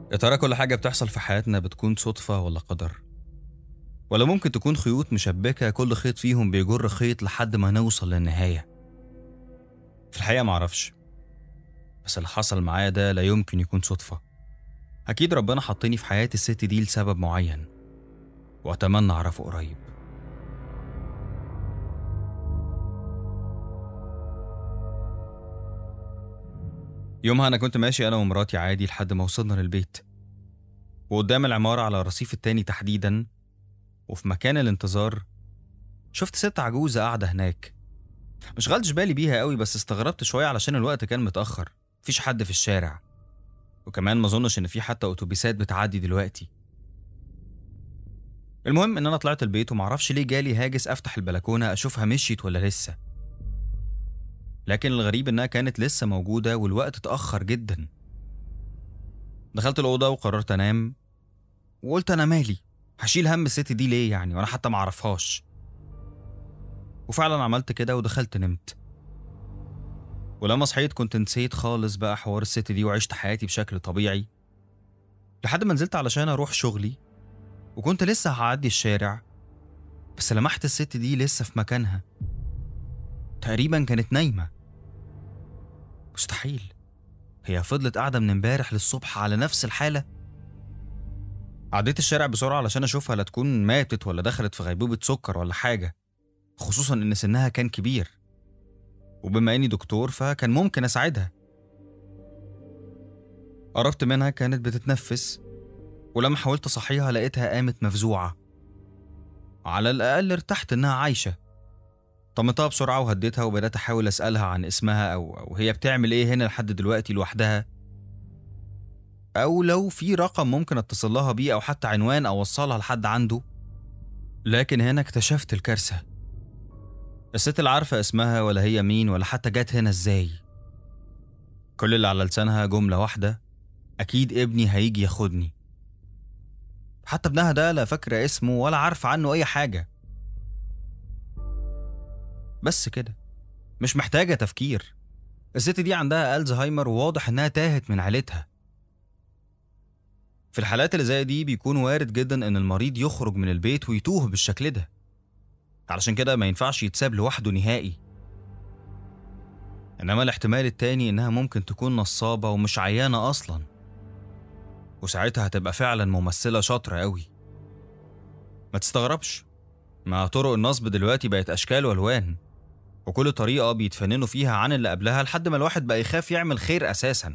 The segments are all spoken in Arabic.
يا ترى كل حاجة بتحصل في حياتنا بتكون صدفة ولا قدر؟ ولا ممكن تكون خيوط مشبكة كل خيط فيهم بيجر خيط لحد ما نوصل للنهاية؟ في الحقيقة معرفش، بس اللي حصل معايا ده لا يمكن يكون صدفة. أكيد ربنا حطني في حياة الست دي لسبب معين، وأتمنى أعرفه قريب. يومها أنا كنت ماشي أنا ومراتي عادي لحد ما وصلنا للبيت، وقدام العمارة على الرصيف التاني تحديدا وفي مكان الانتظار شفت ست عجوزة قاعدة هناك. مش غلطش بالي بيها قوي، بس استغربت شوية علشان الوقت كان متأخر، مفيش حد في الشارع، وكمان ما اظنش ان في حتى اتوبيسات بتعدي دلوقتي. المهم ان انا طلعت البيت ومعرفش ليه جالي هاجس افتح البلكونة اشوفها مشيت ولا لسه، لكن الغريب انها كانت لسه موجودة والوقت اتأخر جدا. دخلت الأوضة وقررت انام، وقلت انا مالي، هشيل هم الست دي ليه يعني وانا حتى معرفهاش. وفعلا عملت كده ودخلت نمت. ولما صحيت كنت نسيت خالص بقى حوار الست دي وعشت حياتي بشكل طبيعي لحد ما نزلت علشان اروح شغلي، وكنت لسه هعدي الشارع بس لمحت الست دي لسه في مكانها، تقريبا كانت نايمة. مستحيل، هي فضلت قاعدة من امبارح للصبح على نفس الحالة. عديت الشارع بسرعة علشان اشوفها لا تكون ماتت ولا دخلت في غيبوبة سكر ولا حاجة، خصوصا ان سنها كان كبير، وبما اني دكتور فكان ممكن اساعدها. قربت منها كانت بتتنفس، ولما حاولت اصحيها لقيتها قامت مفزوعة. على الأقل ارتحت إنها عايشة. طمنتها بسرعة وهديتها وبدأت أحاول أسألها عن اسمها أو هي بتعمل إيه هنا لحد دلوقتي لوحدها، أو لو في رقم ممكن أتصل لها بيه أو حتى عنوان أوصلها لحد عنده. لكن هنا اكتشفت الكارثة. الست لا عارفة اسمها ولا هي مين ولا حتى جت هنا إزاي. كل اللي على لسانها جملة واحدة: أكيد ابني هيجي ياخدني. حتى ابنها ده لا فاكرة اسمه ولا عارفة عنه أي حاجة. بس كده، مش محتاجة تفكير. الست دي عندها ألزهايمر وواضح إنها تاهت من عيلتها. في الحالات اللي زي دي بيكون وارد جدا إن المريض يخرج من البيت ويتوه بالشكل ده، علشان كده ما ينفعش يتساب لوحده نهائي. إنما الاحتمال التاني إنها ممكن تكون نصابة ومش عيانة أصلا، وساعتها هتبقى فعلا ممثلة شاطرة قوي. ما تستغربش، ما طرق النصب دلوقتي بقت أشكال وألوان، وكل طريقة بيتفننوا فيها عن اللي قبلها لحد ما الواحد بقى يخاف يعمل خير أساسا.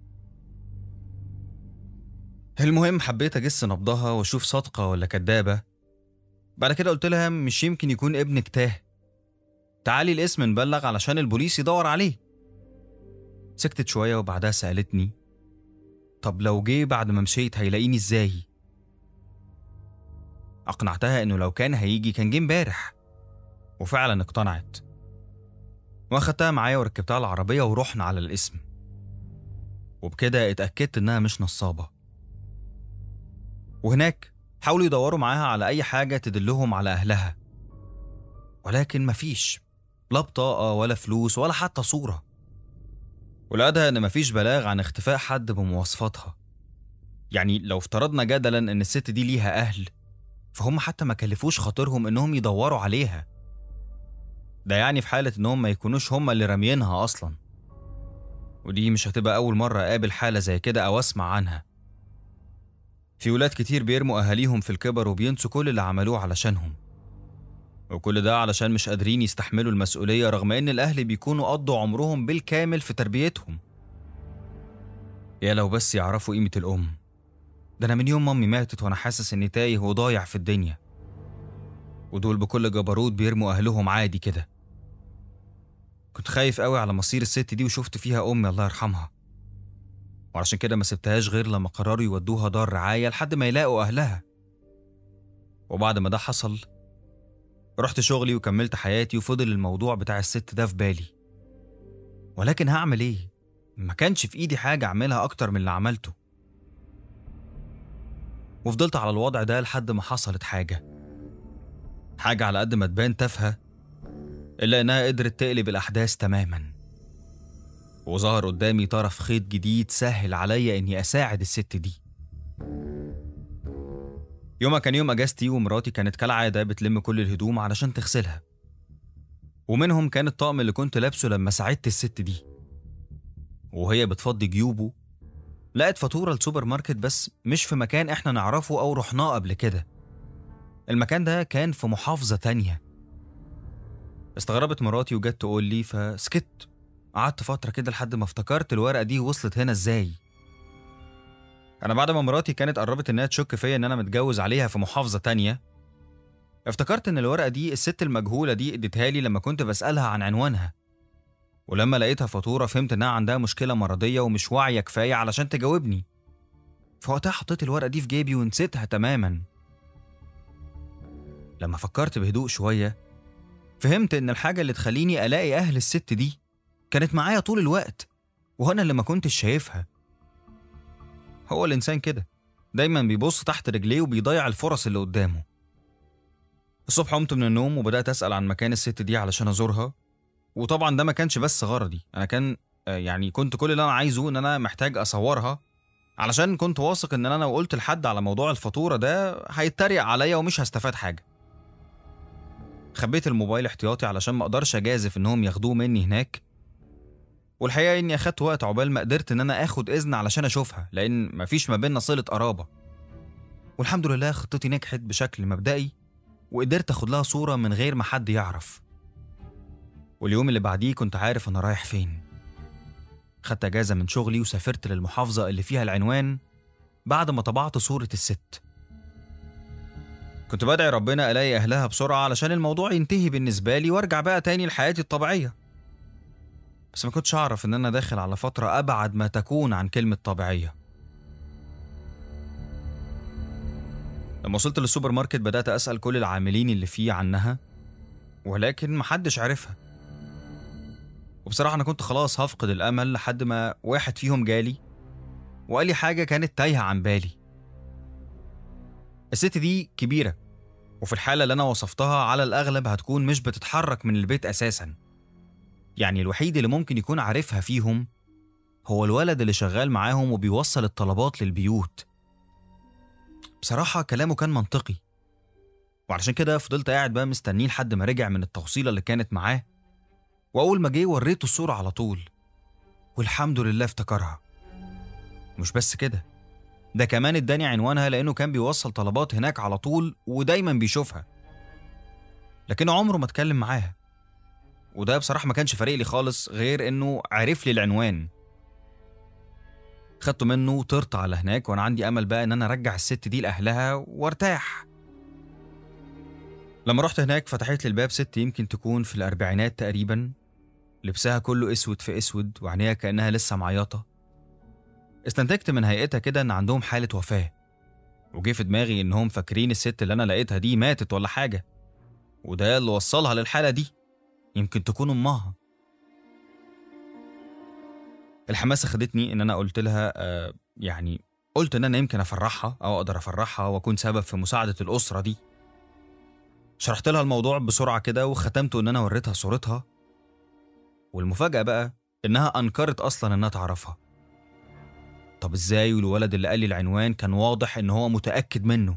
المهم حبيت أجس نبضها وأشوف صادقة ولا كدابة. بعد كده قلت لها مش يمكن يكون ابنك تاه، تعالي القسم نبلغ علشان البوليس يدور عليه. سكتت شوية وبعدها سألتني: طب لو جه بعد ما مشيت هيلاقيني ازاي؟ أقنعتها إنه لو كان هيجي كان جه امبارح، وفعلا اقتنعت. واخدتها معايا وركبتها العربية ورحنا على القسم، وبكده اتأكدت إنها مش نصابة. وهناك حاولوا يدوروا معاها على أي حاجة تدلهم على أهلها، ولكن مفيش، لا بطاقة ولا فلوس ولا حتى صورة. والأدهى إن مفيش بلاغ عن اختفاء حد بمواصفاتها. يعني لو افترضنا جدلا إن الست دي ليها أهل، فهم حتى ما كلفوش خاطرهم إنهم يدوروا عليها. ده يعني في حالة إنهم ما يكونوش هم اللي راميينها أصلا. ودي مش هتبقى أول مرة أقابل حالة زي كده أو أسمع عنها. في ولاد كتير بيرموا أهاليهم في الكبر وبينسوا كل اللي عملوه علشانهم، وكل ده علشان مش قادرين يستحملوا المسؤولية، رغم إن الأهل بيكونوا قضوا عمرهم بالكامل في تربيتهم. يا لو بس يعرفوا قيمة الأم. ده أنا من يوم مامي ماتت وأنا حاسس إني تايه وضايع في الدنيا، ودول بكل جبروت بيرموا أهلهم عادي كده. كنت خايف قوي على مصير الست دي وشفت فيها أمي الله يرحمها، وعشان كده ما سبتهاش غير لما قرروا يودوها دار رعاية لحد ما يلاقوا أهلها. وبعد ما ده حصل رحت شغلي وكملت حياتي، وفضل الموضوع بتاع الست ده في بالي. ولكن هعمل ايه؟ ما كانش في ايدي حاجة اعملها اكتر من اللي عملته. وفضلت على الوضع ده لحد ما حصلت حاجة على قد ما تبان تافهة، إلا إنها قدرت تقلب الأحداث تماما. وظهر قدامي طرف خيط جديد سهل عليا إني أساعد الست دي. يومها كان يوم اجازتي، ومراتي كانت كالعاده بتلم كل الهدوم علشان تغسلها، ومنهم كان الطقم اللي كنت لابسه لما ساعدت الست دي. وهي بتفضي جيوبه لقت فاتوره السوبر ماركت، بس مش في مكان احنا نعرفه او رحناه قبل كده. المكان ده كان في محافظه تانية. استغربت مراتي وجت تقول لي، فسكت. قعدت فتره كده لحد ما افتكرت الورقه دي وصلت هنا ازاي. انا بعد ما مراتي كانت قربت انها تشك فيا ان انا متجوز عليها في محافظه تانية، افتكرت ان الورقه دي الست المجهوله دي اديتها لي لما كنت بسالها عن عنوانها، ولما لقيتها فاتوره فهمت انها عندها مشكله مرضيه ومش واعيه كفايه علشان تجاوبني. فوقتها حطيت الورقه دي في جيبي ونسيتها تماما. لما فكرت بهدوء شويه فهمت ان الحاجه اللي تخليني الاقي اهل الست دي كانت معايا طول الوقت، وانا اللي ما كنتش شايفها. هو الانسان كده دايما بيبص تحت رجليه وبيضيع الفرص اللي قدامه. الصبح قمت من النوم وبدات اسال عن مكان الست دي علشان ازورها، وطبعا ده ما كانش بس غرضي، انا كان كنت كل اللي انا عايزه ان انا محتاج اصورها، علشان كنت واثق ان انا لو قلت لحد على موضوع الفاتوره ده هيتريق عليا ومش هستفاد حاجه. خبيت الموبايل احتياطي علشان ما اقدرش اجازف انهم ياخدوه مني هناك، والحقيقه اني اخدت وقت عقبال ما قدرت ان انا اخد اذن علشان اشوفها، لان مفيش ما بيننا صله قرابه. والحمد لله خطتي نجحت بشكل مبدئي، وقدرت اخد لها صوره من غير ما حد يعرف. واليوم اللي بعديه كنت عارف انا رايح فين. خدت اجازه من شغلي وسافرت للمحافظه اللي فيها العنوان بعد ما طبعت صوره الست. كنت بدعي ربنا الاقي اهلها بسرعه علشان الموضوع ينتهي بالنسبه لي وارجع بقى تاني لحياتي الطبيعيه. بس ما كنتش اعرف ان انا داخل على فتره ابعد ما تكون عن كلمه طبيعيه. لما وصلت للسوبر ماركت بدات اسال كل العاملين اللي فيه عنها، ولكن محدش عرفها. وبصراحه انا كنت خلاص هفقد الامل لحد ما واحد فيهم جالي وقال لي حاجه كانت تايهه عن بالي. الست دي كبيره، وفي الحاله اللي انا وصفتها على الاغلب هتكون مش بتتحرك من البيت اساسا. يعني الوحيد اللي ممكن يكون عارفها فيهم هو الولد اللي شغال معاهم وبيوصل الطلبات للبيوت. بصراحه كلامه كان منطقي، وعلشان كده فضلت قاعد بقى مستنيه لحد ما رجع من التوصيله اللي كانت معاه. واول ما جه وريته الصوره على طول، والحمد لله افتكرها. مش بس كده، ده كمان اداني عنوانها لانه كان بيوصل طلبات هناك على طول ودايما بيشوفها، لكنه عمره ما اتكلم معاها. وده بصراحه ما كانش فارق لي خالص غير انه عرف لي العنوان. خدته منه وطرت على هناك، وانا عندي امل بقى ان انا ارجع الست دي لاهلها وارتاح. لما رحت هناك فتحت لي الباب ست يمكن تكون في الاربعينات تقريبا، لبسها كله اسود في اسود وعينيها كانها لسه معيطه. استنتجت من هيئتها كده ان عندهم حاله وفاه، وجه في دماغي انهم فاكرين الست اللي انا لقيتها دي ماتت ولا حاجه، وده اللي وصلها للحاله دي، يمكن تكون امها. الحماسه خدتني ان انا قلت لها قلت ان انا يمكن افرحها او اقدر افرحها واكون سبب في مساعده الاسره دي. شرحت لها الموضوع بسرعه كده وختمته ان انا وريتها صورتها. والمفاجاه بقى انها انكرت اصلا انها تعرفها. طب ازاي والولد اللي قال لي العنوان كان واضح ان هو متاكد منه؟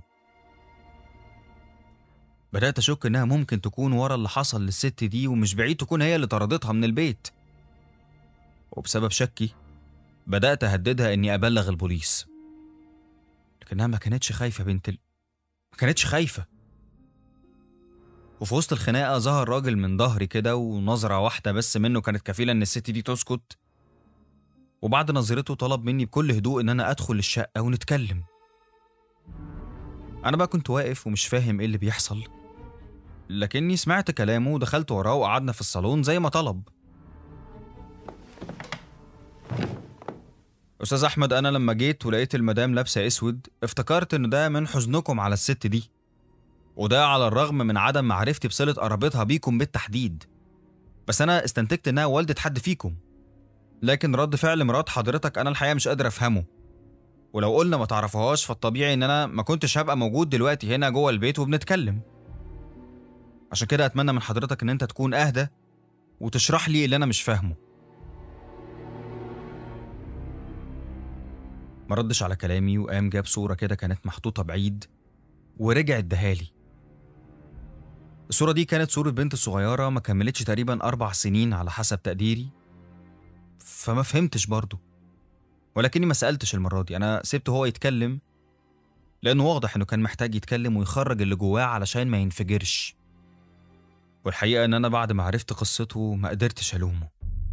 بدات اشك انها ممكن تكون ورا اللي حصل للست دي، ومش بعيد تكون هي اللي طردتها من البيت. وبسبب شكي بدات اهددها اني ابلغ البوليس، لكنها ما كانتش خايفه ما كانتش خايفه. وفي وسط الخناقه ظهر راجل من ظهري كده، ونظره واحده بس منه كانت كفيله ان الست دي تسكت. وبعد نظرته طلب مني بكل هدوء ان انا ادخل الشقه ونتكلم. انا بقى كنت واقف ومش فاهم ايه اللي بيحصل، لكني سمعت كلامه ودخلت وراه وقعدنا في الصالون زي ما طلب. استاذ احمد، انا لما جيت ولقيت المدام لابسه اسود افتكرت ان ده من حزنكم على الست دي، وده على الرغم من عدم معرفتي بصله قرابتها بيكم بالتحديد. بس انا استنتجت انها والده حد فيكم، لكن رد فعل مرات حضرتك انا الحقيقه مش قادر افهمه. ولو قلنا ما تعرفهاش فالطبيعي ان انا ما كنتش هبقى موجود دلوقتي هنا جوه البيت وبنتكلم. عشان كده اتمنى من حضرتك ان انت تكون اهدى وتشرح لي اللي انا مش فاهمه. ما ردش على كلامي وقام جاب صورة كده كانت محطوطة بعيد ورجع اداهالي. الصورة دي كانت صورة بنت صغيرة ما كملتش تقريبا 4 سنين على حسب تقديري، فما فهمتش برضه، ولكني ما سألتش المرة دي. أنا سبته هو يتكلم لأنه واضح إنه كان محتاج يتكلم ويخرج اللي جواه علشان ما ينفجرش. والحقيقة إن أنا بعد ما عرفت قصته ما قدرتش ألومه.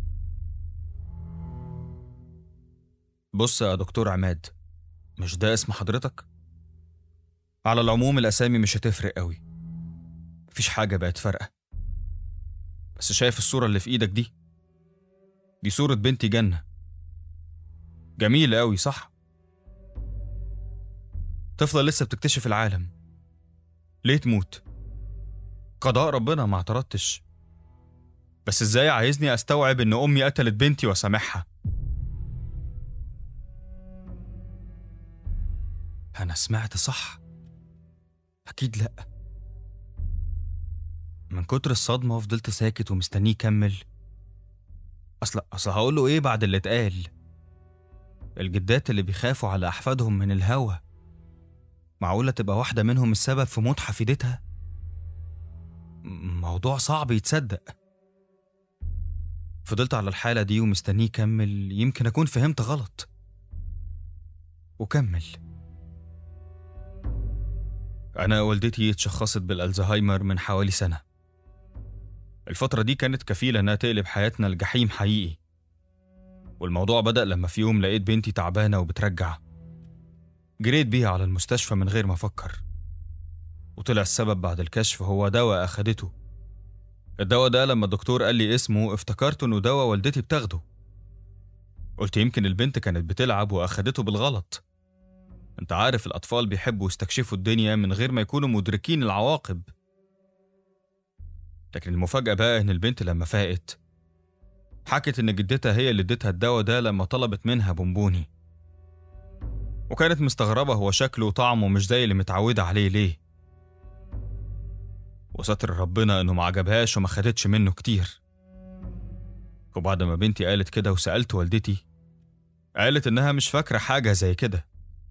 بص يا دكتور عماد، مش ده اسم حضرتك؟ على العموم الأسامي مش هتفرق قوي، مفيش حاجة بقت فارقة. بس شايف الصورة اللي في إيدك دي صورة بنتي جنة. جميلة قوي صح؟ طفلة لسه بتكتشف العالم، ليه تموت؟ قضاء ربنا، ما اعترضتش، بس ازاي عايزني استوعب ان امي قتلت بنتي واسامحها؟ انا سمعت صح؟ اكيد لا. من كتر الصدمة فضلت ساكت ومستنيه يكمل. اصل هقوله ايه بعد اللي اتقال؟ الجدات اللي بيخافوا على احفادهم من الهوى، معقولة تبقى واحدة منهم السبب في موت حفيدتها؟ موضوع صعب يتصدق. فضلت على الحالة دي ومستنيه يكمل، يمكن أكون فهمت غلط. وكمل. أنا والدتي اتشخصت بالألزهايمر من حوالي سنة. الفترة دي كانت كفيلة إنها تقلب حياتنا لجحيم حقيقي. والموضوع بدأ لما في يوم لقيت بنتي تعبانة وبترجع. جريت بيها على المستشفى من غير ما أفكر، وطلع السبب بعد الكشف هو دواء أخدته. الدواء ده لما الدكتور قال لي اسمه افتكرت إنه دواء والدتي بتاخده. قلت يمكن البنت كانت بتلعب وأخدته بالغلط. انت عارف الأطفال بيحبوا يستكشفوا الدنيا من غير ما يكونوا مدركين العواقب. لكن المفاجأة بقى إن البنت لما فاقت حكت إن جدتها هي اللي ادتها الدواء ده لما طلبت منها بونبوني، وكانت مستغربة هو شكله وطعمه مش زي اللي متعودة عليه ليه. وستر ربنا إنه ما عجبهاش وما خدتش منه كتير. وبعد ما بنتي قالت كده وسألت والدتي، قالت إنها مش فاكرة حاجة زي كده.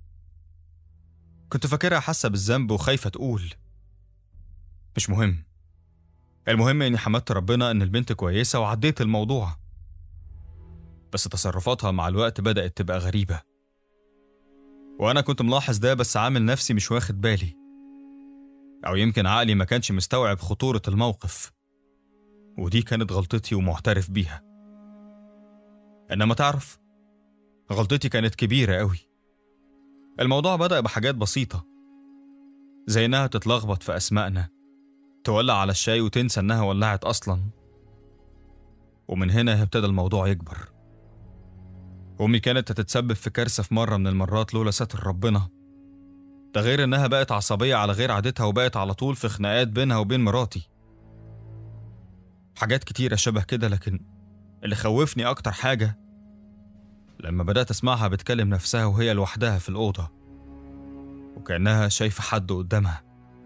كنت فاكرها حاسة بالذنب وخايفة تقول. مش مهم، المهم إني حمدت ربنا إن البنت كويسة وعديت الموضوع. بس تصرفاتها مع الوقت بدأت تبقى غريبة، وأنا كنت ملاحظ ده بس عامل نفسي مش واخد بالي، أو يمكن عقلي ما كانش مستوعب خطورة الموقف. ودي كانت غلطتي ومعترف بيها. إنما تعرف، غلطتي كانت كبيرة قوي. الموضوع بدأ بحاجات بسيطة، زي إنها تتلخبط في أسمائنا، تولع على الشاي وتنسى إنها ولعت أصلا. ومن هنا ابتدى الموضوع يكبر. أمي كانت هتتسبب في كارثة في مرة من المرات لولا ستر ربنا. ده غير إنها بقت عصبية على غير عادتها، وبقت على طول في خناقات بينها وبين مراتي. حاجات كتيرة شبه كده. لكن اللي خوفني أكتر حاجة لما بدأت أسمعها بتكلم نفسها وهي لوحدها في الأوضة، وكأنها شايفة حد قدامها.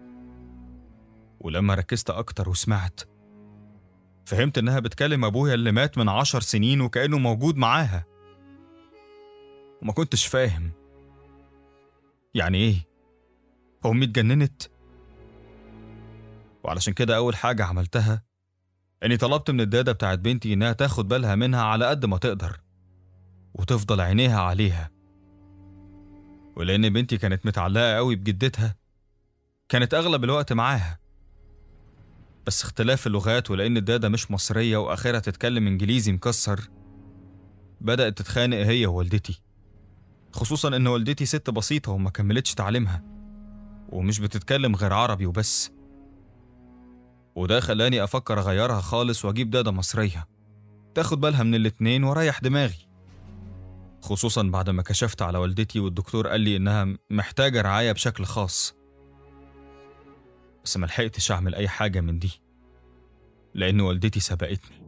ولما ركزت أكتر وسمعت، فهمت إنها بتكلم أبويا اللي مات من 10 سنين وكأنه موجود معاها. وما كنتش فاهم يعني إيه، أمي اتجننت؟ وعلشان كده أول حاجة عملتها إني طلبت من الدادة بتاعت بنتي إنها تاخد بالها منها على قد ما تقدر، وتفضل عينيها عليها. ولأن بنتي كانت متعلقة قوي بجدتها، كانت أغلب الوقت معاها. بس اختلاف اللغات، ولأن الدادة مش مصرية وآخرها تتكلم إنجليزي مكسر، بدأت تتخانق هي ووالدتي. خصوصا إن والدتي ست بسيطة وما كملتش تعليمها، ومش بتتكلم غير عربي وبس. وده خلاني أفكر أغيرها خالص وأجيب دادة مصرية تاخد بالها من الاتنين وأريح دماغي. خصوصا بعد ما كشفت على والدتي والدكتور قال لي إنها محتاجة رعاية بشكل خاص. بس ملحقتش أعمل أي حاجة من دي، لأن والدتي سبقتني.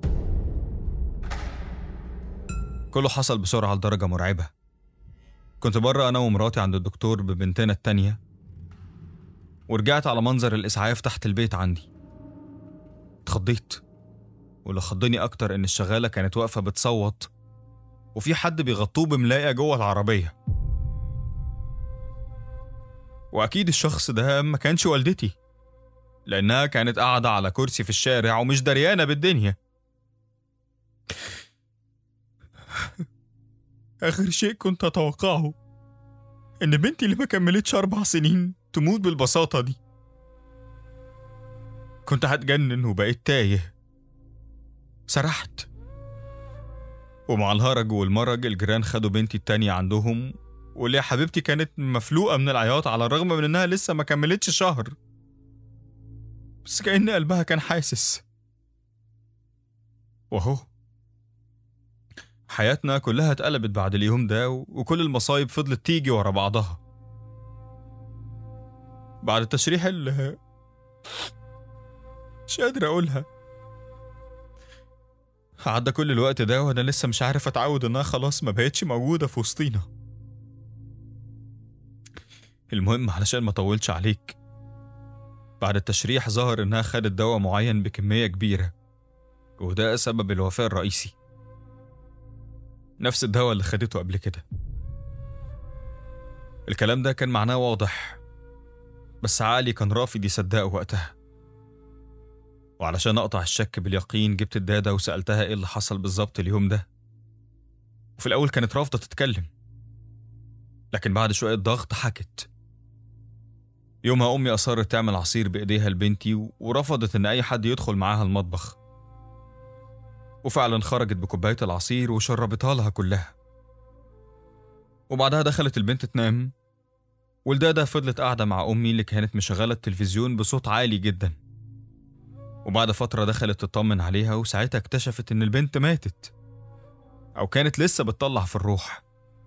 كله حصل بسرعة لدرجة مرعبة. كنت بره أنا ومراتي عند الدكتور ببنتنا التانية، ورجعت على منظر الإسعاف تحت البيت عندي. اتخضيت، واللي خضني أكتر إن الشغالة كانت واقفة بتصوت وفي حد بيغطوه بملاية جوه العربية. وأكيد الشخص ده ما كانش والدتي، لأنها كانت قاعدة على كرسي في الشارع ومش دريانة بالدنيا. آخر شيء كنت أتوقعه إن بنتي اللي ما كملتش 4 سنين تموت بالبساطة دي. كنت هتجنن وبقيت تايه، سرحت، ومع الهرج والمرج الجيران خدوا بنتي التانية عندهم، واللي حبيبتي كانت مفلوقة من العياط على الرغم من إنها لسه ما كملتش شهر، بس كأن قلبها كان حاسس. وأهو حياتنا كلها اتقلبت بعد اليوم ده، وكل المصايب فضلت تيجي ورا بعضها. بعد التشريح اللي مش قادر أقولها، عدى كل الوقت ده وأنا لسه مش عارف أتعود إنها خلاص ما بقتش موجودة في وسطينا. المهم علشان ما أطولش عليك، بعد التشريح ظهر إنها خدت دواء معين بكمية كبيرة، وده سبب الوفاة الرئيسي، نفس الدواء اللي خدته قبل كده. الكلام ده كان معناه واضح، بس عقلي كان رافض يصدقه وقتها. وعلشان أقطع الشك باليقين جبت الدادة وسألتها إيه اللي حصل بالظبط اليوم ده، وفي الأول كانت رافضة تتكلم، لكن بعد شوية ضغط حكت. يومها أمي أصرت تعمل عصير بإيديها لبنتي، ورفضت إن أي حد يدخل معاها المطبخ، وفعلا خرجت بكوباية العصير وشربتها لها كلها. وبعدها دخلت البنت تنام، والدادة فضلت قاعدة مع أمي اللي كانت مشغلة التلفزيون بصوت عالي جدا. وبعد فترة دخلت تطمن عليها، وساعتها اكتشفت إن البنت ماتت، أو كانت لسه بتطلع في الروح.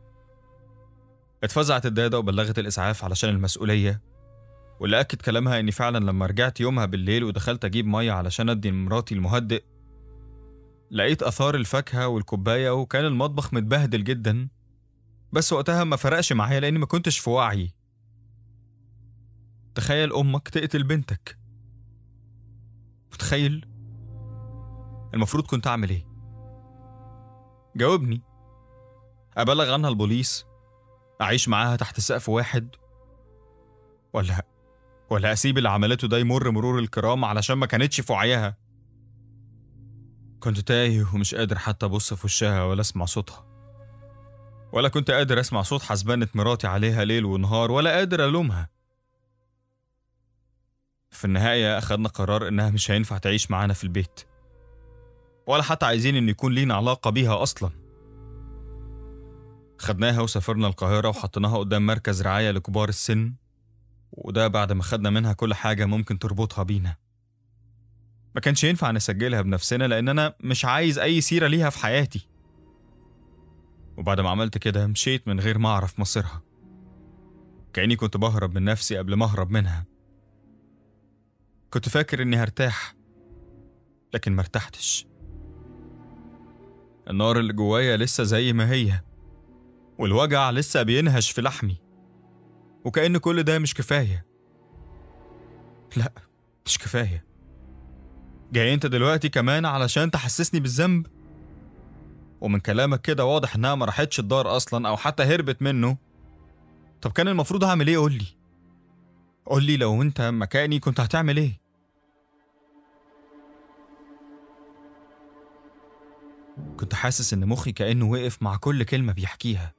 اتفزعت الدادة وبلغت الإسعاف علشان المسؤولية، واللي أكد كلامها إني فعلا لما رجعت يومها بالليل ودخلت أجيب مية علشان أدي لمراتي المهدئ، لقيت أثار الفاكهة والكوباية، وكان المطبخ متبهدل جدا، بس وقتها ما فرقش معايا لأني ما كنتش في وعي. تخيل أمك تقتل بنتك، متخيل؟ المفروض كنت أعمل إيه؟ جاوبني. أبلغ عنها البوليس؟ أعيش معاها تحت سقف واحد؟ ولا أسيب اللي عملته ده يمر مرور الكرام علشان ما كانتش في وعيها؟ كنت تايه ومش قادر حتى أبص في وشها ولا أسمع صوتها، ولا كنت قادر أسمع صوت حسبانة مراتي عليها ليل ونهار، ولا قادر ألومها. في النهاية أخدنا قرار إنها مش هينفع تعيش معانا في البيت، ولا حتى عايزين إن يكون لينا علاقة بيها أصلا. خدناها وسافرنا القاهرة وحطيناها قدام مركز رعاية لكبار السن، وده بعد ما خدنا منها كل حاجة ممكن تربطها بينا. ما كانش ينفع نسجلها بنفسنا لأن أنا مش عايز أي سيرة ليها في حياتي. وبعد ما عملت كده مشيت من غير ما أعرف مصيرها، كأني كنت بهرب من نفسي قبل ما أهرب منها. كنت فاكر إني هرتاح، لكن مرتحتش. النار اللي جوايا لسه زي ما هي، والوجع لسه بينهش في لحمي، وكأن كل ده مش كفاية. لا، مش كفاية. جاي انت دلوقتي كمان علشان تحسسني بالذنب؟ ومن كلامك كده واضح انها ما راحتش الدار اصلا او حتى هربت منه. طب كان المفروض اعمل ايه؟ قولي لو انت مكاني كنت هتعمل ايه؟ كنت حاسس ان مخي كأنه وقف مع كل كلمة بيحكيها.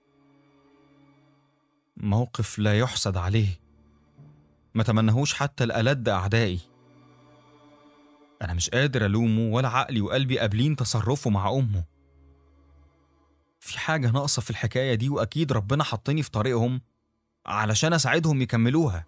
موقف لا يحسد عليه، ما تمنهوش حتى الألد أعدائي. أنا مش قادر ألومه، ولا عقلي وقلبي قابلين تصرفه مع أمه. في حاجة ناقصة في الحكاية دي، وأكيد ربنا حطني في طريقهم علشان أساعدهم يكملوها.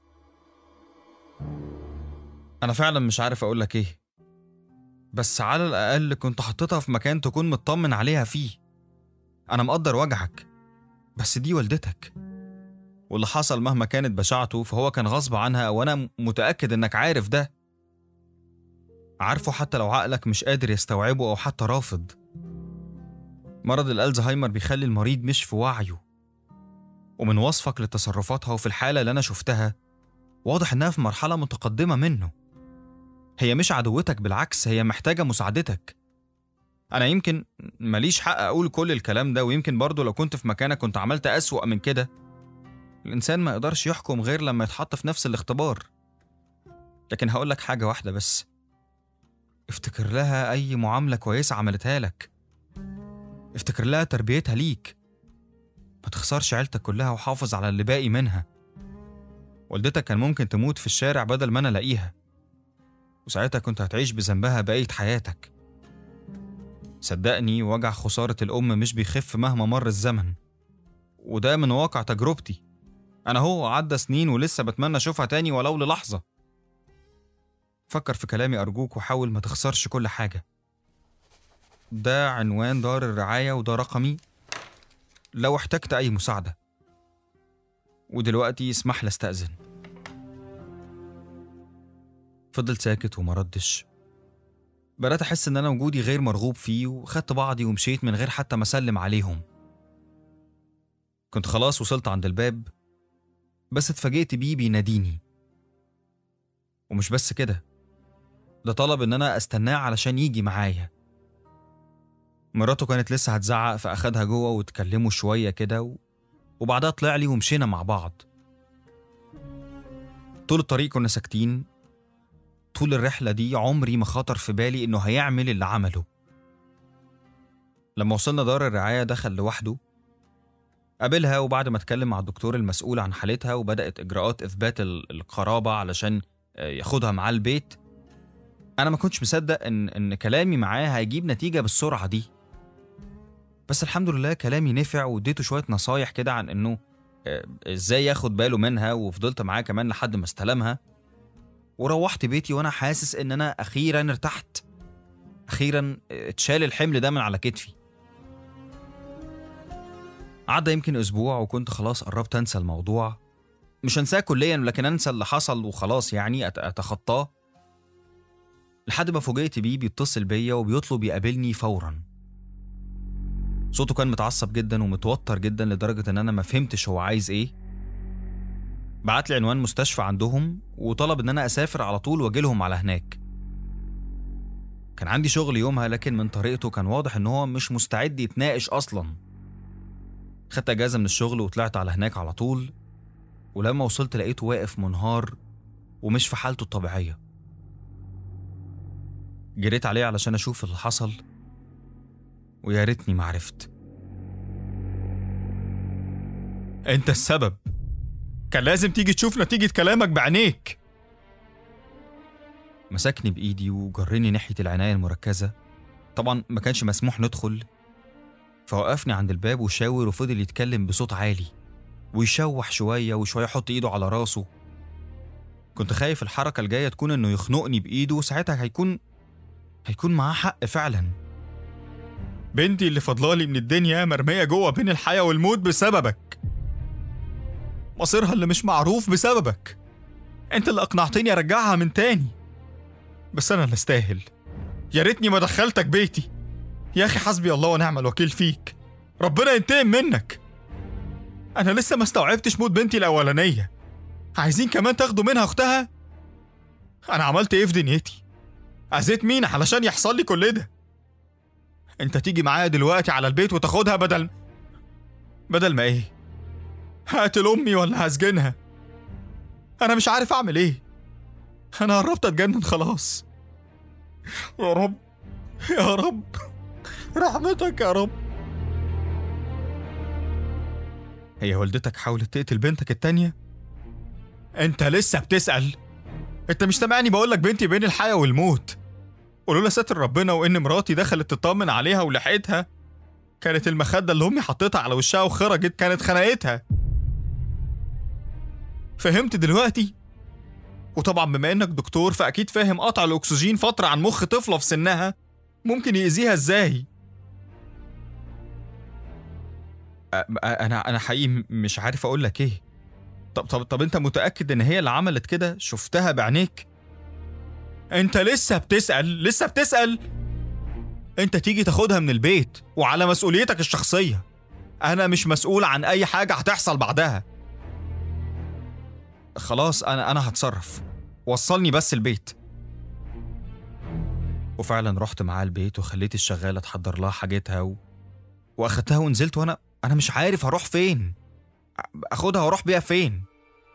أنا فعلا مش عارف أقولك إيه، بس على الأقل كنت حطيتها في مكان تكون مطمن عليها فيه. أنا مقدر وجعك، بس دي والدتك، واللي حصل مهما كانت بشاعته فهو كان غصب عنها، وأنا متأكد إنك عارف ده، عارفه حتى لو عقلك مش قادر يستوعبه أو حتى رافض. مرض الألزهايمر بيخلي المريض مش في وعيه، ومن وصفك لتصرفاتها وفي الحالة اللي أنا شفتها واضح إنها في مرحلة متقدمة منه. هي مش عدوتك، بالعكس هي محتاجة مساعدتك. أنا يمكن ماليش حق أقول كل الكلام ده، ويمكن برضو لو كنت في مكانك كنت عملت أسوأ من كده، الإنسان ما يقدرش يحكم غير لما يتحط في نفس الاختبار. لكن هقولك حاجة واحدة بس، افتكر لها أي معاملة كويسة عملتها لك، افتكر لها تربيتها ليك، ما تخسرش عيلتك كلها وحافظ على اللي باقي منها. والدتك كان ممكن تموت في الشارع بدل ما أنا ألاقيها، وساعتها كنت هتعيش بذنبها بقية حياتك. صدقني وجع خسارة الأم مش بيخف مهما مر الزمن، وده من واقع تجربتي. أنا هو عدى سنين ولسه بتمنى أشوفها تاني ولو للحظة. فكر في كلامي أرجوك وحاول ما تخسرش كل حاجة. ده عنوان دار الرعاية وده رقمي لو احتجت أي مساعدة. ودلوقتي اسمح لي استأذن. فضل ساكت ومردش. بدأت أحس إن أنا وجودي غير مرغوب فيه، وخدت بعضي ومشيت من غير حتى ما أسلم عليهم. كنت خلاص وصلت عند الباب، بس اتفاجئت بيه بيناديني. ومش بس كده، ده طلب إن أنا أستناه علشان يجي معايا. مراته كانت لسه هتزعق فأخدها جوه واتكلموا شوية كده، وبعدها طلع لي ومشينا مع بعض. طول الطريق كنا ساكتين. طول الرحلة دي عمري ما خطر في بالي إنه هيعمل اللي عمله. لما وصلنا دار الرعاية دخل لوحده، قابلها وبعد ما اتكلم مع الدكتور المسؤول عن حالتها وبدأت إجراءات إثبات القرابة علشان ياخدها معاه البيت، أنا ما كنتش مصدق إن كلامي معاه هيجيب نتيجة بالسرعة دي. بس الحمد لله كلامي نفع، واديته شوية نصايح كده عن إنه إزاي ياخد باله منها، وفضلت معاه كمان لحد ما استلمها. وروحت بيتي وأنا حاسس إن أنا أخيرا ارتحت، أخيرا اتشال الحمل ده من على كتفي. عدى يمكن أسبوع وكنت خلاص قربت أنسى الموضوع، مش أنساه كليا لكن أنسى اللي حصل وخلاص، يعني أتخطاه. لحد ما فوجئت بيه بيتصل بيا وبيطلب يقابلني فورا. صوته كان متعصب جدا ومتوتر جدا لدرجة إن أنا ما فهمتش هو عايز إيه. بعت لي عنوان مستشفى عندهم وطلب إن أنا أسافر على طول وأجيلهم على هناك. كان عندي شغل يومها، لكن من طريقته كان واضح إن هو مش مستعد يتناقش أصلا. خدت أجازة من الشغل وطلعت على هناك على طول، ولما وصلت لقيته واقف منهار ومش في حالته الطبيعية. جريت عليه علشان أشوف اللي حصل، ويا ريتني ما عرفت. أنت السبب، كان لازم تيجي تشوف نتيجة كلامك بعينيك. مسكني بإيدي وجرني ناحية العناية المركزة. طبعا ما كانش مسموح ندخل، فوقفني عند الباب وشاور وفضل يتكلم بصوت عالي ويشوح شوية وشوية يحط إيده على راسه. كنت خايف الحركة الجاية تكون إنه يخنقني بإيده، وساعتها هيكون معاه حق فعلا. بنتي اللي فضلالي من الدنيا مرمية جوه بين الحياة والموت بسببك، مصيرها اللي مش معروف بسببك. انت اللي اقنعتني ارجعها من تاني، بس انا اللي استاهل. يا ريتني ما دخلتك بيتي. يا اخي حسبي الله ونعم الوكيل فيك، ربنا ينتقم منك. انا لسه ما استوعبتش موت بنتي الاولانية، عايزين كمان تاخدوا منها اختها؟ انا عملت ايه في دنيتي؟ اذيت مين علشان يحصل لي كل ده؟ انت تيجي معايا دلوقتي على البيت وتاخدها بدل ما ايه؟ هقتل امي ولا هسجنها؟ انا مش عارف اعمل ايه. انا قربت اتجنن خلاص. يا رب يا رب، رحمتك يا رب. هي والدتك حاولت تقتل بنتك التانية؟ انت لسه بتسأل؟ انت مش سامعني بقولك بنتي بين الحياة والموت، ولولا ستر ربنا وان مراتي دخلت تطمن عليها ولحقتها، كانت المخدة اللي امي حطيتها على وشها وخرجت كانت خنقتها. فهمت دلوقتي؟ وطبعا بما انك دكتور فاكيد فاهم قطع الاكسجين فترة عن مخ طفلة في سنها ممكن يأذيها ازاي. انا حقيقي مش عارف اقول لك ايه. طب انت متأكد ان هي اللي عملت كده؟ شفتها بعينيك؟ انت لسه بتسأل؟ انت تيجي تاخدها من البيت وعلى مسؤوليتك الشخصية. انا مش مسؤول عن اي حاجة هتحصل بعدها. خلاص انا هتصرف، وصلني بس البيت. وفعلا رحت معاه البيت وخليت الشغالة تحضر لها حاجتها واخدتها ونزلت، وانا مش عارف هروح فين. اخدها واروح بيها فين؟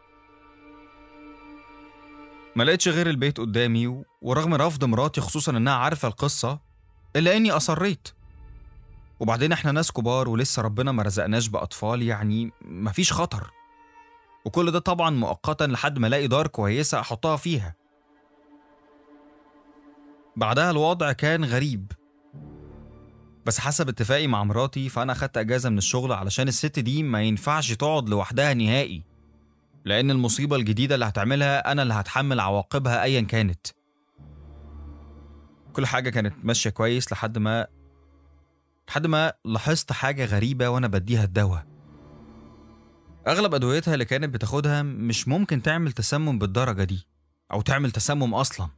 ما لقيتش غير البيت قدامي، ورغم رفض مراتي خصوصا انها عارفة القصة الا اني اصريت. وبعدين احنا ناس كبار ولسه ربنا ما رزقناش باطفال، يعني مفيش خطر، وكل ده طبعا مؤقتا لحد ما الاقي دار كويسة احطها فيها. بعدها الوضع كان غريب، بس حسب اتفاقي مع مراتي فانا اخدت اجازة من الشغل علشان الست دي ما ينفعش تقعد لوحدها نهائي، لان المصيبة الجديدة اللي هتعملها انا اللي هتحمل عواقبها ايا كانت. كل حاجة كانت ماشية كويس لحد ما لاحظت حاجة غريبة وانا بديها الدواء. اغلب ادويتها اللي كانت بتاخدها مش ممكن تعمل تسمم بالدرجة دي، او تعمل تسمم اصلا.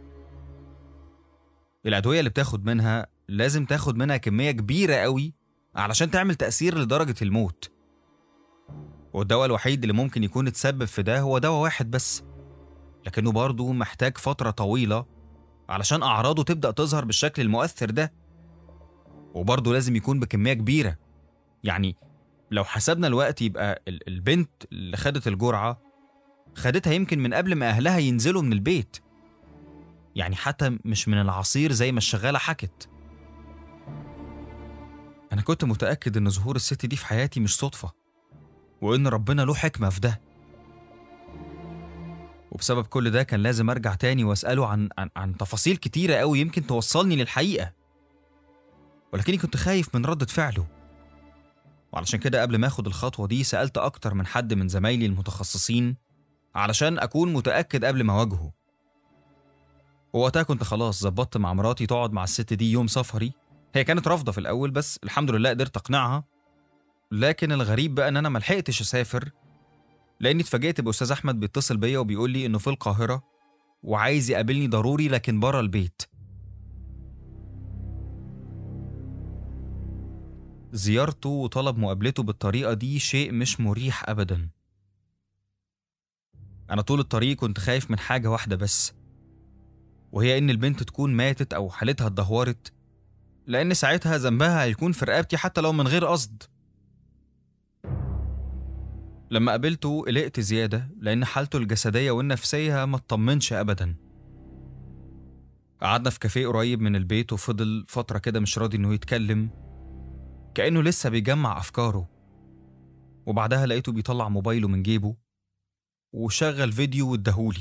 الادوية اللي بتاخد منها لازم تاخد منها كمية كبيرة قوي علشان تعمل تأثير لدرجة الموت، والدواء الوحيد اللي ممكن يكون اتسبب في ده هو دواء واحد بس، لكنه برضه محتاج فترة طويلة علشان أعراضه تبدأ تظهر بالشكل المؤثر ده، وبرضه لازم يكون بكمية كبيرة. يعني لو حسبنا الوقت يبقى البنت اللي خدت الجرعة خدتها يمكن من قبل ما أهلها ينزلوا من البيت، يعني حتى مش من العصير زي ما الشغالة حكت. أنا كنت متأكد إن ظهور الست دي في حياتي مش صدفة، وإن ربنا له حكمة في ده، وبسبب كل ده كان لازم أرجع تاني وأسأله عن تفاصيل كتيرة قوي يمكن توصلني للحقيقة، ولكني كنت خايف من ردة فعله. وعلشان كده قبل ما أخد الخطوة دي سألت أكتر من حد من زمايلي المتخصصين علشان أكون متأكد قبل ما أواجهه. ووقتها كنت خلاص ظبطت مع مراتي تقعد مع الست دي يوم سفري. هي كانت رافضة في الأول بس الحمد لله قدرت أقنعها. لكن الغريب بقى إن أنا ملحقتش أسافر، لأني اتفاجئت بأستاذ أحمد بيتصل بيا وبيقول لي إنه في القاهرة وعايز يقابلني ضروري لكن بره البيت. زيارته وطلب مقابلته بالطريقة دي شيء مش مريح أبدا. أنا طول الطريق كنت خايف من حاجة واحدة بس، وهي إن البنت تكون ماتت أو حالتها اتدهورت، لأن ساعتها ذنبها هيكون في رقبتي حتى لو من غير قصد. لما قابلته قلقت زيادة لأن حالته الجسدية والنفسية ما اطمنش أبدا. قعدنا في كافيه قريب من البيت وفضل فترة كده مش راضي إنه يتكلم، كأنه لسه بيجمع أفكاره. وبعدها لقيته بيطلع موبايله من جيبه وشغل فيديو واداهولي.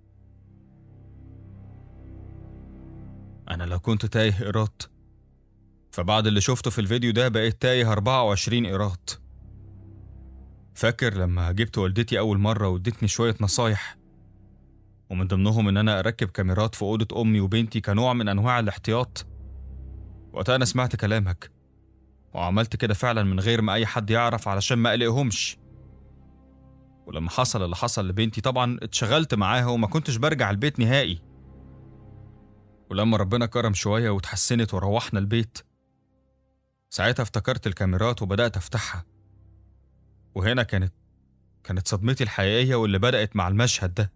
أنا لو كنت تايه قيراط فبعد اللي شفته في الفيديو ده بقيت تايه 24 قيراط. فاكر لما جبت والدتي أول مرة وادتني شوية نصايح، ومن ضمنهم إن أنا أركب كاميرات في أوضة أمي وبنتي كنوع من أنواع الاحتياط؟ وقتها أنا سمعت كلامك وعملت كده فعلا من غير ما أي حد يعرف علشان ما أقلقهمش. ولما حصل اللي حصل لبنتي طبعا اتشغلت معاها وما كنتش برجع البيت نهائي. ولما ربنا كرم شوية وتحسنت وروحنا البيت ساعتها افتكرت الكاميرات وبدأت أفتحها، وهنا كانت صدمتي الحقيقية واللي بدأت مع المشهد ده.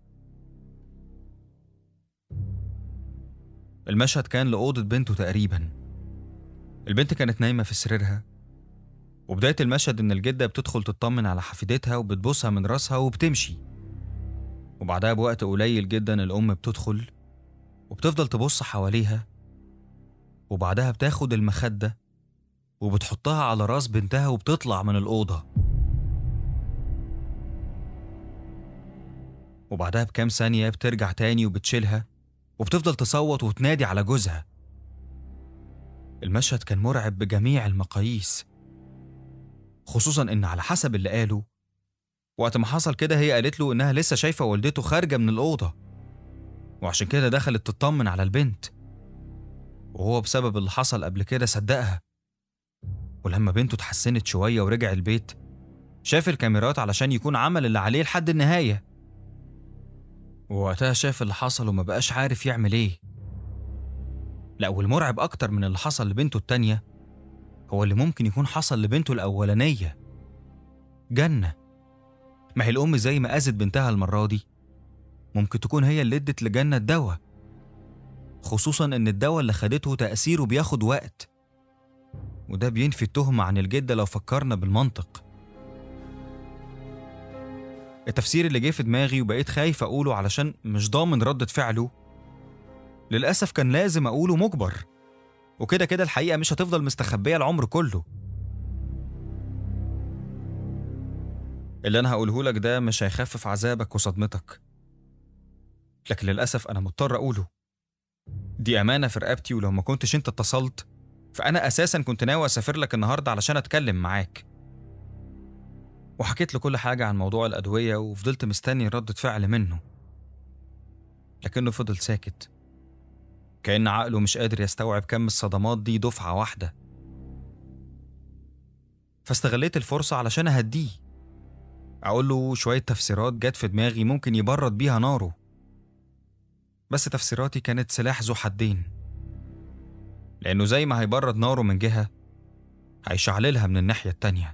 المشهد كان لأوضة بنته تقريبا. البنت كانت نايمة في سريرها، وبداية المشهد إن الجدة بتدخل تطمن على حفيدتها وبتبوسها من راسها وبتمشي، وبعدها بوقت قليل جدا الأم بتدخل وبتفضل تبص حواليها، وبعدها بتاخد المخدة وبتحطها على راس بنتها وبتطلع من الأوضة. وبعدها بكام ثانية بترجع تاني وبتشيلها وبتفضل تصوت وتنادي على جوزها. المشهد كان مرعب بجميع المقاييس، خصوصا إن على حسب اللي قاله وقت ما حصل كده هي قالت له إنها لسه شايفة والدته خارجة من الأوضة، وعشان كده دخلت تطمن على البنت، وهو بسبب اللي حصل قبل كده صدقها. ولما بنته اتحسنت شوية ورجع البيت شاف الكاميرات علشان يكون عمل اللي عليه لحد النهاية، ووقتها شاف اللي حصل وما بقاش عارف يعمل ايه. لا، والمرعب أكتر من اللي حصل لبنته التانية هو اللي ممكن يكون حصل لبنته الأولانية. جنة. ما هي الأم زي ما أذت بنتها المرة دي ممكن تكون هي اللي ادت لجنة الدواء، خصوصا إن الدواء اللي خدته تأثيره بياخد وقت، وده بينفي التهمة عن الجدة لو فكرنا بالمنطق. التفسير اللي جه في دماغي وبقيت خايف أقوله علشان مش ضامن ردة فعله، للأسف كان لازم أقوله مجبر، وكده كده الحقيقة مش هتفضل مستخبية العمر كله. اللي أنا هقوله لك ده مش هيخفف عذابك وصدمتك، لكن للأسف أنا مضطر أقوله. دي أمانة في رقبتي، ولو ما كنتش أنت اتصلت فأنا أساساً كنت ناوي أسافر لك النهاردة علشان أتكلم معاك. وحكيت له كل حاجة عن موضوع الأدوية وفضلت مستني ردة فعل منه، لكنه فضل ساكت، كأن عقله مش قادر يستوعب كم الصدمات دي دفعة واحدة. فاستغليت الفرصة علشان أهديه، أقول له شوية تفسيرات جت في دماغي ممكن يبرد بيها ناره، بس تفسيراتي كانت سلاح ذو حدين، لأنه زي ما هيبرد ناره من جهة هيشعللها من الناحية التانية.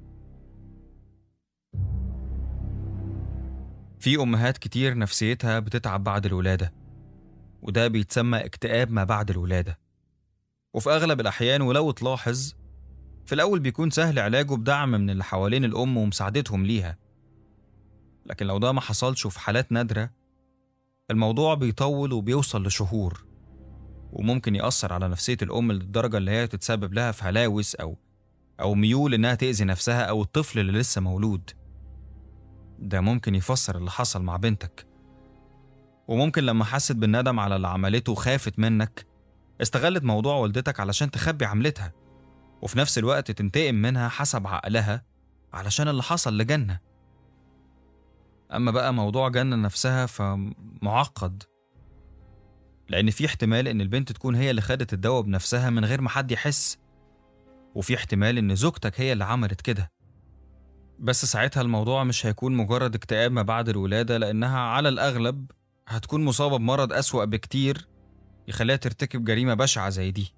في أمهات كتير نفسيتها بتتعب بعد الولادة، وده بيتسمى اكتئاب ما بعد الولادة، وفي أغلب الأحيان ولو تلاحظ في الأول بيكون سهل علاجه بدعم من اللي حوالين الأم ومساعدتهم ليها، لكن لو ده ما حصلش وفي حالات نادرة الموضوع بيطول وبيوصل لشهور، وممكن يأثر على نفسية الأم للدرجة اللي هي تتسبب لها في هلاوس أو ميول إنها تأذي نفسها أو الطفل اللي لسه مولود. ده ممكن يفسر اللي حصل مع بنتك، وممكن لما حست بالندم على اللي عملته وخافت منك استغلت موضوع والدتك علشان تخبي عملتها، وفي نفس الوقت تنتقم منها حسب عقلها علشان اللي حصل لجنة. أما بقى موضوع جنة نفسها فمعقد، لأن في احتمال إن البنت تكون هي اللي خدت الدواء بنفسها من غير ما حد يحس، وفي احتمال إن زوجتك هي اللي عملت كده. بس ساعتها الموضوع مش هيكون مجرد اكتئاب ما بعد الولادة، لأنها على الأغلب هتكون مصابة بمرض أسوأ بكتير يخليها ترتكب جريمة بشعة زي دي.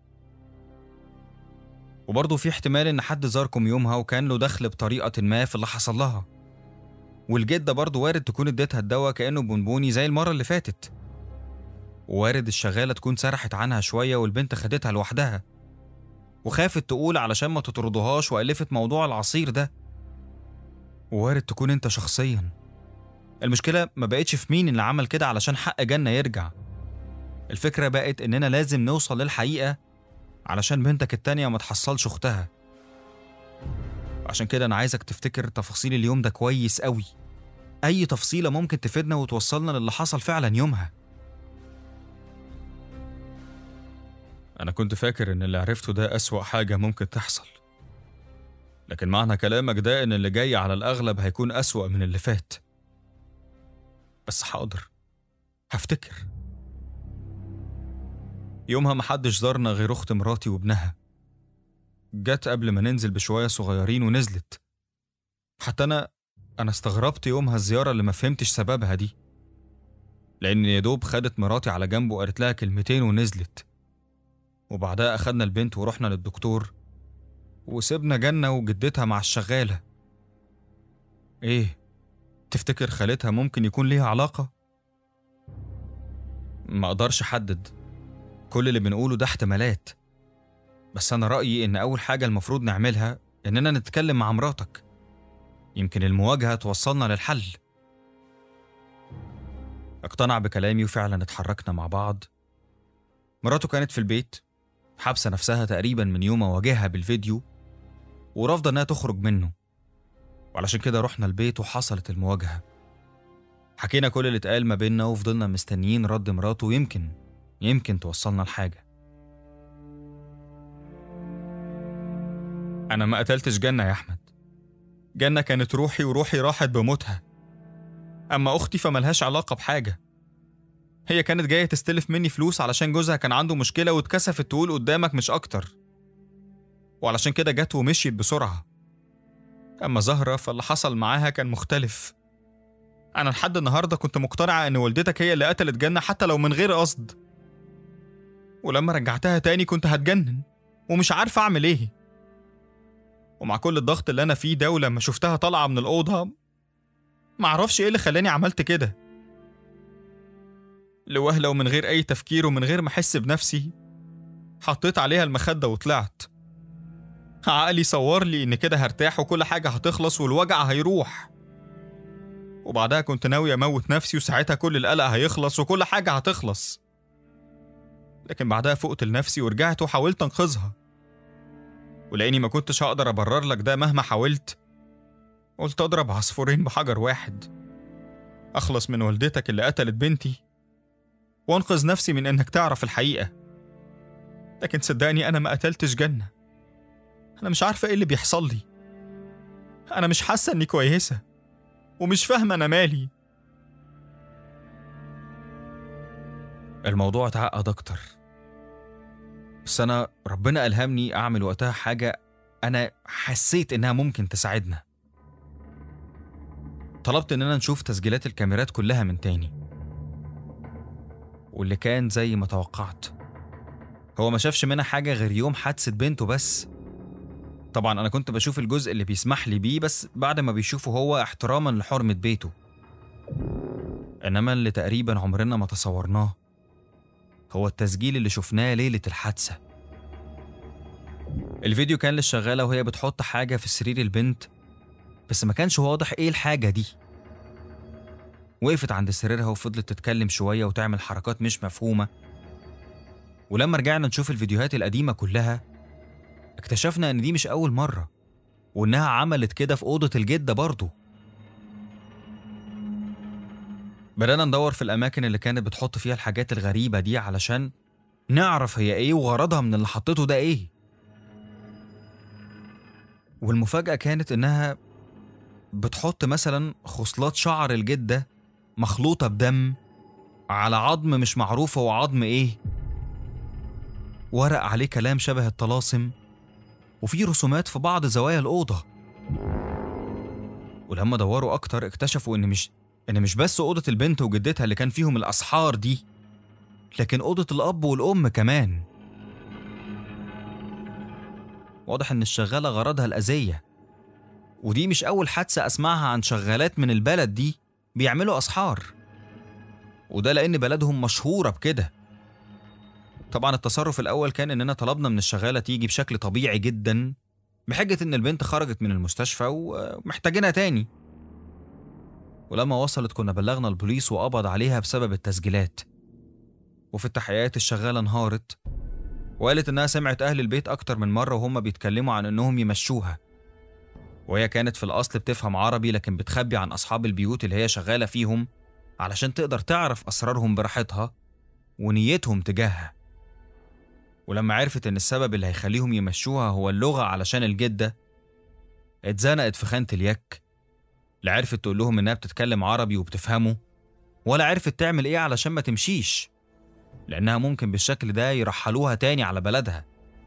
وبرضه في احتمال إن حد زاركم يومها وكان له دخل بطريقة ما في اللي حصل لها، والجدة برضه وارد تكون اديتها الدواء كأنه بونبوني زي المرة اللي فاتت، ووارد الشغالة تكون سرحت عنها شوية والبنت خدتها لوحدها وخافت تقول علشان ما تطردهاش وألفت موضوع العصير ده، ووارد تكون انت شخصيا. المشكلة ما بقتش في مين اللي عمل كده علشان حق جنة يرجع، الفكرة بقت إننا لازم نوصل للحقيقة علشان بنتك التانية ما تحصلش أختها. عشان كده أنا عايزك تفتكر تفاصيل اليوم ده كويس قوي، أي تفصيلة ممكن تفيدنا وتوصلنا للي حصل فعلا يومها. أنا كنت فاكر إن اللي عرفته ده أسوأ حاجة ممكن تحصل، لكن معنى كلامك ده إن اللي جاي على الأغلب هيكون أسوأ من اللي فات. بس حاضر، هفتكر. يومها محدش زارنا غير أخت مراتي وابنها، جت قبل ما ننزل بشوية صغيرين ونزلت. حتى أنا استغربت يومها الزيارة اللي ما فهمتش سببها دي، لأن يدوب خدت مراتي على جنب وقالت لها كلمتين ونزلت، وبعدها أخدنا البنت ورحنا للدكتور وسيبنا جنة وجدتها مع الشغالة. إيه؟ تفتكر خالتها ممكن يكون ليها علاقة؟ ما أقدرش أحدد، كل اللي بنقوله ده احتمالات، بس أنا رأيي إن أول حاجة المفروض نعملها إننا نتكلم مع مراتك، يمكن المواجهة توصلنا للحل. اقتنع بكلامي وفعلا اتحركنا مع بعض. مراته كانت في البيت حابسة نفسها تقريبا من يوم ما واجهها بالفيديو ورافضة إنها تخرج منه، وعلشان كده رحنا البيت وحصلت المواجهة. حكينا كل اللي اتقال ما بيننا وفضلنا مستنيين رد مراته، يمكن توصلنا لحاجة. أنا ما قتلتش جنة يا أحمد، جنة كانت روحي وروحي راحت بموتها. أما أختي فملهاش علاقة بحاجة، هي كانت جاية تستلف مني فلوس علشان جوزها كان عنده مشكلة واتكسفت تقول قدامك مش أكتر، وعلشان كده جت ومشيت بسرعة. أما زهرة فاللي حصل معاها كان مختلف. أنا لحد النهاردة كنت مقتنعة إن والدتك هي اللي قتلت جنة حتى لو من غير قصد، ولما رجعتها تاني كنت هتجنن ومش عارف أعمل إيه. ومع كل الضغط اللي أنا فيه ده ولما شفتها طالعة من الأوضة معرفش إيه اللي خلاني عملت كده، لوهلة ومن غير أي تفكير ومن غير ما أحس بنفسي حطيت عليها المخدة وطلعت. عقلي صور لي إن كده هرتاح وكل حاجة هتخلص والوجع هيروح، وبعدها كنت ناوي أموت نفسي، وساعتها كل القلق هيخلص وكل حاجة هتخلص. لكن بعدها فقت لنفسي ورجعت وحاولت أنقذها، ولأني ما كنتش هقدر أبرر لك ده مهما حاولت، قلت أضرب عصفورين بحجر واحد، أخلص من والدتك اللي قتلت بنتي وأنقذ نفسي من إنك تعرف الحقيقة. لكن صدقني أنا ما قتلتش جنة. أنا مش عارفة إيه اللي بيحصل لي. أنا مش حاسة إني كويسة ومش فاهمة أنا مالي. الموضوع اتعقد أكتر، بس أنا ربنا ألهمني أعمل وقتها حاجة أنا حسيت إنها ممكن تساعدنا. طلبت إننا نشوف تسجيلات الكاميرات كلها من تاني، واللي كان زي ما توقعت، هو ما شافش منها حاجة غير يوم حادثة بنته بس. طبعا أنا كنت بشوف الجزء اللي بيسمح لي بيه بس بعد ما بيشوفه هو احتراما لحرمة بيته، إنما اللي تقريبا عمرنا ما تصورناه هو التسجيل اللي شفناه ليلة الحادثة. الفيديو كان للشغالة وهي بتحط حاجة في سرير البنت، بس ما كانش واضح إيه الحاجة دي. وقفت عند سريرها وفضلت تتكلم شوية وتعمل حركات مش مفهومة. ولما رجعنا نشوف الفيديوهات القديمة كلها اكتشفنا إن دي مش أول مرة، وإنها عملت كده في أوضة الجدة برضه. بدأنا ندور في الأماكن اللي كانت بتحط فيها الحاجات الغريبة دي علشان نعرف هي إيه وغرضها من اللي حطته ده إيه. والمفاجأة كانت إنها بتحط مثلا خصلات شعر الجدة مخلوطة بدم على عظم مش معروف هو عظم إيه، ورق عليه كلام شبه الطلاسم، وفي رسومات في بعض زوايا الأوضة. ولما دوروا أكتر اكتشفوا إن مش بس أوضة البنت وجدتها اللي كان فيهم الأسحار دي، لكن أوضة الأب والأم كمان. واضح إن الشغالة غرضها الأذية، ودي مش أول حادثة أسمعها عن شغالات من البلد دي بيعملوا أسحار، وده لأن بلدهم مشهورة بكده. طبعا التصرف الأول كان إننا طلبنا من الشغالة تيجي بشكل طبيعي جدا بحجة إن البنت خرجت من المستشفى ومحتاجينها تاني. ولما وصلت كنا بلغنا البوليس وقبض عليها بسبب التسجيلات. وفي التحقيقات الشغالة انهارت وقالت إنها سمعت أهل البيت أكتر من مرة وهم بيتكلموا عن إنهم يمشوها، وهي كانت في الأصل بتفهم عربي لكن بتخبي عن أصحاب البيوت اللي هي شغالة فيهم علشان تقدر تعرف أسرارهم براحتها ونيتهم تجاهها. ولما عرفت إن السبب اللي هيخليهم يمشوها هو اللغة علشان الجدة، اتزنقت في خانة اليك. لا عرفت تقول لهم إنها بتتكلم عربي وبتفهمه، ولا عرفت تعمل إيه علشان ما تمشيش، لأنها ممكن بالشكل ده يرحلوها تاني على بلدها.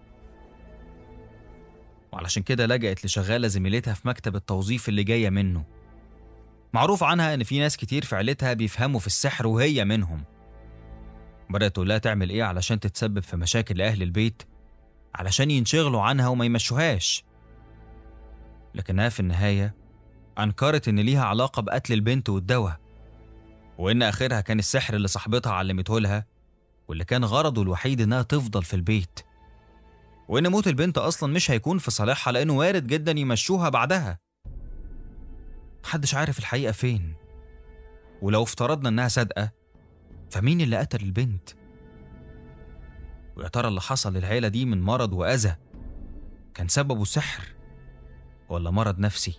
وعلشان كده لجأت لشغالة زميلتها في مكتب التوظيف اللي جاية منه. معروف عنها إن في ناس كتير في عيلتها بيفهموا في السحر وهي منهم. بدأت تقول لها تعمل إيه علشان تتسبب في مشاكل لأهل البيت علشان ينشغلوا عنها وما يمشوهاش. لكنها في النهاية أنكرت إن ليها علاقة بقتل البنت والدواء، وإن آخرها كان السحر اللي صاحبتها علمته لها، واللي كان غرضه الوحيد إنها تفضل في البيت، وإن موت البنت أصلا مش هيكون في صالحها لأنه وارد جدا يمشوها بعدها. محدش عارف الحقيقة فين، ولو افترضنا إنها صادقة فمين اللي قتل البنت؟ ويا ترى اللي حصل للعيلة دي من مرض وأذى كان سببه سحر ولا مرض نفسي؟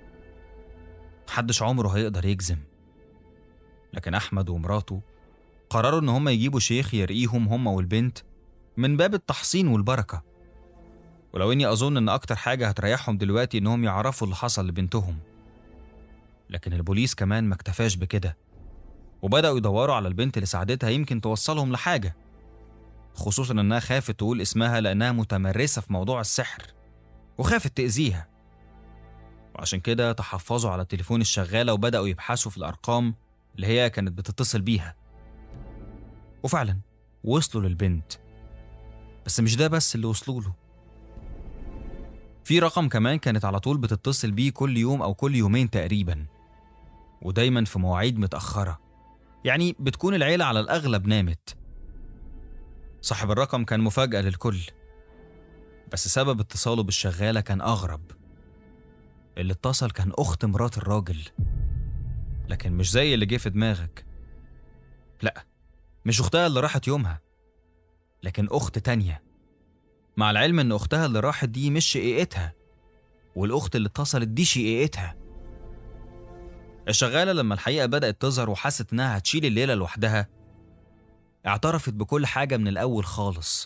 محدش عمره هيقدر يجزم. لكن أحمد ومراته قرروا إن هم يجيبوا شيخ يرقيهم هم والبنت من باب التحصين والبركة. ولو إني أظن إن أكتر حاجة هتريحهم دلوقتي إنهم يعرفوا اللي حصل لبنتهم، لكن البوليس كمان ما اكتفاش بكده، وبدأوا يدوروا على البنت اللي ساعدتها يمكن توصلهم لحاجة، خصوصا إنها خافت تقول اسمها لأنها متمرسة في موضوع السحر وخافت تأذيها. وعشان كده تحفظوا على تليفون الشغالة وبدأوا يبحثوا في الأرقام اللي هي كانت بتتصل بيها. وفعلا وصلوا للبنت، بس مش ده بس اللي وصلوا له. في رقم كمان كانت على طول بتتصل بيه كل يوم أو كل يومين تقريبا، ودايما في مواعيد متأخرة، يعني بتكون العيلة على الأغلب نامت. صاحب الرقم كان مفاجأة للكل، بس سبب اتصاله بالشغالة كان أغرب. اللي اتصل كان أخت مرات الراجل. لكن مش زي اللي جه في دماغك. لأ، مش أختها اللي راحت يومها، لكن أخت تانية، مع العلم إن أختها اللي راحت دي مش شقيقتها، والأخت اللي اتصلت دي شقيقتها. الشغالة لما الحقيقة بدأت تظهر وحست إنها هتشيل الليلة لوحدها، اعترفت بكل حاجة من الأول خالص.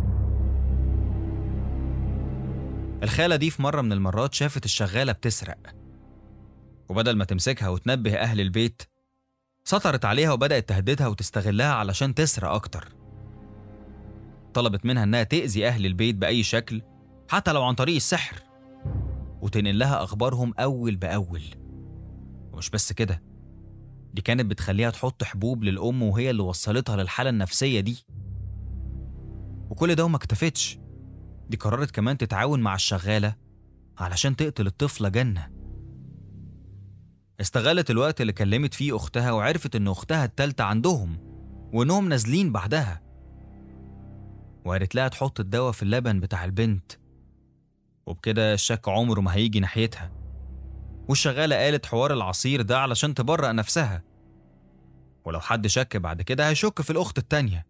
الخالة دي في مرة من المرات شافت الشغالة بتسرق، وبدل ما تمسكها وتنبه أهل البيت، سطرت عليها وبدأت تهددها وتستغلها علشان تسرق أكتر. طلبت منها إنها تأذي أهل البيت بأي شكل، حتى لو عن طريق السحر، وتنقل لها أخبارهم أول بأول. ومش بس كده، دي كانت بتخليها تحط حبوب للأم، وهي اللي وصلتها للحالة النفسية دي. وكل ده وما اكتفتش، دي قررت كمان تتعاون مع الشغالة علشان تقتل الطفلة جنة. استغلت الوقت اللي كلمت فيه أختها وعرفت إن أختها التالتة عندهم وإنهم نازلين بعدها، وقالت لها تحط الدواء في اللبن بتاع البنت، وبكده الشك عمره ما هيجي ناحيتها. والشغالة قالت حوار العصير ده علشان تبرأ نفسها، ولو حد شك بعد كده هيشك في الأخت التانية.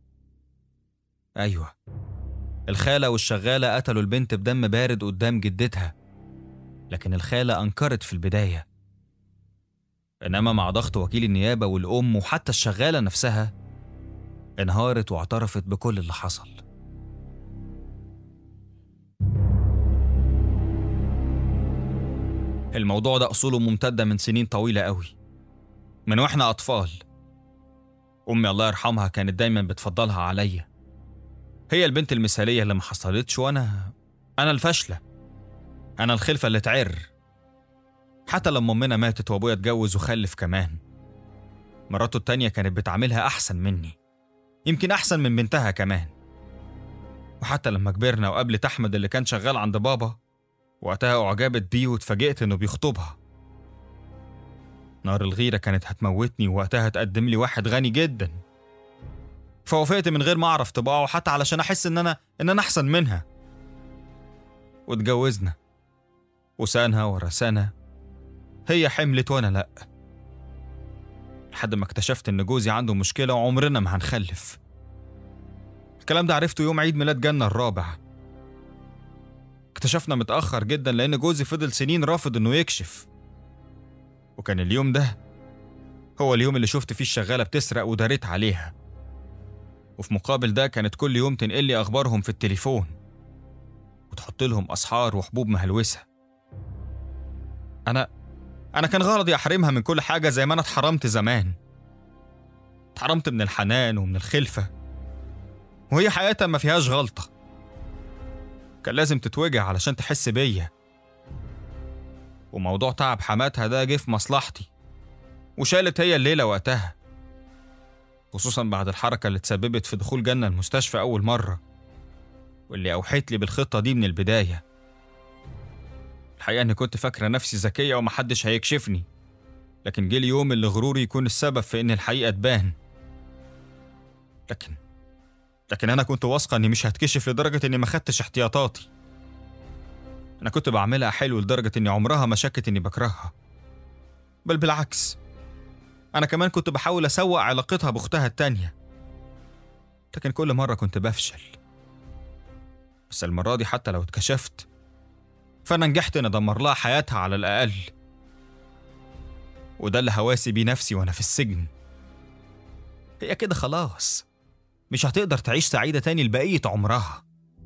أيوة، الخالة والشغالة قتلوا البنت بدم بارد قدام جدتها، لكن الخالة أنكرت في البداية. إنما مع ضغط وكيل النيابة والأم وحتى الشغالة نفسها، انهارت واعترفت بكل اللي حصل. الموضوع ده أصوله ممتدة من سنين طويلة قوي، من وإحنا أطفال. أمي الله يرحمها كانت دايما بتفضلها عليا، هي البنت المثالية اللي ما حصلتش، وأنا الفاشلة، أنا الخلفة اللي تعر. حتى لما أمنا ماتت وأبويا اتجوز وخلف كمان، مراته التانية كانت بتعاملها أحسن مني، يمكن أحسن من بنتها كمان. وحتى لما كبرنا وقابلت أحمد اللي كان شغال عند بابا، وقتها أعجبت بيه واتفاجئت إنه بيخطبها. نار الغيرة كانت هتموتني، ووقتها تقدم لي واحد غني جدا، فوافقت من غير ما أعرف طباعه، حتى علشان أحس إن أنا أحسن منها. واتجوزنا، وسنة ورا سنة هي حملت وأنا لأ، لحد ما اكتشفت إن جوزي عنده مشكلة وعمرنا ما هنخلف. الكلام ده عرفته يوم عيد ميلاد جنة الرابع. اكتشفنا متأخر جدا لأن جوزي فضل سنين رافض إنه يكشف، وكان اليوم ده هو اليوم اللي شفت فيه الشغالة بتسرق وداريت عليها، وفي مقابل ده كانت كل يوم تنقل لي أخبارهم في التليفون، وتحط لهم أسحار وحبوب مهلوسة. أنا كان غرضي أحرمها من كل حاجة زي ما أنا اتحرمت زمان. اتحرمت من الحنان ومن الخلفة، وهي حياتها ما فيهاش غلطة. كان لازم تتوجع علشان تحس بيا. وموضوع تعب حماتها ده جه في مصلحتي، وشالت هي الليلة وقتها، خصوصا بعد الحركة اللي تسببت في دخول جنة المستشفى أول مرة، واللي أوحيت لي بالخطة دي من البداية. الحقيقة إني كنت فاكرة نفسي ذكية ومحدش هيكشفني، لكن جه اليوم اللي غروري يكون السبب في إن الحقيقة تبان. لكن أنا كنت واثقة إني مش هتكشف لدرجة إني ما خدتش احتياطاتي. أنا كنت بعملها حلو لدرجة إني عمرها ما شكت إني بكرهها، بل بالعكس، أنا كمان كنت بحاول أسوق علاقتها بأختها التانية، لكن كل مرة كنت بفشل. بس المرة دي حتى لو اتكشفت، فأنا نجحت إن أدمر لها حياتها على الأقل، وده اللي هواسي بيه نفسي وأنا في السجن. هي كده خلاص مش هتقدر تعيش سعيدة تاني لبقية عمرها.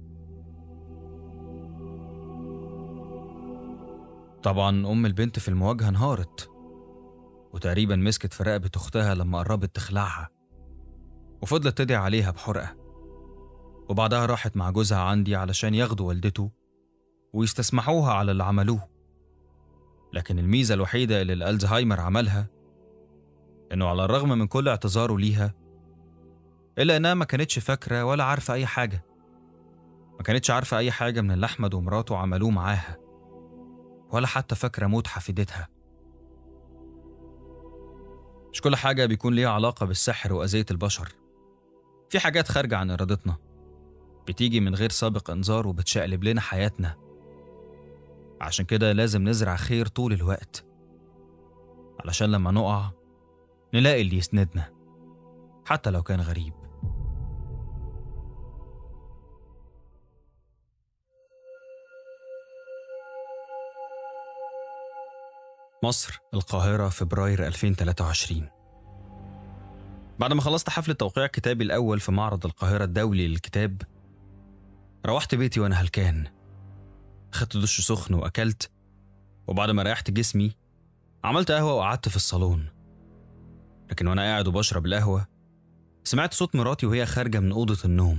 طبعا أم البنت في المواجهة انهارت، وتقريبا مسكت في رقبة أختها لما قربت تخلعها، وفضلت تدعي عليها بحرقة. وبعدها راحت مع جوزها عندي علشان ياخدوا والدته ويستسمحوها على اللي عملوه. لكن الميزة الوحيدة اللي الألزهايمر عملها إنه على الرغم من كل اعتذاره ليها، إلا إنها ما كانتش فاكرة ولا عارفة أي حاجة. ما كانتش عارفة أي حاجة من اللي أحمد ومراته عملوه معاها، ولا حتى فاكرة موت حفيدتها. مش كل حاجة بيكون ليها علاقة بالسحر وأذية البشر. في حاجات خارجة عن إرادتنا، بتيجي من غير سابق إنذار وبتشقلب لنا حياتنا. عشان كده لازم نزرع خير طول الوقت، علشان لما نقع نلاقي اللي يسندنا حتى لو كان غريب. مصر، القاهرة، فبراير 2023. بعد ما خلصت حفلة توقيع كتابي الأول في معرض القاهرة الدولي للكتاب، روحت بيتي وأنا هلكان. خدت دش سخن وأكلت، وبعد ما ريحت جسمي عملت قهوة وقعدت في الصالون. لكن وأنا قاعد وبشرب القهوة سمعت صوت مراتي وهي خارجة من أوضة النوم.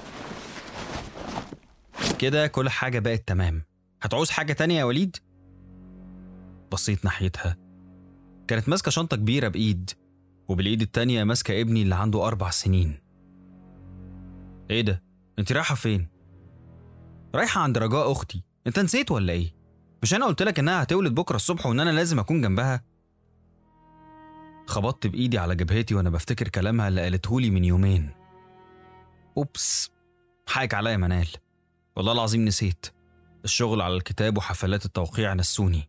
كده كل حاجة بقت تمام. هتعوز حاجة تانية يا وليد؟ بصيت ناحيتها، كانت ماسكة شنطة كبيرة بإيد، وبالإيد التانية ماسكة ابني اللي عنده 4 سنين. إيه ده؟ أنت رايحة فين؟ رايحة عند رجاء أختي. أنت نسيت ولا إيه؟ مش أنا قلت لك إنها هتولد بكرة الصبح وإن أنا لازم أكون جنبها؟ خبطت بإيدي على جبهتي وأنا بفتكر كلامها اللي قالتهولي من يومين. أوبس، حقك عليا منال، والله العظيم نسيت. الشغل على الكتاب وحفلات التوقيع نسوني.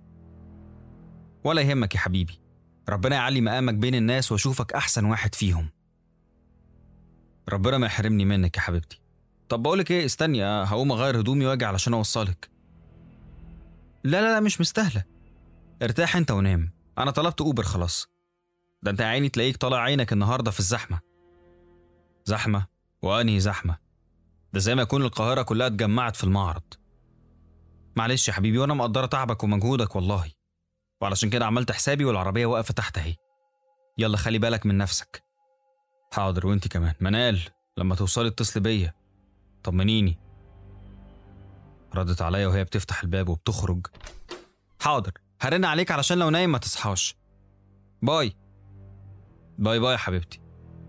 ولا يهمك يا حبيبي، ربنا يعلي مقامك بين الناس واشوفك احسن واحد فيهم. ربنا ما يحرمني منك يا حبيبتي. طب بقولك ايه، استني هقوم اغير هدومي واجي علشان اوصلك. لا مش مستاهله، ارتاح انت ونام، انا طلبت اوبر خلاص. ده انت يا عيني تلاقيك طالع عينك النهارده في الزحمه. زحمه؟ وانهي زحمه؟ ده زي ما يكون القاهره كلها اتجمعت في المعرض. معلش يا حبيبي، وانا مقدره تعبك ومجهودك والله، وعلشان كده عملت حسابي والعربية واقفة تحت اهي. يلا خلي بالك من نفسك. حاضر، وانتي كمان منال، لما توصلي اتصلي بيا طمنيني. ردت عليا وهي بتفتح الباب وبتخرج. حاضر، هرن عليك علشان لو نايم ما تصحاش. باي. باي باي يا حبيبتي.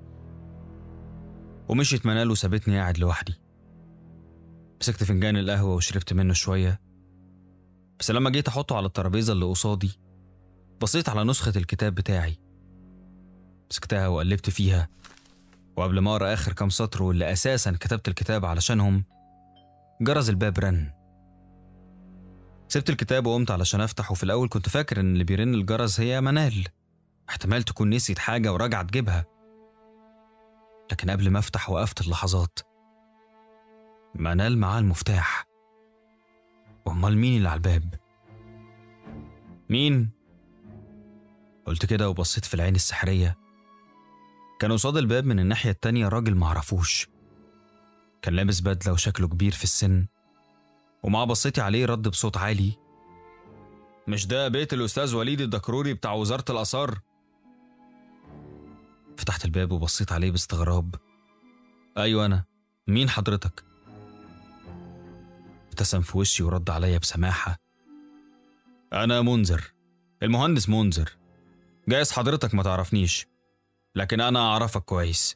ومشيت منال وسابتني قاعد لوحدي. مسكت فنجان القهوة وشربت منه شوية، بس لما جيت احطه على الترابيزة اللي قصادي بصيت على نسخة الكتاب بتاعي. مسكتها وقلبت فيها، وقبل ما اقرا اخر كام سطر واللي اساسا كتبت الكتاب علشانهم جرس الباب رن. سبت الكتاب وقمت علشان افتح، وفي الاول كنت فاكر ان اللي بيرن الجرس هي منال، احتمال تكون نسيت حاجة وراجعة تجيبها. لكن قبل ما افتح وقفت اللحظات. منال معاه المفتاح. وامال مين اللي على الباب؟ مين؟ قلت كده وبصيت في العين السحرية. كان قصاد الباب من الناحية التانية راجل معرفوش، كان لابس بدلة وشكله كبير في السن، ومع بصيتي عليه رد بصوت عالي: مش ده بيت الأستاذ وليد الدكروري بتاع وزارة الآثار؟ فتحت الباب وبصيت عليه باستغراب. أيوة أنا، مين حضرتك؟ ابتسم في وشي ورد عليا بسماحة: أنا منذر، المهندس منذر. جايز حضرتك ما تعرفنيش، لكن أنا أعرفك كويس.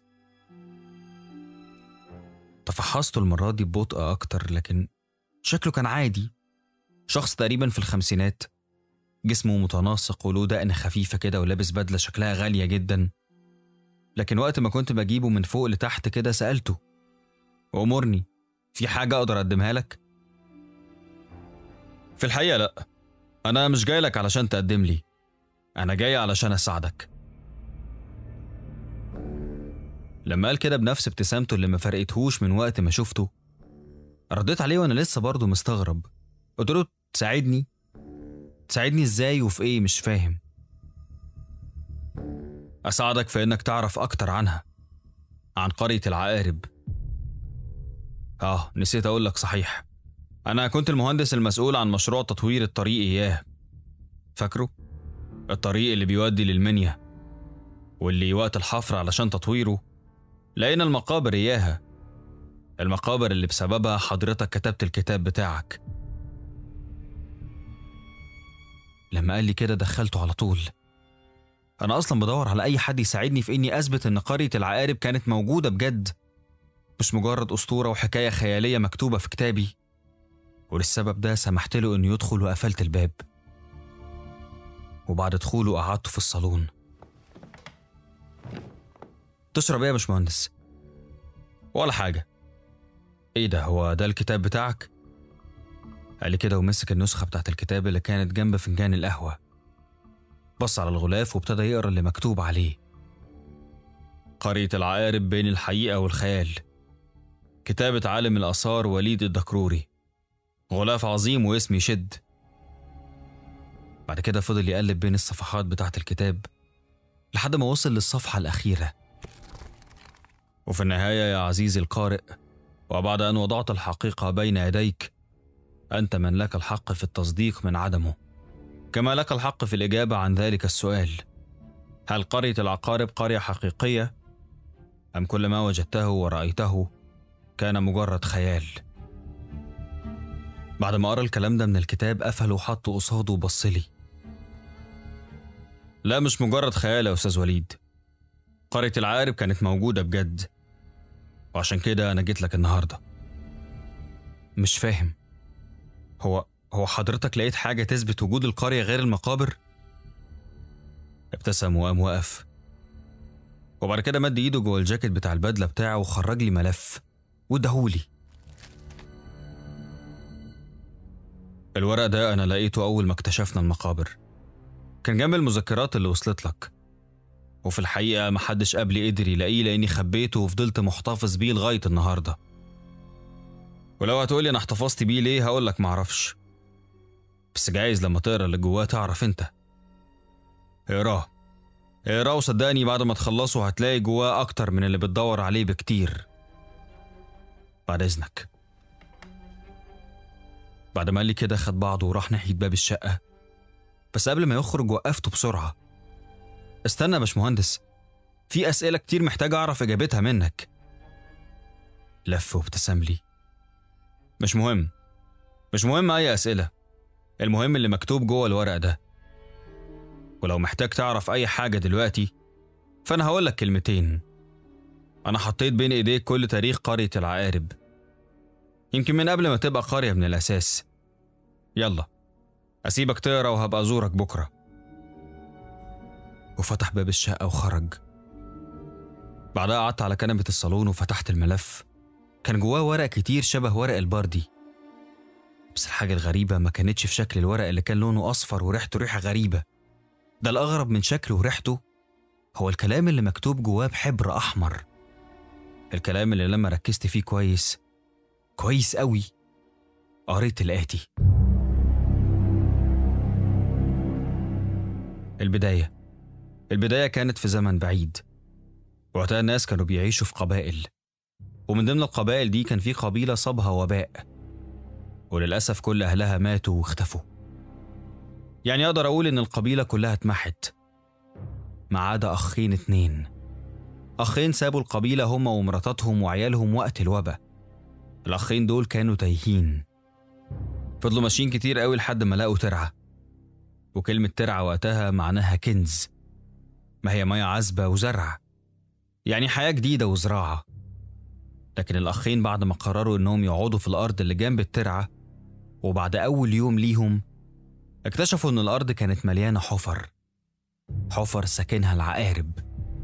تفحصته المرة دي ببطء أكتر، لكن شكله كان عادي. شخص تقريبا في الخمسينات، جسمه متناسق وله دقن خفيفة كده ولابس بدلة شكلها غالية جدا. لكن وقت ما كنت بجيبه من فوق لتحت كده سألته: أمرني، في حاجة أقدر أقدمها لك؟ في الحقيقة لأ، أنا مش جاي لك علشان تقدم لي، أنا جاي علشان أساعدك. لما قال كده بنفس ابتسامته اللي ما فرقتهوش من وقت ما شفته، رديت عليه وأنا لسه برضه مستغرب. قلت له: تساعدني؟ تساعدني إزاي وفي إيه؟ مش فاهم. أساعدك في إنك تعرف أكتر عنها، عن قرية العقارب. نسيت أقول لك صحيح، أنا كنت المهندس المسؤول عن مشروع تطوير الطريق إياه. فاكره؟ الطريق اللي بيودي للمنيا، واللي وقت الحفر علشان تطويره لقينا المقابر إياها، المقابر اللي بسببها حضرتك كتبت الكتاب بتاعك. لما قال لي كده دخلته على طول. أنا أصلا بدور على أي حد يساعدني في إني أثبت إن قرية العقارب كانت موجودة بجد، مش مجرد أسطورة وحكاية خيالية مكتوبة في كتابي. وللسبب ده سمحت له إنه يدخل وقفلت الباب. وبعد دخوله قعدته في الصالون. تشرب ايه يا باشمهندس؟ ولا حاجة. ايه ده، هو ده الكتاب بتاعك؟ قال لي كده ومسك النسخة بتاعت الكتاب اللي كانت جنب فنجان القهوة. بص على الغلاف وابتدى يقرأ اللي مكتوب عليه: قرية العقارب بين الحقيقة والخيال، كتابة عالم الآثار وليد الدكروري، غلاف عظيم واسم يشد. بعد كده فضل يقلب بين الصفحات بتاعت الكتاب لحد ما وصل للصفحة الأخيرة. وفي النهاية يا عزيزي القارئ، وبعد أن وضعت الحقيقة بين يديك، أنت من لك الحق في التصديق من عدمه، كما لك الحق في الإجابة عن ذلك السؤال: هل قرية العقارب قرية حقيقية؟ أم كل ما وجدته ورأيته كان مجرد خيال؟ بعد ما قرأ الكلام ده من الكتاب قفله وحطه قصاده وبصلي: لا، مش مجرد خيال يا أستاذ وليد، قرية العقارب كانت موجودة بجد، وعشان كده أنا جيت لك النهاردة. مش فاهم، هو حضرتك لقيت حاجة تثبت وجود القرية غير المقابر؟ ابتسم وقام وقف، وبعد كده مد ايده جوه الجاكيت بتاع البدلة بتاعه وخرج لي ملف واداهولي. الورق ده أنا لقيته أول ما اكتشفنا المقابر، كان جنب المذكرات اللي وصلت لك، وفي الحقيقة محدش قبلي قدر يلاقيه لأني خبيته وفضلت محتفظ بيه لغاية النهاردة. ولو هتقولي أنا احتفظت بيه ليه هقولك معرفش، بس جايز لما تقرا اللي جواه تعرف انت. اقراه وصدقني بعد ما تخلصه هتلاقي جواه أكتر من اللي بتدور عليه بكتير. بعد إذنك. بعد ما قال لي كده خد بعضه وراح ناحية باب الشقة، بس قبل ما يخرج وقفته بسرعة: استنى يا باشمهندس، في أسئلة كتير محتاج أعرف إجابتها منك. لف وابتسم لي: مش مهم أي أسئلة، المهم اللي مكتوب جوه الورق ده. ولو محتاج تعرف أي حاجة دلوقتي فأنا هقولك كلمتين. أنا حطيت بين إيديك كل تاريخ قرية العقارب، يمكن من قبل ما تبقى قرية من الأساس. يلا أسيبك تقرا وهبقى أزورك بكرة. وفتح باب الشقة وخرج. بعدها قعدت على كنبة الصالون وفتحت الملف، كان جواه ورق كتير شبه ورق الباردي، بس الحاجة الغريبة ما كانتش في شكل الورق اللي كان لونه أصفر وريحته ريحة غريبة. ده الأغرب من شكله وريحته هو الكلام اللي مكتوب جواه بحبر أحمر، الكلام اللي لما ركزت فيه كويس قوي قريت الآتي: البداية كانت في زمن بعيد، وقتها الناس كانوا بيعيشوا في قبائل، ومن ضمن القبائل دي كان في قبيلة صابها وباء، وللأسف كل أهلها ماتوا واختفوا. يعني أقدر أقول إن القبيلة كلها اتمحت ما عدا أخين 2. أخين سابوا القبيلة هم ومراتاتهم وعيالهم وقت الوباء. الأخين دول كانوا تايهين، فضلوا ماشيين كتير قوي لحد ما لقوا ترعة، وكلمة ترعة وقتها معناها كنز، ما هي مياه عذبة وزرع، يعني حياة جديدة وزراعة. لكن الأخين بعد ما قرروا إنهم يقعدوا في الأرض اللي جنب الترعة، وبعد أول يوم ليهم اكتشفوا إن الأرض كانت مليانة حفر ساكنها العقارب.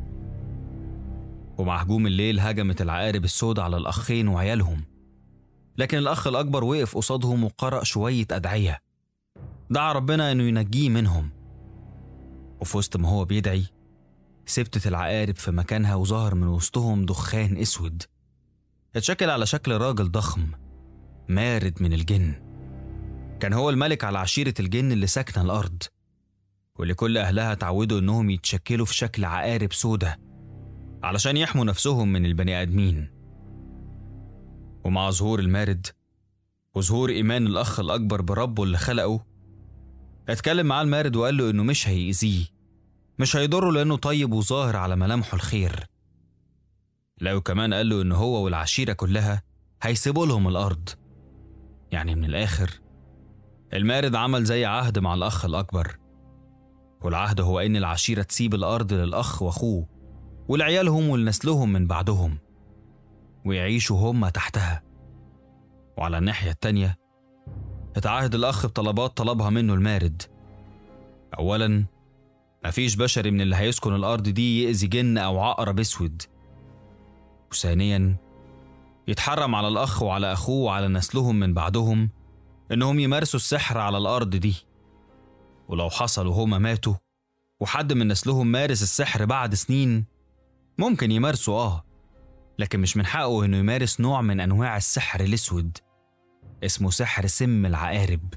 ومع هجوم الليل هجمت العقارب السوداء على الأخين وعيالهم، لكن الأخ الأكبر وقف قصادهم وقرأ شوية أدعية، دعا ربنا إنه ينجيه منهم. وفي وسط ما هو بيدعي ثبتت العقارب في مكانها، وظهر من وسطهم دخان أسود اتشكل على شكل راجل ضخم مارد من الجن. كان هو الملك على عشيرة الجن اللي ساكنة الأرض، واللي كل أهلها تعودوا إنهم يتشكلوا في شكل عقارب سودة علشان يحموا نفسهم من البني آدمين. ومع ظهور المارد وظهور إيمان الأخ الأكبر بربه اللي خلقه، اتكلم معاه المارد وقال له إنه مش هيأذيه، مش هيضره لأنه طيب وظاهر على ملامحه الخير. لو كمان قال له إنه هو والعشيرة كلها هيسيبوا لهم الأرض. يعني من الآخر المارد عمل زي عهد مع الأخ الأكبر، والعهد هو إن العشيرة تسيب الأرض للأخ وأخوه ولعيالهم ولنسلهم من بعدهم، ويعيشوا هم تحتها. وعلى الناحية التانية اتعاهد الأخ بطلبات طلبها منه المارد. أولاً، مفيش بشري من اللي هيسكن الأرض دي يأذي جن أو عقرب أسود. وثانياً، يتحرم على الأخ وعلى أخوه وعلى نسلهم من بعدهم إنهم يمارسوا السحر على الأرض دي، ولو حصل وهما ماتوا وحد من نسلهم مارس السحر بعد سنين، ممكن يمارسه لكن مش من حقه إنه يمارس نوع من أنواع السحر الأسود اسمه سحر سم العقارب.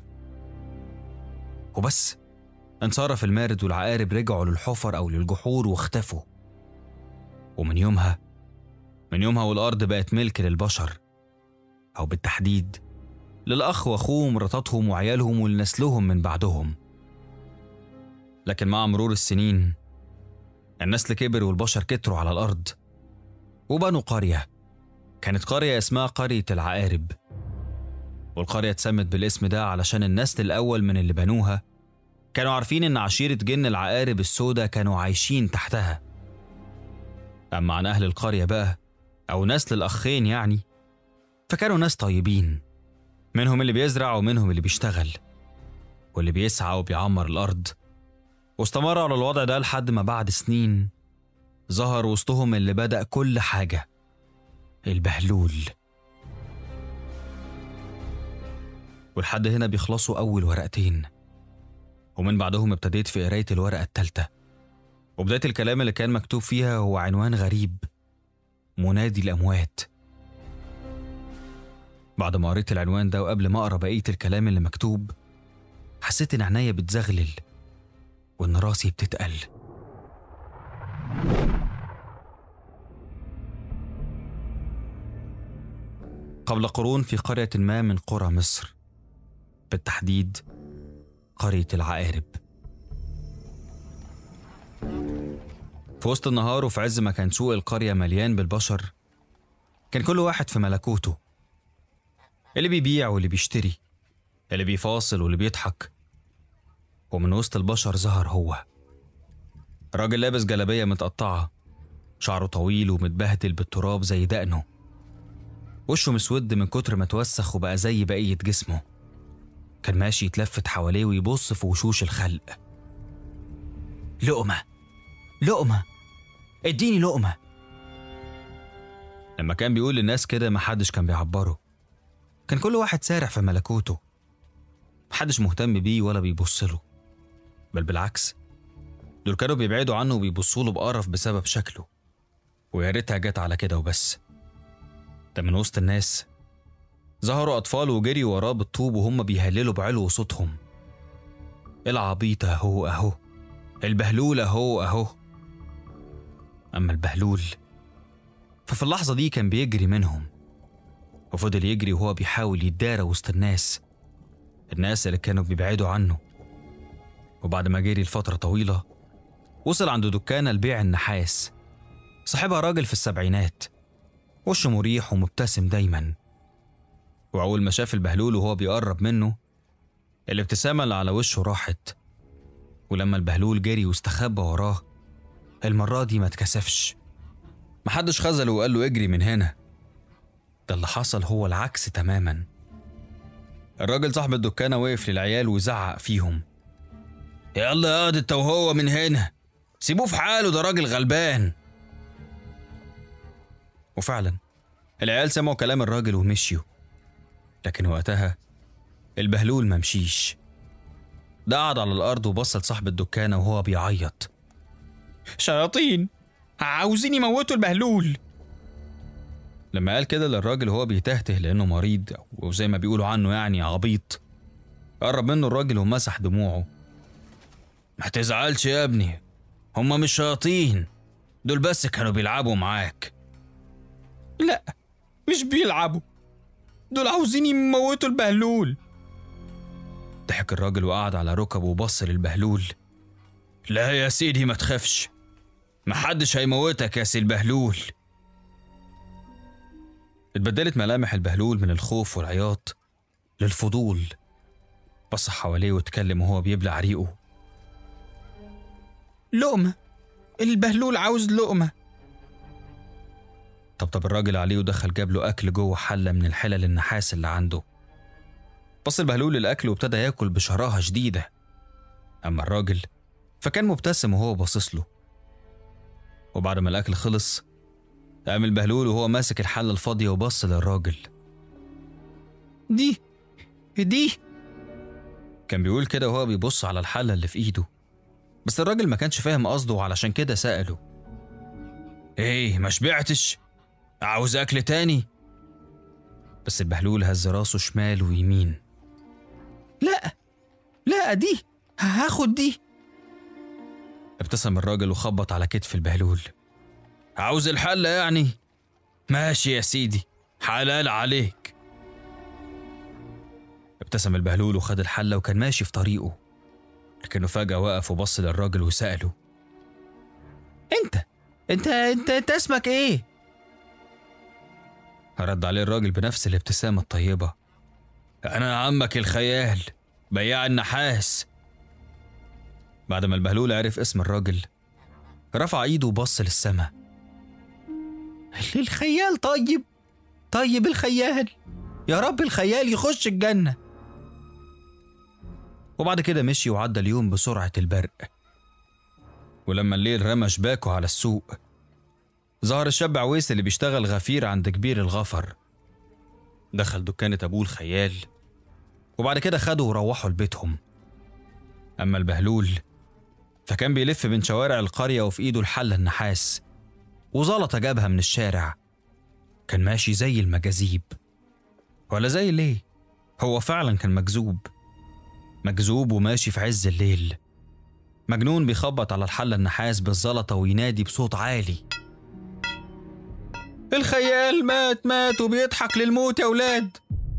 وبس انصرف المارد والعقارب رجعوا للحفر أو للجحور واختفوا. ومن يومها والأرض بقت ملك للبشر، أو بالتحديد للأخ وأخوه ومراتاتهم وعيالهم ولنسلهم من بعدهم. لكن مع مرور السنين النسل كبر والبشر كتروا على الأرض وبنوا قرية، كانت قرية اسمها قرية العقارب. والقرية اتسمت بالاسم ده علشان النسل الأول من اللي بنوها كانوا عارفين إن عشيرة جن العقارب السوداء كانوا عايشين تحتها. أما عن أهل القرية بقى، أو نسل الأخين يعني، فكانوا ناس طيبين، منهم اللي بيزرع ومنهم اللي بيشتغل واللي بيسعى وبيعمر الأرض. واستمروا على الوضع ده لحد ما بعد سنين ظهر وسطهم اللي بدأ كل حاجة، البهلول. ولحد هنا بيخلصوا أول ورقتين، ومن بعدهم ابتديت في قراية الورقة التالتة، وبداية الكلام اللي كان مكتوب فيها هو عنوان غريب: منادي الأموات. بعد ما قريت العنوان ده وقبل ما أقرأ بقية الكلام اللي مكتوب، حسيت إن عينيا بتزغلل وإن راسي بتتقل. قبل قرون في قرية ما من قرى مصر، بالتحديد قرية العقارب. في وسط النهار وفي عز ما كان سوق القرية مليان بالبشر، كان كل واحد في ملكوته، اللي بيبيع واللي بيشتري، اللي بيفاصل واللي بيضحك. ومن وسط البشر ظهر هو، راجل لابس جلابية متقطعة، شعره طويل ومتبهدل بالتراب زي دقنه، وشه مسود من كتر ما توسخ وبقى زي بقية جسمه. كان ماشي يتلفت حواليه ويبص في وشوش الخلق. لقمة لقمة، اديني لقمة. لما كان بيقول للناس كده محدش كان بيعبره، كان كل واحد سارح في ملكوته، محدش مهتم بيه ولا بيبصله، بل بالعكس دول كانوا بيبعدوا عنه وبيبصوله بقرف بسبب شكله. ويا ريتها جت على كده وبس، ده من وسط الناس ظهروا أطفال وجريوا وراه بالطوب وهم بيهللوا بعلو صوتهم: العبيط أهو أهو، البهلول أهو أهو. أما البهلول ففي اللحظة دي كان بيجري منهم، وفضل يجري وهو بيحاول يتدارى وسط الناس اللي كانوا بيبعدوا عنه. وبعد ما جري لفترة طويلة وصل عند دكانة لبيع النحاس، صاحبها راجل في السبعينات، وشه مريح ومبتسم دايما. وأول ما شاف البهلول وهو بيقرب منه، الابتسامة اللي على وشه راحت. ولما البهلول جري واستخبى وراه، المرة دي ما اتكسفش، محدش خذله وقال له اجري من هنا. ده اللي حصل هو العكس تماما. الراجل صاحب الدكانة وقف للعيال وزعق فيهم: يلا يا قاضي انت وهو من هنا، سيبوه في حاله، ده راجل غلبان. وفعلا العيال سمعوا كلام الراجل ومشيوا. لكن وقتها البهلول ممشيش، ده قعد على الأرض وبص لصاحب الدكانة وهو بيعيط: شياطين عاوزين يموتوا البهلول. لما قال كده للراجل وهو بيتهته لأنه مريض، أو زي ما بيقولوا عنه يعني عبيط، قرب منه الراجل ومسح دموعه: ما تزعلش يا ابني، هما مش شياطين، دول بس كانوا بيلعبوا معاك. لا مش بيلعبوا، دول عاوزين يموتوا البهلول. ضحك الراجل وقعد على ركبه وبص للبهلول: لا يا سيدي ما تخافش، محدش هيموتك يا سي البهلول. اتبدلت ملامح البهلول من الخوف والعياط للفضول، بص حواليه واتكلم وهو بيبلع ريقه: لقمة، البهلول عاوز لقمة. طبطب الراجل عليه ودخل جاب له أكل جوه حلة من الحلل النحاس اللي عنده. بص البهلول للأكل وابتدى ياكل بشراهة شديدة. أما الراجل فكان مبتسم وهو باصص له. وبعد ما الأكل خلص، قام البهلول وهو ماسك الحلة الفاضية وبص للراجل: دي كان بيقول كده وهو بيبص على الحلة اللي في إيده. بس الراجل ما كانش فاهم قصده، علشان كده سأله: ايه، ما شبعتش؟ عاوز أكل تاني؟ بس البهلول هز راسه شمال ويمين. لا لا، دي هاخد دي. ابتسم الراجل وخبط على كتف البهلول. عاوز الحلة يعني؟ ماشي يا سيدي، حلال عليك. ابتسم البهلول وخد الحلة وكان ماشي في طريقه، لكنه فجأة وقف وبص للراجل وسأله: انت اسمك ايه؟ رد عليه الراجل بنفس الابتسامة الطيبة: انا عمك الخيال، بياع النحاس. بعد ما البهلول عرف اسم الراجل رفع ايده وبص للسما: الخيال طيب الخيال، يا رب الخيال يخش الجنة. وبعد كده مشي وعدى اليوم بسرعة البرق. ولما الليل رمى شباكه على السوق ظهر الشاب عويس اللي بيشتغل غفير عند كبير الغفر. دخل دكانة أبوه الخيال وبعد كده خده وروحوا لبيتهم. أما البهلول فكان بيلف بين شوارع القرية وفي إيده الحلة النحاس وزلطة جابها من الشارع. كان ماشي زي المجاذيب، ولا زي ليه، هو فعلا كان مجذوب وماشي في عز الليل، مجنون بيخبط على الحلة النحاس بالزلطة وينادي بصوت عالي: الخيال مات وبيضحك للموت يا ولاد.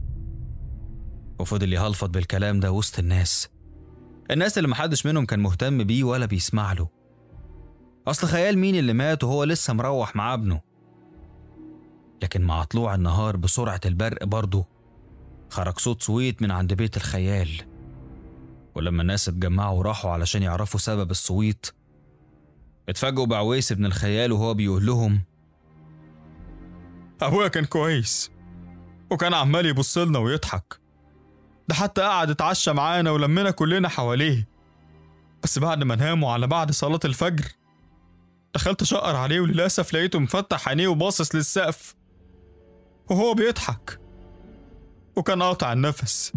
وفضل يهلفط بالكلام ده وسط الناس اللي محدش منهم كان مهتم بيه ولا بيسمع له. أصل خيال مين اللي مات وهو لسه مروح مع ابنه؟ لكن مع طلوع النهار بسرعة البرق برضه خرج صوت صويت من عند بيت الخيال. ولما الناس اتجمعوا وراحوا علشان يعرفوا سبب الصويت اتفاجئوا بعويس ابن الخيال وهو بيقول لهم: أبويا كان كويس وكان عمال يبص لنا ويضحك، ده حتى قعد اتعشى معانا ولمنا كلنا حواليه. بس بعد ما ناموا على بعد صلاة الفجر دخلت شقر عليه وللأسف لقيته مفتح عينيه وباصص للسقف وهو بيضحك وكان قاطع النفس.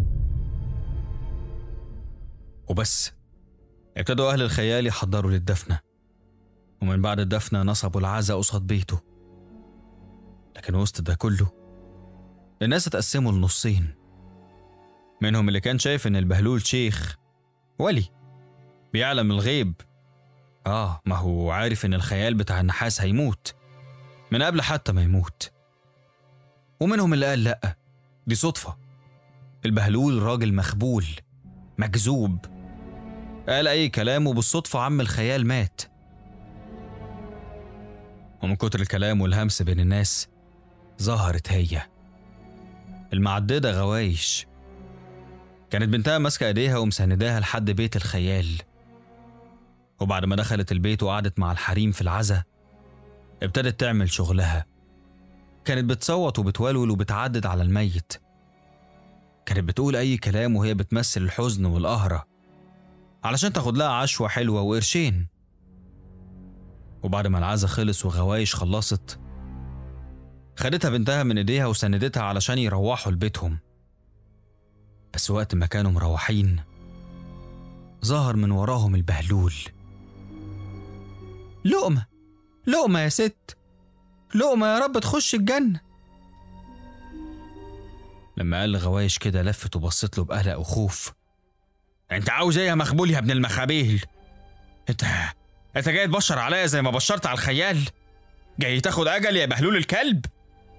وبس ابتدوا أهل الخيال يحضروا للدفنة، ومن بعد الدفنة نصبوا العزاء قصاد بيته. لكن وسط ده كله الناس اتقسموا لنصين، منهم اللي كان شايف ان البهلول شيخ ولي بيعلم الغيب، ما هو عارف ان الخيال بتاع النحاس هيموت من قبل حتى ما يموت. ومنهم اللي قال لأ، دي صدفة، البهلول راجل مخبول مجذوب، قال أي كلام وبالصدفة عم الخيال مات. ومن كتر الكلام والهمس بين الناس ظهرت هي المعددة غوايش. كانت بنتها ماسكة ايديها ومسانداها لحد بيت الخيال. وبعد ما دخلت البيت وقعدت مع الحريم في العزا ابتدت تعمل شغلها. كانت بتصوت وبتولول وبتعدد على الميت، كانت بتقول أي كلام وهي بتمثل الحزن والقهرة علشان تاخد لها عشوة حلوة وقرشين. وبعد ما العزا خلص وغوايش خلصت خدتها بنتها من ايديها وسندتها علشان يروحوا لبيتهم. بس وقت ما كانوا مروحين ظهر من وراهم البهلول: لقمة يا ست، لقمة يا رب تخش الجنة. لما قال لغوايش كده لفت وبصت له بقلق وخوف: انت عاوز ايه يا مخبول يا ابن المخابيل؟ انت جاي تبشر عليا زي ما بشرت على الخيال؟ جاي تاخد اجل يا بهلول الكلب؟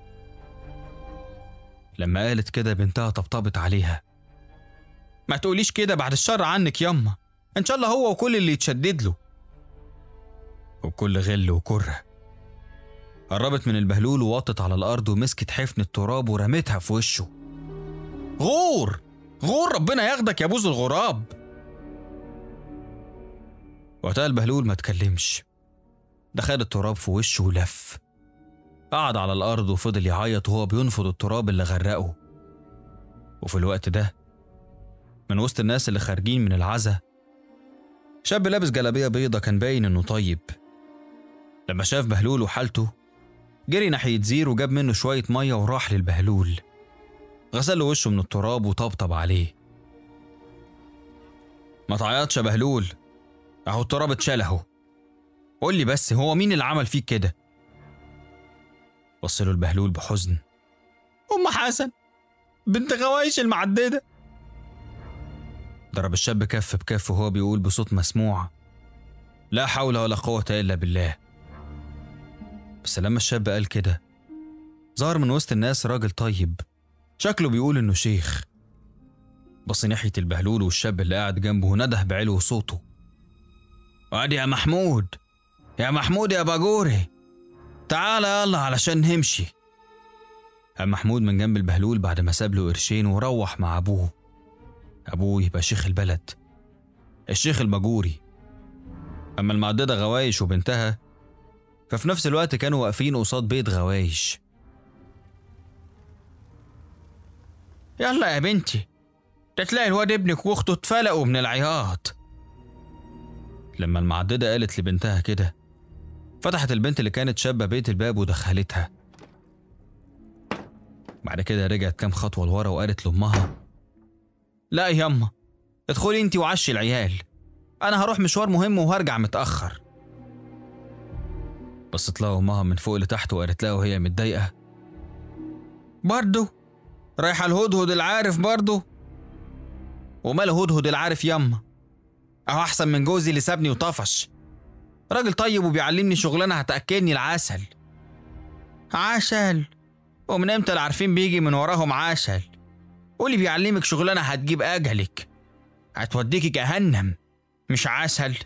لما قالت كده بنتها طبطبت عليها: ما تقوليش كده بعد الشر عنك ياما، ان شاء الله هو وكل اللي يتشدد له. وبكل غل وكره قربت من البهلول ووطت على الارض ومسكت حفن التراب ورمتها في وشه: غور ربنا ياخدك يا بوز الغراب. وقتها البهلول ما تكلمش، ده خد التراب في وشه ولف، قعد على الارض وفضل يعيط وهو بينفض التراب اللي غرقه. وفي الوقت ده من وسط الناس اللي خارجين من العزا شاب لابس جلابيه بيضه كان باين انه طيب. لما شاف بهلول وحالته جري ناحيه زير وجاب منه شويه ميه وراح للبهلول، غسل له وشه من التراب وطبطب عليه: ما تعيطش يا بهلول، اهو التراب اتشال اهو. قول لي بس، هو مين اللي عمل فيك كده؟ بص له البهلول بحزن. ام حسن بنت غوايش المعدده. ضرب الشاب كف بكف وهو بيقول بصوت مسموع: لا حول ولا قوه الا بالله. بس لما الشاب قال كده ظهر من وسط الناس راجل طيب شكله بيقول انه شيخ. بص ناحيه البهلول والشاب اللي قاعد جنبه ونده بعلو صوته: وادي يا محمود، يا محمود يا باجوري، تعالى يلا علشان نمشي. قام محمود من جنب البهلول بعد ما ساب له قرشين وروح مع ابوه. ابوه يبقى شيخ البلد، الشيخ الباجوري. اما المعدده غوايش وبنتها ففي نفس الوقت كانوا واقفين قصاد بيت غوايش. يلا يا بنتي، ده تلاقي الواد ابنك واخته اتفلقوا من العياط. لما المعدده قالت لبنتها كده فتحت البنت اللي كانت شابه بيت الباب ودخلتها. بعد كده رجعت كام خطوه لورا وقالت لامها: لا ياما، ادخلي انتي وعشي العيال، انا هروح مشوار مهم وهرجع متاخر. بصت لها امها من فوق لتحت وقالت لها وهي متضايقه: برضه رايحه الهدهد العارف برضه؟ ومال هدهد العارف ياما؟ اهو احسن من جوزي اللي سابني وطفش، راجل طيب وبيعلمني شغلانه هتاكلني العسل. عسل؟ ومن امتى العارفين بيجي من وراهم عسل؟ قولي بيعلمك شغلانه هتجيب اجلك، هتوديكي جهنم مش عسل.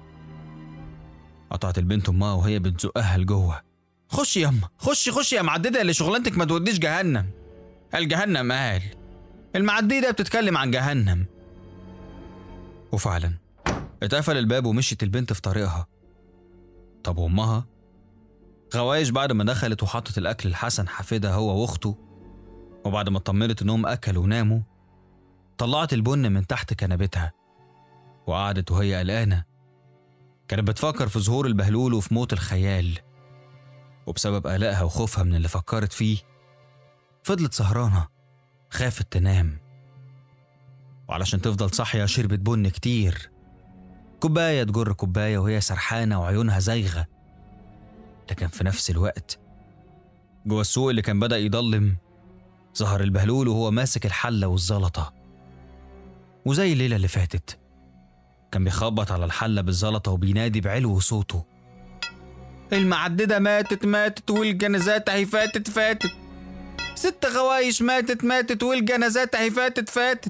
قطعت البنت امها وهي بتزقها لجوه: خشي ياما، خشي يا معدده اللي شغلانتك ما توديش جهنم. قال جهنم؟ قال المعدده بتتكلم عن جهنم. وفعلا اتقفل الباب ومشيت البنت في طريقها. طب وامها غوايش بعد ما دخلت وحطت الاكل لحسن حفيدها هو واخته، وبعد ما اطمنت انهم اكلوا وناموا طلعت البن من تحت كنبتها وقعدت وهي قلقانه. كانت بتفكر في ظهور البهلول وفي موت الخيال، وبسبب قلقها وخوفها من اللي فكرت فيه فضلت سهرانه، خافت تنام. وعلشان تفضل صاحيه شربت بن كتير، كوبايه تجر كوبايه وهي سرحانه وعيونها زايغه. لكن في نفس الوقت جوه السوق اللي كان بدأ يضلم ظهر البهلول وهو ماسك الحله والزلطه، وزي الليله اللي فاتت كان بيخبط على الحله بالزلطه وبينادي بعلو صوته: المعدده ماتت والجنازات اهي فاتت، ست غوايش ماتت والجنازات اهي فاتت.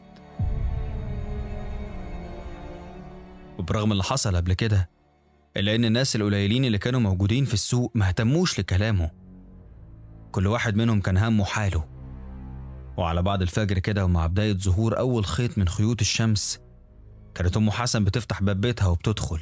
وبرغم اللي حصل قبل كده إلا إن الناس القليلين اللي كانوا موجودين في السوق ما اهتموش لكلامه. كل واحد منهم كان همه حاله. وعلى بعد الفجر كده ومع بداية ظهور أول خيط من خيوط الشمس كانت أم حسن بتفتح باب بيتها وبتدخل.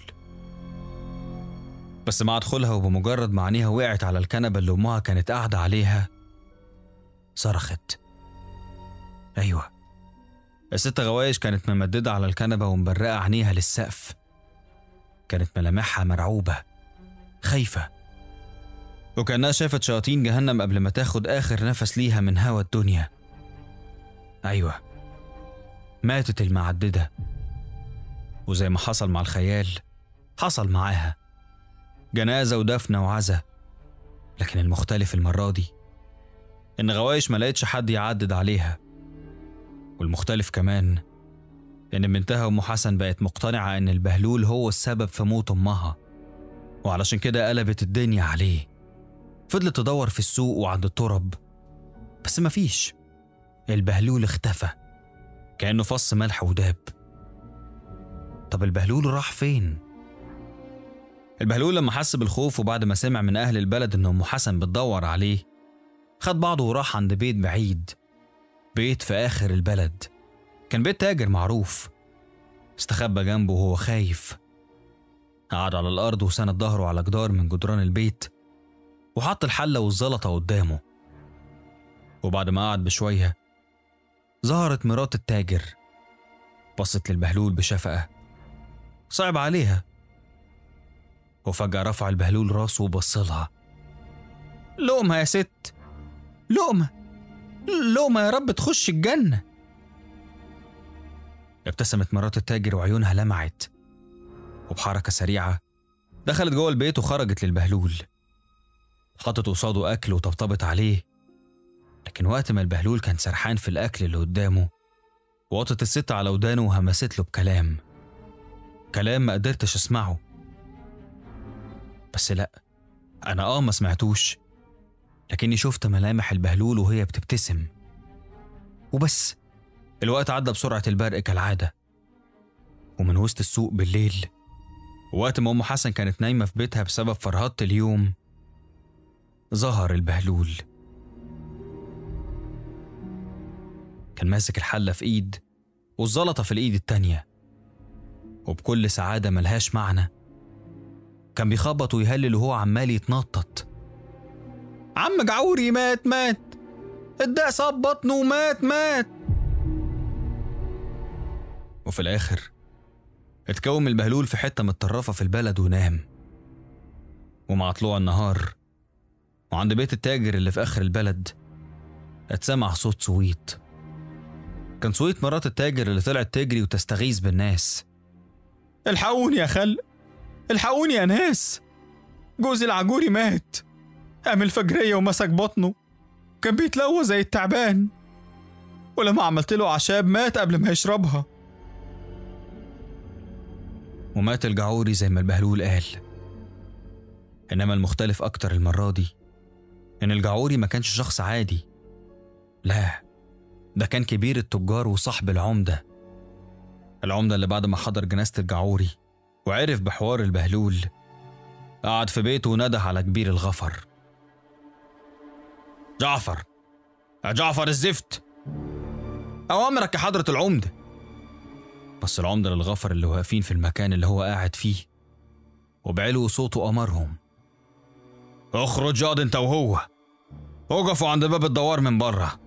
بس مع دخولها وبمجرد ما عينيها وقعت على الكنبة اللي أمها كانت قاعدة عليها صرخت. أيوة، الست غوايش كانت ممددة على الكنبة ومبرقة عينيها للسقف. كانت ملامحها مرعوبة خايفة، وكأنها شافت شياطين جهنم قبل ما تاخد آخر نفس ليها من هوا الدنيا. أيوة، ماتت المعددة، وزي ما حصل مع الخيال حصل معاها، جنازة ودفنة وعزا. لكن المختلف المرة دي إن غوايش ما لقيتش حد يعدد عليها، والمختلف كمان إن بنتها أم حسن بقت مقتنعة إن البهلول هو السبب في موت أمها، وعلشان كده قلبت الدنيا عليه. فضلت تدور في السوق وعند الترب بس مفيش، البهلول اختفى كأنه فص ملح وداب. طب البهلول راح فين؟ البهلول لما حس بالخوف وبعد ما سمع من أهل البلد إن أم حسن بتدور عليه خد بعضه وراح عند بيت بعيد، بيت في آخر البلد، كان بيت تاجر معروف. استخبى جنبه وهو خايف، قعد على الأرض وسند ظهره على جدار من جدران البيت وحط الحلة والزلطة قدامه. وبعد ما قعد بشوية ظهرت مرات التاجر، بصت للبهلول بشفقة، صعب عليها، وفجأة رفع البهلول راسه وبصلها: لقمة يا ست، لقمة يا رب تخش الجنة. ابتسمت مرات التاجر وعيونها لمعت. وبحركة سريعة دخلت جوه البيت وخرجت للبهلول، حطت قصاده أكل وطبطبت عليه. لكن وقت ما البهلول كان سرحان في الأكل اللي قدامه، وقطت الست على ودانه وهمست له بكلام ما قدرتش أسمعه. بس لأ، أنا ما سمعتوش، لكني شفت ملامح البهلول وهي بتبتسم وبس. الوقت عدى بسرعة البرق كالعادة، ومن وسط السوق بالليل وقت ما أم حسن كانت نايمة في بيتها بسبب فرهدة اليوم، ظهر البهلول. كان ماسك الحلة في إيد والزلطة في الإيد التانية، وبكل سعادة ملهاش معنى كان بيخبط ويهلل وهو عمال يتنطط. عم جعوري مات، الداء صاب بطنه ومات. وفي الآخر اتكوم البهلول في حتة متطرفة في البلد ونام. ومع طلوع النهار وعند بيت التاجر اللي في آخر البلد اتسمع صوت صويت. كان صويت مرات التاجر اللي طلعت تجري وتستغيث بالناس. الحقوني يا خل، الحقوني يا ناس، جوزي العجوري مات، قام الفجرية ومسك بطنه، كان بيتلوى زي التعبان، ولما عملت له أعشاب مات قبل ما يشربها. ومات الجعوري زي ما البهلول قال. إنما المختلف أكتر المرة دي إن الجعوري ما كانش شخص عادي، لا، ده كان كبير التجار وصاحب العمدة اللي بعد ما حضر جنازة الجعوري وعرف بحوار البهلول قعد في بيته ونده على كبير الغفر. جعفر، يا جعفر الزفت، أوامرك يا حضرة العمدة. بس العمدة للغفر اللي واقفين في المكان اللي هو قاعد فيه، وبعلو صوته أمرهم. اخرج ياض انت وهو، وقفوا عند باب الدوار من بره.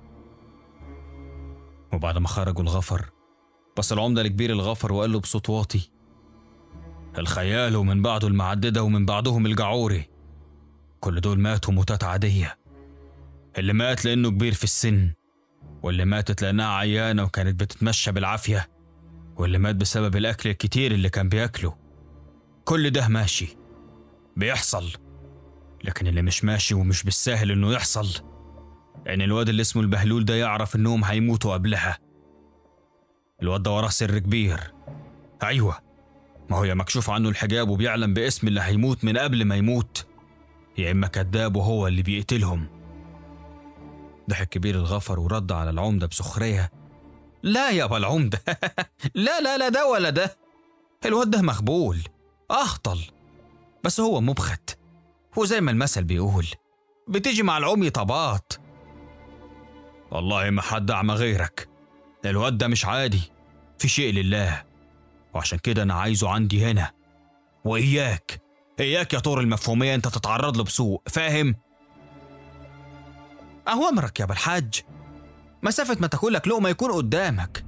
وبعد ما خرجوا الغفر بس العمدة لكبير الغفر وقال له بصوت واطي: الخيال ومن بعده المعددة ومن بعدهم الجعوري، كل دول ماتوا موتات عادية. اللي مات لأنه كبير في السن، واللي ماتت لأنها عيانة وكانت بتتمشى بالعافية، واللي مات بسبب الأكل الكتير اللي كان بياكله. كل ده ماشي بيحصل، لكن اللي مش ماشي ومش بالساهل إنه يحصل إن الواد اللي اسمه البهلول ده يعرف إنهم هيموتوا قبلها. الواد ده وراه سر كبير. أيوة، ما هو يا مكشوف عنه الحجاب وبيعلم باسم اللي هيموت من قبل ما يموت، يا إما كذاب وهو اللي بيقتلهم. ضحك كبير الغفر ورد على العمدة بسخرية: لا يابا العمدة لا ده ولا ده، الواد ده مخبول أهطل، بس هو مبخت، وزي ما المثل بيقول بتيجي مع العمي طبات. والله ما حد أعمى غيرك، الواد ده مش عادي، في شيء لله، وعشان كده أنا عايزه عندي هنا. وإياك يا طور المفهومية أنت تتعرض له بسوء، فاهم؟ أوامرك يا أبا الحاج، مسافة ما تاكلك لقمة يكون قدامك.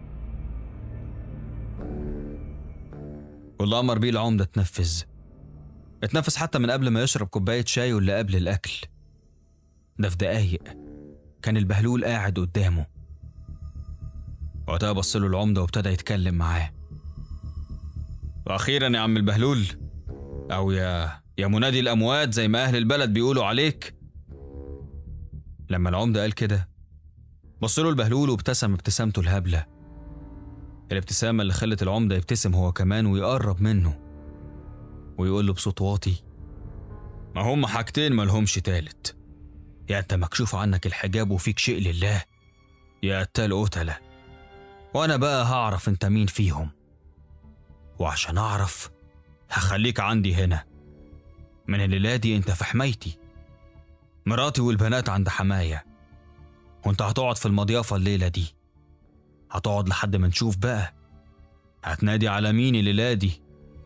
واللي أمر بيه العمدة اتنفس حتى من قبل ما يشرب كوباية شاي واللي قبل الأكل. ده في دقايق كان البهلول قاعد قدامه. وقتها بص له العمدة وابتدى يتكلم معاه: وأخيرا يا عم البهلول، أو يا منادي الأموات زي ما أهل البلد بيقولوا عليك. لما العمدة قال كده بص له البهلول وابتسم ابتسامته الهبلة، الابتسامة اللي خلت العمدة يبتسم هو كمان ويقرب منه ويقول له بصوت واطي: ما هم حاجتين مالهمش تالت، يا انت مكشوف عنك الحجاب وفيك شيء لله، يا قتال قتلة، وانا بقى هعرف انت مين فيهم، وعشان اعرف هخليك عندي هنا. من الليلة دي انت في حمايتي، مراتي والبنات عند حماية، وانت هتقعد في المضيافة الليلة دي، هتقعد لحد ما نشوف بقى هتنادي على مين الليلة دي.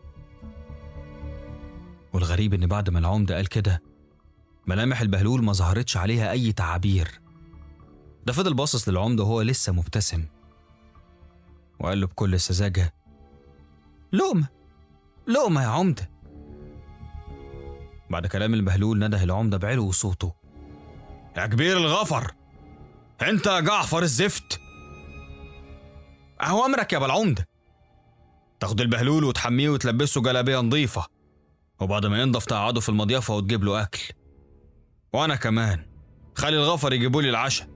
والغريب ان بعد ما العمدة قال كده ملامح البهلول ما ظهرتش عليها اي تعابير، ده فضل باصص للعمدة وهو لسه مبتسم، وقال له بكل سذاجة: لقمة يا عمدة. بعد كلام البهلول نده العمدة بعلو صوته: يا كبير الغفر، انت يا جعفر الزفت، أوامرك يا ابو العمدة. تاخد البهلول وتحميه وتلبسه جلابيه نظيفه، وبعد ما ينضف تقعده في المضيفه وتجيب له اكل. وانا كمان خلي الغفر يجيبوا لي العشاء.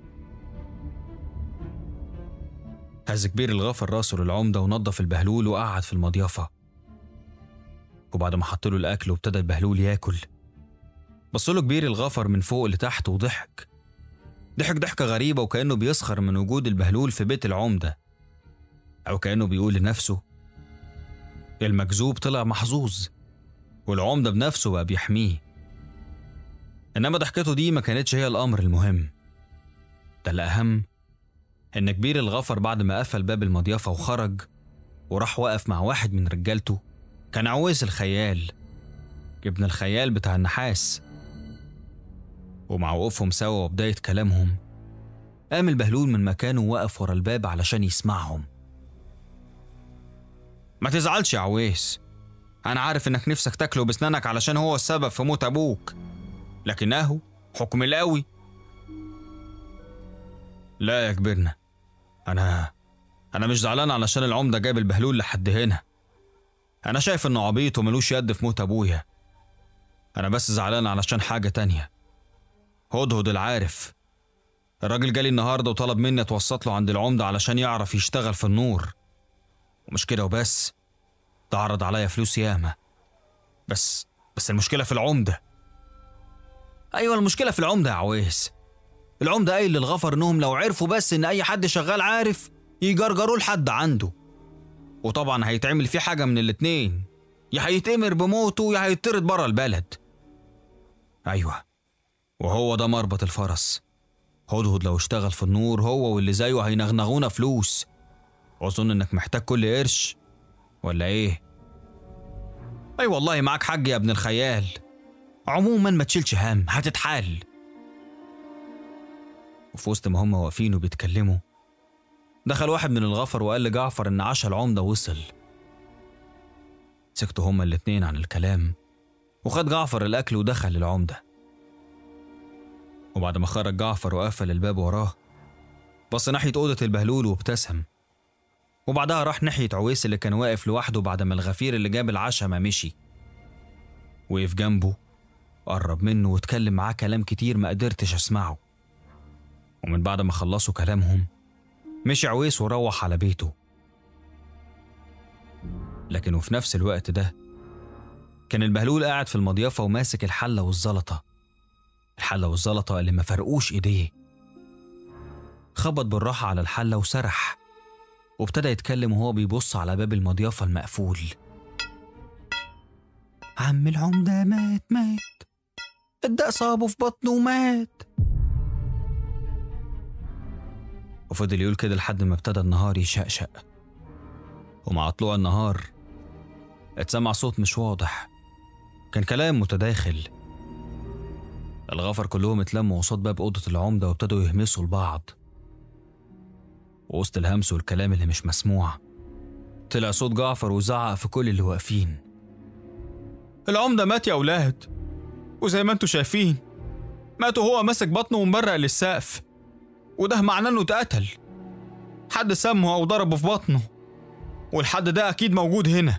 هز كبير الغفر راسه للعمده ونضف البهلول وقعد في المضيفه. وبعد ما حط له الاكل وابتدى البهلول ياكل، بص له كبير الغفر من فوق لتحت وضحك ضحكه غريبه، وكانه بيسخر من وجود البهلول في بيت العمده، او كانه بيقول لنفسه المكذوب طلع محظوظ والعمده بنفسه بقى بيحميه. انما ضحكته دي ما كانتش هي الامر المهم. ده الاهم ان كبير الغفر بعد ما قفل باب المضيفه وخرج وراح وقف مع واحد من رجالته، كان عويس الخيال، ابن الخيال بتاع النحاس. ومع وقوفهم سوا وبداية كلامهم، قام البهلول من مكانه ووقف ورا الباب علشان يسمعهم. ما تزعلش يا عويس، أنا عارف إنك نفسك تاكله بسنانك علشان هو السبب في موت أبوك، لكنه حكم القوي. لا يا كبرنا، أنا مش زعلان علشان العمدة جاب البهلول لحد هنا. أنا شايف إنه عبيط وملوش يد في موت أبويا. أنا بس زعلان علشان حاجة تانية. هدهد العارف، الراجل جالي النهاردة وطلب مني أتوسط له عند العمدة علشان يعرف يشتغل في النور. ومش كده وبس، ده عرض عليا فلوس ياما. بس المشكلة في العمدة. أيوة المشكلة في العمدة يا عويس. العمدة قايل للغفر إنهم لو عرفوا بس إن أي حد شغال عارف يجرجروه لحد عنده، وطبعا هيتعمل فيه حاجة من الاتنين، يا هيتأمر بموته يا هيطرد برا البلد. أيوة، وهو ده مربط الفرس. هدهد لو اشتغل في النور هو واللي زيه هينغنغونا فلوس، وأظن إنك محتاج كل قرش، ولا إيه؟ أي والله معاك حق يا ابن الخيال. عموما ما تشيلش هم، هتتحل. وفي وسط ما هم واقفين وبيتكلموا، دخل واحد من الغفر وقال لجعفر إن عشا العمدة وصل. سكتوا هما الاتنين عن الكلام، وخد جعفر الأكل ودخل العمدة. وبعد ما خرج جعفر وقفل الباب وراه، بص ناحية أوضة البهلول وابتسم، وبعدها راح ناحية عويس اللي كان واقف لوحده بعد ما الغفير اللي جاب العشاء ما مشي. وقف جنبه، قرب منه واتكلم معاه كلام كتير ما قدرتش أسمعه. ومن بعد ما خلصوا كلامهم مشي عويس وروح على بيته. لكن وفي نفس الوقت ده كان البهلول قاعد في المضيفة وماسك الحلة والزلطة اللي ما فرقوش ايديه. خبط بالراحة على الحلة وسرح، وابتدى يتكلم وهو بيبص على باب المضيفة المقفول. عم العمدة مات، الداء صابه في بطنه ومات. وفضل يقول كده لحد ما ابتدى النهار يشقشق. ومع طلوع النهار اتسمع صوت مش واضح، كان كلام متداخل. الغفر كلهم اتلموا قصاد باب أوضة العمدة وابتدوا يهمسوا لبعض. ووسط الهمس والكلام اللي مش مسموع طلع صوت جعفر وزعق في كل اللي واقفين. العمدة مات يا أولاد، وزي ما انتوا شايفين مات وهو ماسك بطنه ومبرق للسقف، وده معناه انه اتقتل. حد سمه أو ضربه في بطنه، والحد ده أكيد موجود هنا.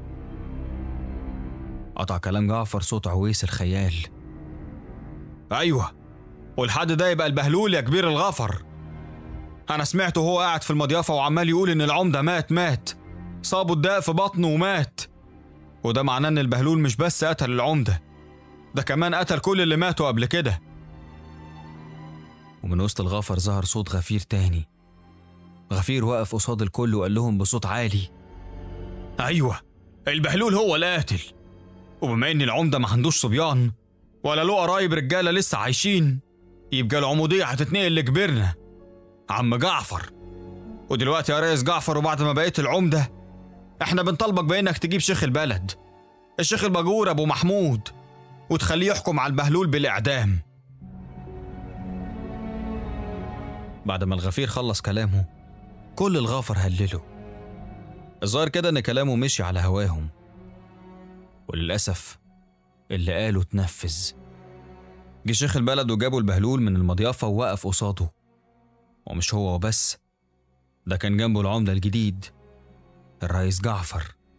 قطع كلام جعفر صوت عويس الخيال. أيوة، والحد ده يبقى البهلول يا كبير الغفر. أنا سمعته وهو قاعد في المضيفة وعمال يقول إن العمدة مات، صابه الداء في بطنه ومات. وده معناه إن البهلول مش بس قتل العمدة، ده كمان قتل كل اللي ماتوا قبل كده. ومن وسط الغفر ظهر صوت غفير تاني. غفير وقف قصاد الكل وقال لهم بصوت عالي: أيوة، البهلول هو القاتل. وبما إن العمدة ما عندوش صبيان ولا له قرايب رجالة لسه عايشين، يبقى العمودية هتتنقل لكبرنا عم جعفر. ودلوقتي يا ريس جعفر، وبعد ما بقيت العمدة، احنا بنطالبك بانك تجيب شيخ البلد، الشيخ الباجور ابو محمود، وتخليه يحكم على البهلول بالاعدام. بعد ما الغفير خلص كلامه كل الغفر هلله. الظاهر كده ان كلامه مشي على هواهم، وللاسف اللي قاله اتنفذ. جه شيخ البلد وجابوا البهلول من المضيافة ووقف قصاده. ومش هو وبس، ده كان جنبه العمدة الجديد الرئيس جعفر.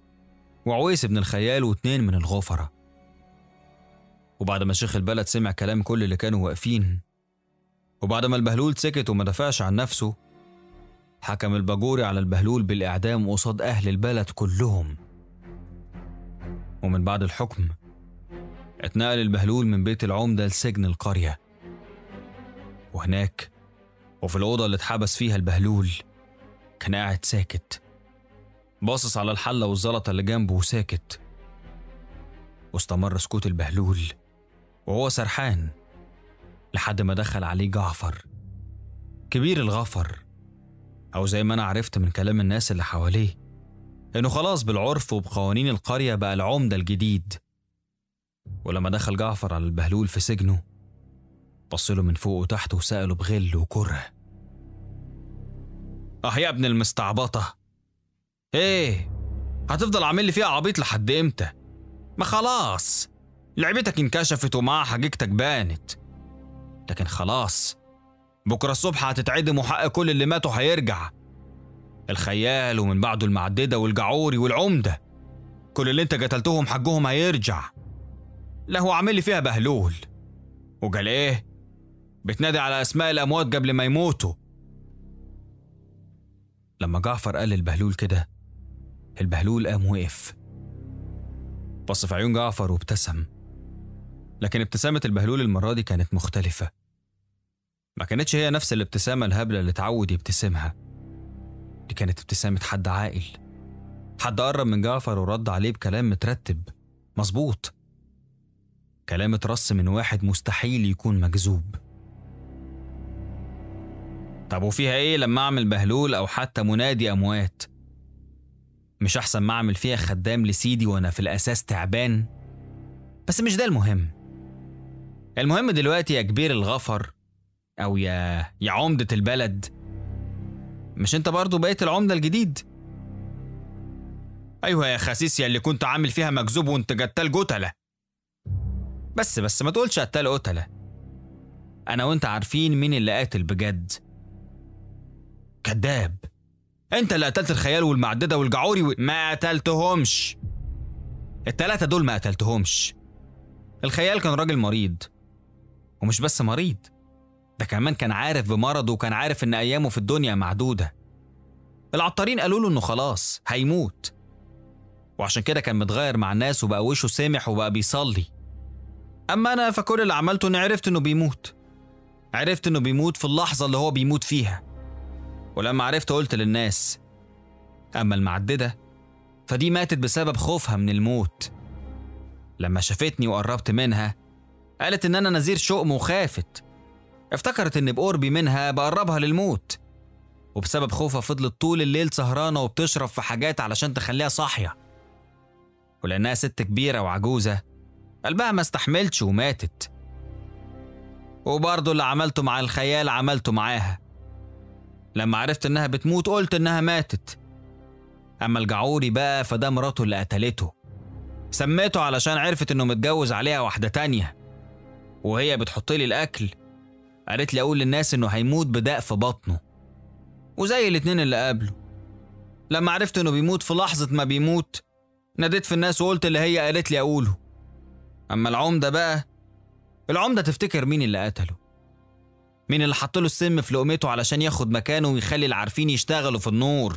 وعويس بن الخيال و2 من الغفرة. وبعد ما شيخ البلد سمع كلام كل اللي كانوا واقفين، وبعد ما البهلول سكت وما دافعش عن نفسه، حكم الباجوري على البهلول بالإعدام قصاد أهل البلد كلهم. ومن بعد الحكم اتنقل البهلول من بيت العمدة لسجن القرية. وهناك وفي الأوضة اللي اتحبس فيها البهلول كان قاعد ساكت، باصص على الحلة والزلطة اللي جنبه وساكت. واستمر سكوت البهلول وهو سرحان لحد ما دخل عليه جعفر كبير الغفر، أو زي ما أنا عرفت من كلام الناس اللي حواليه إنه خلاص بالعرف وبقوانين القرية بقى العمدة الجديد. ولما دخل جعفر على البهلول في سجنه بصله من فوق وتحت وسأله بغل وكره: يا ابن المستعبطة، ايه هتفضل عامل لي فيها عبيط لحد امتى؟ ما خلاص لعبتك انكشفت ومعها حقيقتك بانت، لكن خلاص بكرة الصبح هتتعدم وحق كل اللي ماتوا هيرجع، الخيال ومن بعده المعددة والجعوري والعمدة، كل اللي انت قتلتهم حقهم هيرجع. لا هو عامل لي فيها بهلول وقال ايه بتنادي على اسماء الاموات قبل ما يموتوا. لما جعفر قال للبهلول كده البهلول قام وقف، بص في عيون جعفر وابتسم، لكن ابتسامة البهلول المرة دي كانت مختلفة. ما كانتش هي نفس الابتسامة الهبلة اللي اتعود يبتسمها، دي كانت ابتسامة حد عاقل، حد قرب من جعفر ورد عليه بكلام مترتب مظبوط، كلام اترص من واحد مستحيل يكون مكذوب. طب وفيها ايه لما اعمل بهلول او حتى منادي اموات؟ مش احسن ما اعمل فيها خدام لسيدي وانا في الاساس تعبان؟ بس مش ده المهم. المهم دلوقتي يا كبير الغفر او يا عمدة البلد، مش انت برضو بقيت العمدة الجديد؟ ايوه يا خسيس يا اللي كنت عامل فيها مكذوب وانت قتال قتلة. بس ما تقولش قتال قتلة، انا وانت عارفين مين اللي قاتل بجد. كذاب، انت اللي قتلت الخيال والمعددة والجعوري ما قتلتهمش. التلاتة دول ما قتلتهمش. الخيال كان راجل مريض، ومش بس مريض، ده كمان كان عارف بمرضه وكان عارف ان ايامه في الدنيا معدودة. العطارين قالوا له انه خلاص هيموت، وعشان كده كان متغير مع الناس وبقى وشه سامح وبقى بيصلي. اما انا فكل اللي عملته اني عرفت انه بيموت، عرفت انه بيموت في اللحظة اللي هو بيموت فيها، ولما عرفت قلت للناس. اما المعددة فدي ماتت بسبب خوفها من الموت، لما شافتني وقربت منها قالت ان انا نذير شؤم وخافت، افتكرت ان بقربي منها بقربها للموت، وبسبب خوفها فضلت طول الليل سهرانة وبتشرب في حاجات علشان تخليها صاحية، ولأنها ست كبيرة وعجوزة قلبها ما استحملش وماتت. وبرضه اللي عملته مع الخيال عملته معاها، لما عرفت انها بتموت قلت انها ماتت. اما الجعوري بقى فده مراته اللي قتلته، سميته علشان عرفت انه متجوز عليها واحدة تانية، وهي بتحط لي الاكل قالت لي اقول للناس انه هيموت بداء في بطنه، وزي الاتنين اللي قبله. لما عرفت انه بيموت في لحظة ما بيموت ناديت في الناس وقلت اللي هي قالت لي اقوله. اما العمدة بقى، العمدة تفتكر مين اللي قتله، مين اللي حط له السم في لقمته علشان ياخد مكانه ويخلي العارفين يشتغلوا في النور.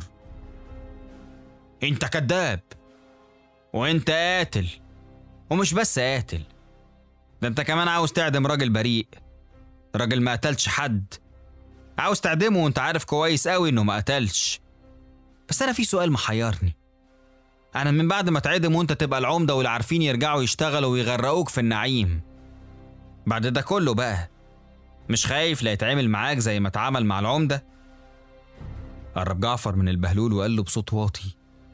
انت كذاب، وانت قاتل، ومش بس قاتل، ده انت كمان عاوز تعدم راجل بريء، راجل ما قتلش حد، عاوز تعدمه وانت عارف كويس قوي انه ما قتلش. بس انا في سؤال محيرني، انا من بعد ما تعدم وانت تبقى العمدة والعارفين يرجعوا يشتغلوا ويغرقوك في النعيم، بعد ده كله بقى مش خايف لا يتعامل معاك زي ما اتعامل مع العمدة؟ قرب جعفر من البهلول وقال له بصوت واطي: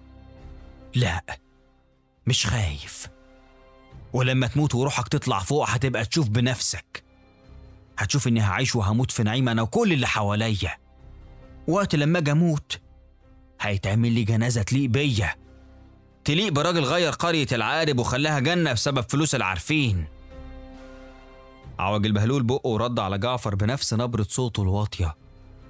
لا مش خايف، ولما تموت وروحك تطلع فوق هتبقى تشوف بنفسك، هتشوف اني هعيش وهموت في نعيم انا وكل اللي حواليا. وقت لما اجي اموت هيتعمل لي جنازة تليق بيا، تليق براجل غير قرية العارب وخلاها جنة بسبب فلوس العارفين. عوج البهلول بقه ورد على جعفر بنفس نبرة صوته الواطية: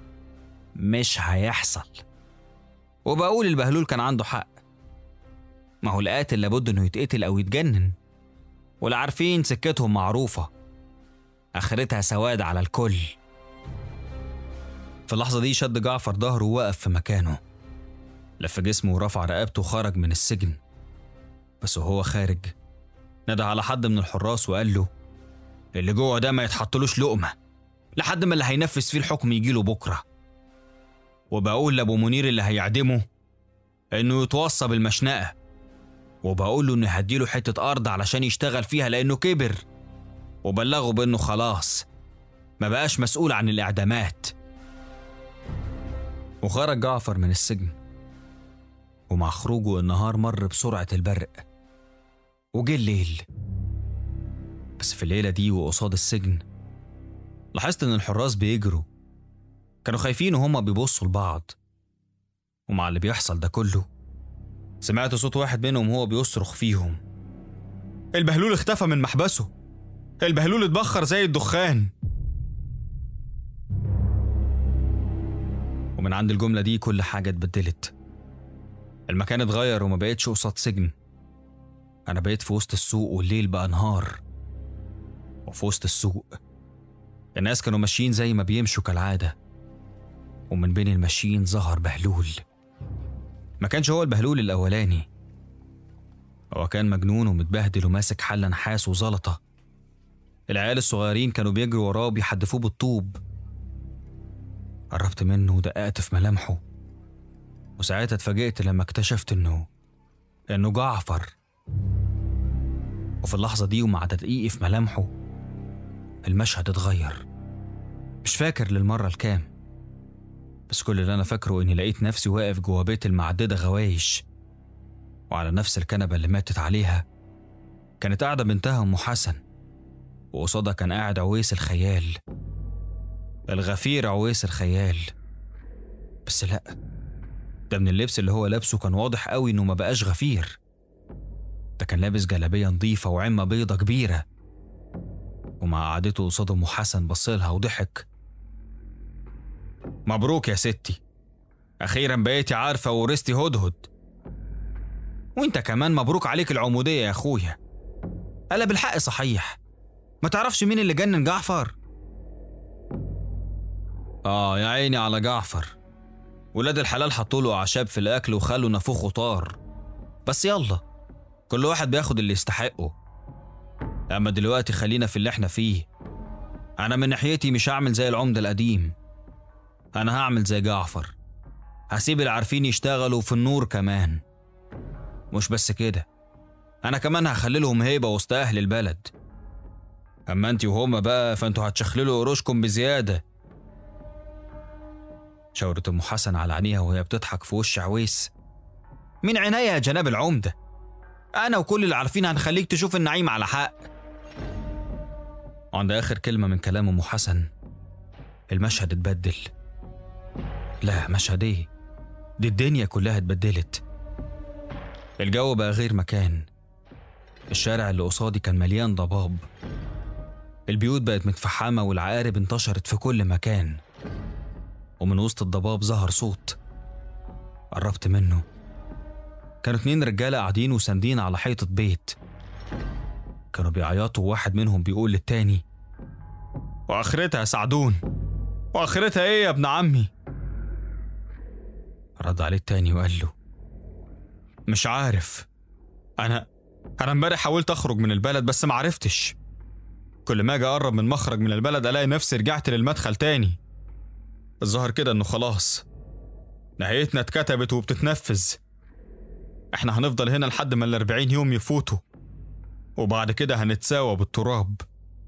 مش هيحصل. وبقول البهلول كان عنده حق، ما هو القاتل لابد انه يتقتل او يتجنن، ولا عارفين سكتهم معروفة، اخرتها سواد على الكل. في اللحظة دي شد جعفر ظهره ووقف في مكانه، لف جسمه ورفع رقبته وخرج من السجن. بس وهو خارج نادى على حد من الحراس وقال له اللي جوه ده ما يتحطلوش لقمة لحد ما اللي هينفذ فيه الحكم يجيله بكرة، وبقول لأبو منير اللي هيعدمه إنه يتوصى بالمشنقة، وبقول له إنه هديله حتة أرض علشان يشتغل فيها لأنه كبر، وبلغه بإنه خلاص ما بقاش مسؤول عن الإعدامات. وخرج جعفر من السجن، ومع خروجه النهار مر بسرعة البرق، وجه الليل. بس في الليلة دي وقصاد السجن لاحظت إن الحراس بيجروا، كانوا خايفين وهما بيبصوا لبعض. ومع اللي بيحصل ده كله سمعت صوت واحد منهم وهو بيصرخ فيهم: البهلول اختفى من محبسه، البهلول اتبخر زي الدخان. ومن عند الجملة دي كل حاجة اتبدلت. المكان اتغير وما بقتش قصاد سجن، أنا بقيت في وسط السوق والليل بقى نهار. وفي وسط السوق الناس كانوا ماشيين زي ما بيمشوا كالعادة، ومن بين الماشيين ظهر بهلول. ما كانش هو البهلول الأولاني، هو كان مجنون ومتبهدل وماسك حلة نحاس وزلطة. العيال الصغيرين كانوا بيجروا وراه بيحدفوه بالطوب. قربت منه ودققت في ملامحه، وساعتها اتفاجئت لما اكتشفت انه جعفر. وفي اللحظة دي ومع تدقيقي في ملامحه المشهد اتغير. مش فاكر للمرة الكام، بس كل اللي أنا فاكره إني لقيت نفسي واقف جوا بيت المعددة غوايش، وعلى نفس الكنبة اللي ماتت عليها كانت قاعدة بنتها أم حسن، وقصادها كان قاعد عويس الخيال، الغفير عويس الخيال. بس لأ، ده من اللبس اللي هو لابسه كان واضح قوي إنه ما بقاش غفير، ده كان لابس جلابية نظيفة وعمة بيضة كبيرة. ومع قعدته قصاد أم حسن بصلها وضحك: مبروك يا ستي، أخيرا بقيتي عارفة وورثتي هدهد. وانت كمان مبروك عليك العمودية يا أخويا. قال بالحق صحيح، ما تعرفش مين اللي جنن جعفر؟ يا عيني على جعفر، ولاد الحلال حطوله أعشاب في الأكل وخلوا نافوخه طار. بس يلا، كل واحد بياخد اللي يستحقه. أما دلوقتي خلينا في اللي احنا فيه. أنا من ناحيتي مش هعمل زي العمدة القديم، أنا هعمل زي جعفر، هسيب العارفين يشتغلوا في النور كمان. مش بس كده، أنا كمان هخليلهم هيبة وسط أهل البلد. أما أنتي وهما بقى فأنتوا هتشخللوا قروشكم بزيادة. شاورت أم حسن على عينيها وهي بتضحك في وش عويس: من عينيا يا جناب العمدة، أنا وكل اللي عارفين هنخليك تشوف النعيم على حق. عند آخر كلمة من كلام أم حسن المشهد اتبدل. لا، مشهد ايه؟ دي الدنيا كلها اتبدلت. الجو بقى غير مكان. الشارع اللي قصادي كان مليان ضباب، البيوت بقت متفحمة والعقارب انتشرت في كل مكان. ومن وسط الضباب ظهر صوت. قربت منه، كانوا 2 رجالة قاعدين وساندين على حيطة بيت، كانوا بيعيطوا وواحد منهم بيقول للتاني: وآخرتها يا سعدون، وآخرتها ايه يا ابن عمي؟ رد عليه التاني وقال له: مش عارف، أنا امبارح حاولت أخرج من البلد بس معرفتش. كل ما أجي أقرب من مخرج من البلد ألاقي نفسي رجعت للمدخل تاني. الظاهر كده إنه خلاص نهايتنا اتكتبت وبتتنفذ. إحنا هنفضل هنا لحد ما 40 يوم يفوتوا، وبعد كده هنتساوى بالتراب.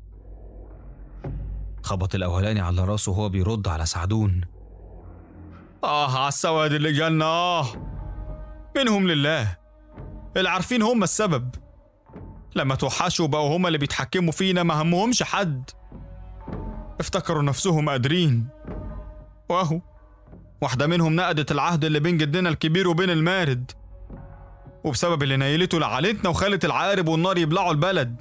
خبط الأولاني على راسه وهو بيرد على سعدون: على السواد اللي جالنا، منهم لله، العارفين هم السبب. لما توحشوا بقوا هم اللي بيتحكموا فينا، ما همهمش حد، افتكروا نفسهم قادرين. واهو واحدة منهم نقدت العهد اللي بين جدنا الكبير وبين المارد، وبسبب اللي نيلته لعالتنا وخالت العقارب والنار يبلعوا البلد.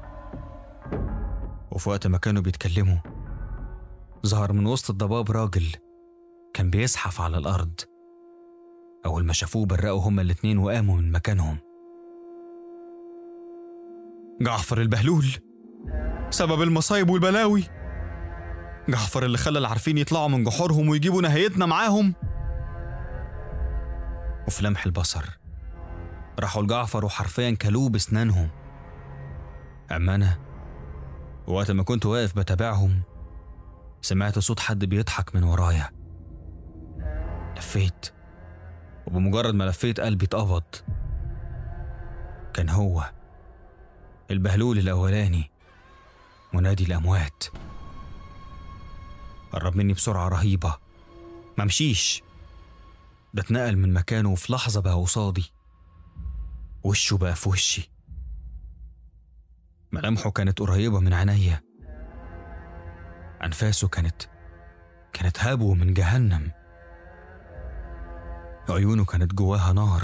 وفي وقت ما كانوا بيتكلموا ظهر من وسط الضباب راجل كان بيزحف على الأرض. أول ما شافوه برقوا هما الاتنين وقاموا من مكانهم. جعفر البهلول، سبب المصايب والبلاوي. جعفر اللي خلى العارفين يطلعوا من جحورهم ويجيبوا نهايتنا معاهم. وفي لمح البصر راحوا لجعفر وحرفيا كلوه بسنانهم. أما أنا وقت ما كنت واقف بتابعهم سمعت صوت حد بيضحك من ورايا. لفيت، وبمجرد ما لفيت قلبي اتقبض. كان هو البهلول الأولاني، منادي الأموات. قرب مني بسرعة رهيبة، ممشيش، ده اتنقل من مكانه وفي لحظة بقى قصادي. وشه بقى في وشي، ملامحه كانت قريبة من عينيا، أنفاسه كانت هبو من جهنم، عيونه كانت جواها نار.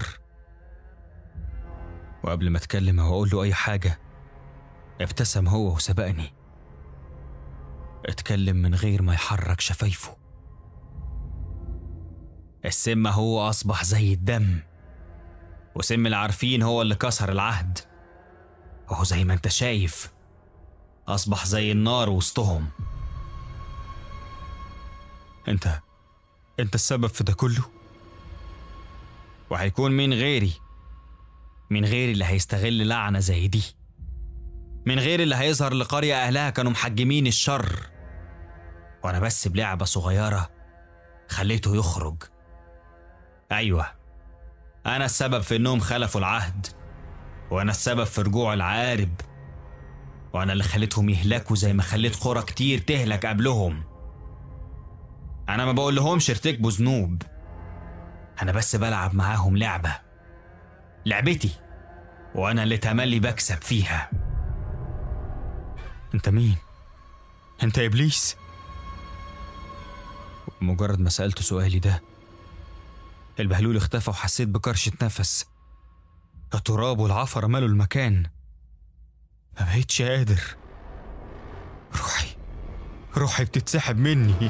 وقبل ما اتكلم او اقول له اي حاجة ابتسم هو وسبقني. اتكلم من غير ما يحرك شفايفه. السم هو اصبح زي الدم، وسم العارفين هو اللي كسر العهد، وهو زي ما انت شايف اصبح زي النار وسطهم. انت السبب في ده كله، وهيكون مين غيري اللي هيستغل لعنة زي دي، من غير اللي هيظهر لقرية أهلها كانوا محجمين الشر، وأنا بس بلعبة صغيرة خليته يخرج. أيوة، أنا السبب في إنهم خلفوا العهد، وأنا السبب في رجوع العقارب، وأنا اللي خليتهم يهلكوا زي ما خليت قرى كتير تهلك قبلهم. أنا ما بقول لهمش ارتكبوا ذنوب، أنا بس بلعب معاهم لعبتي، وأنا اللي تملي بكسب فيها. أنت مين؟ أنت إبليس؟ مجرد ما سألت سؤالي ده البهلول اختفى، وحسيت بكرشة نفس. التراب والعفر ملوا المكان، ما بقيتش قادر. روحي بتتسحب مني.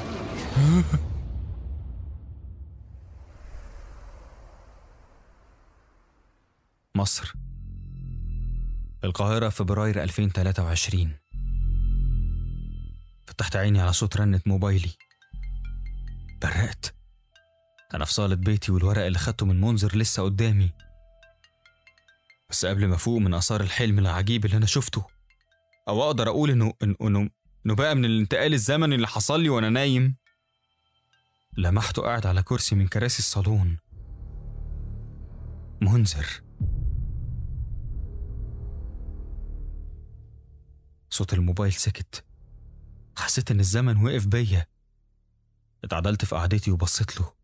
مصر، القاهرة، فبراير 2023. فتحت عيني على صوت رنة موبايلي، برقت. أنا في صالة بيتي والورق اللي خدته من منذر لسه قدامي. بس قبل ما أفوق من آثار الحلم العجيب اللي أنا شفته، أو أقدر أقول إنه بقى من الانتقال الزمني اللي حصل لي وأنا نايم، لمحته قاعد على كرسي من كراسي الصالون. منذر. صوت الموبايل سكت، حسيت إن الزمن وقف بيا. اتعدلت في قعدتي وبصيت له.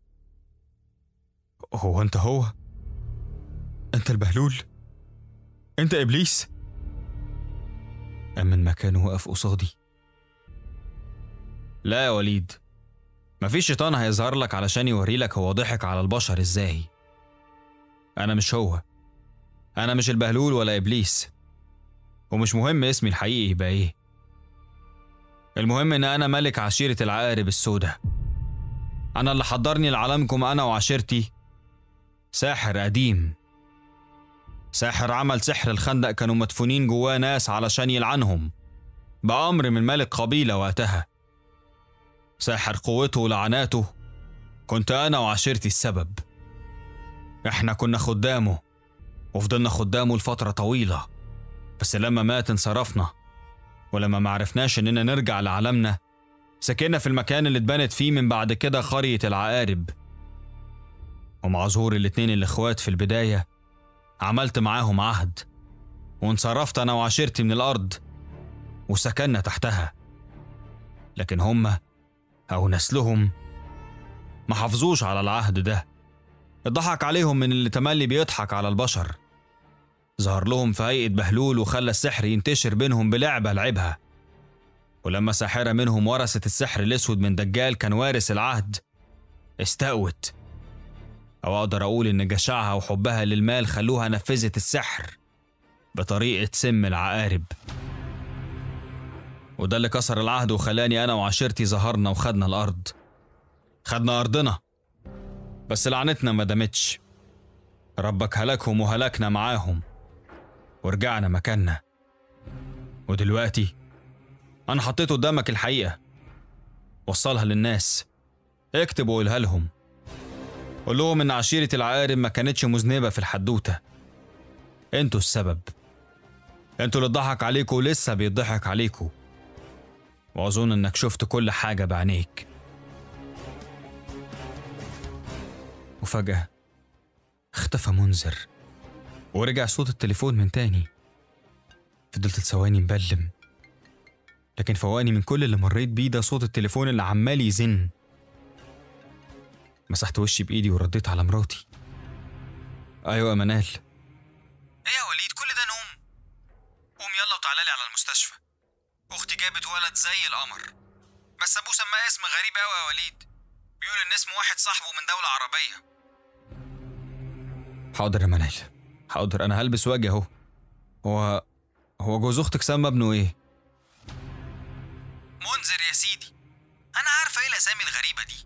هو أنت البهلول؟ أنت إبليس؟ قام من مكانه وقف قصادي. لا يا وليد، مفيش شيطان هيظهر لك علشان يوريلك هو ضحك على البشر ازاي. أنا مش هو، أنا مش البهلول ولا إبليس، ومش مهم اسمي الحقيقي يبقى إيه. المهم إن أنا ملك عشيرة العقارب السوداء. أنا اللي حضرني لعالمكم أنا وعشيرتي ساحر قديم، ساحر عمل سحر الخندق كانوا مدفونين جواه ناس علشان يلعنهم بأمر من ملك قبيلة وقتها. ساحر قوته ولعناته كنت أنا وعشيرتي السبب. إحنا كنا خدامه وفضلنا خدامه لفترة طويلة، بس لما مات انصرفنا، ولما معرفناش إننا نرجع لعالمنا سكننا في المكان اللي اتبنت فيه من بعد كده قرية العقارب. ومع ظهور الاتنين الإخوات في البداية عملت معاهم عهد، وانصرفت أنا وعشيرتي من الأرض وسكننا تحتها. لكن هم أو نسلهم ما حافظوش على العهد ده، اتضحك عليهم من اللي تملي بيضحك على البشر. ظهر لهم في هيئة بهلول وخلى السحر ينتشر بينهم بلعبة لعبها. ولما ساحرة منهم ورثت السحر الأسود من دجال كان وارث العهد استقوت، أو أقدر أقول إن جشعها وحبها للمال خلوها نفذت السحر بطريقة سم العقارب. وده اللي كسر العهد وخلاني أنا وعشيرتي ظهرنا وخدنا الأرض، خدنا أرضنا. بس لعنتنا ما دامتش، ربك هلكهم وهلكنا معاهم ورجعنا مكاننا. ودلوقتي أنا حطيت قدامك الحقيقة، وصلها للناس، اكتب وقولها لهم، قول لهم إن عشيرة العقارب ما كانتش مذنبة في الحدوتة. انتوا السبب، انتوا اللي اتضحك عليكوا ولسه بيضحك عليكوا، وأظن إنك شفت كل حاجة بعينيك. وفجأة اختفى منذر، ورجع صوت التليفون من تاني. فضلت ثواني مبلم، لكن فوقني من كل اللي مريت بيه ده صوت التليفون اللي عمال يزن. مسحت وشي بإيدي ورديت على مراتي. أيوة يا منال. إيه يا وليد، كل ده نوم؟ قوم يلا وتعالى لي على المستشفى، أختي جابت ولد زي القمر، بس أبوه سماه اسم غريب أوي يا وليد، بيقول إن اسم واحد صاحبه من دولة عربية. حاضر يا منال، حاضر، أنا هلبس واجي أهو. هو جوز أختك سمى ابنه إيه؟ منذر يا سيدي. أنا عارفة إيه الأسامي الغريبة دي.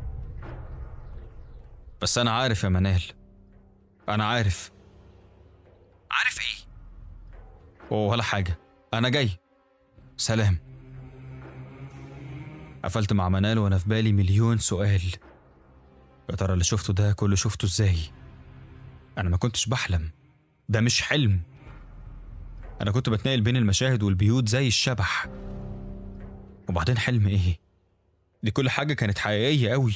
بس أنا عارف يا منال، أنا عارف. عارف إيه؟ ولا حاجة، أنا جاي، سلام. قفلت مع منال وأنا في بالي مليون سؤال. يا ترى اللي شفته ده كله شفته إزاي؟ أنا ما كنتش بحلم، ده مش حلم. أنا كنت بتنقل بين المشاهد والبيوت زي الشبح. وبعدين حلم إيه؟ دي كل حاجة كانت حقيقية قوي.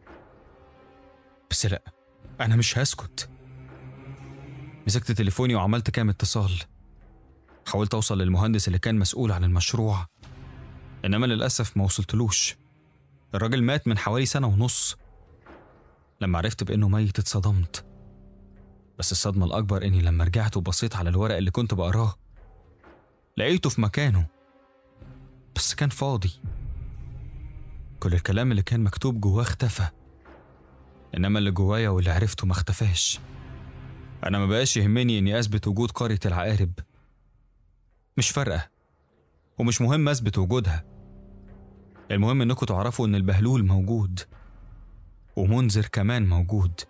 بس لأ، أنا مش هسكت. مسكت تليفوني وعملت كام اتصال. حاولت أوصل للمهندس اللي كان مسؤول عن المشروع، إنما للأسف ما وصلتلوش. الراجل مات من حوالي 1.5 سنة. لما عرفت بإنه ميت اتصدمت، بس الصدمة الأكبر إني لما رجعت وبصيت على الورق اللي كنت بقراه لقيته في مكانه، بس كان فاضي. كل الكلام اللي كان مكتوب جواه اختفى، إنما اللي جوايا واللي عرفته ما اختفاش. أنا ما بقاش يهمني إني أثبت وجود قرية العقارب، مش فارقة، ومش مهم أثبت وجودها. المهم إنكم تعرفوا إن البهلول موجود، ومنذر كمان موجود.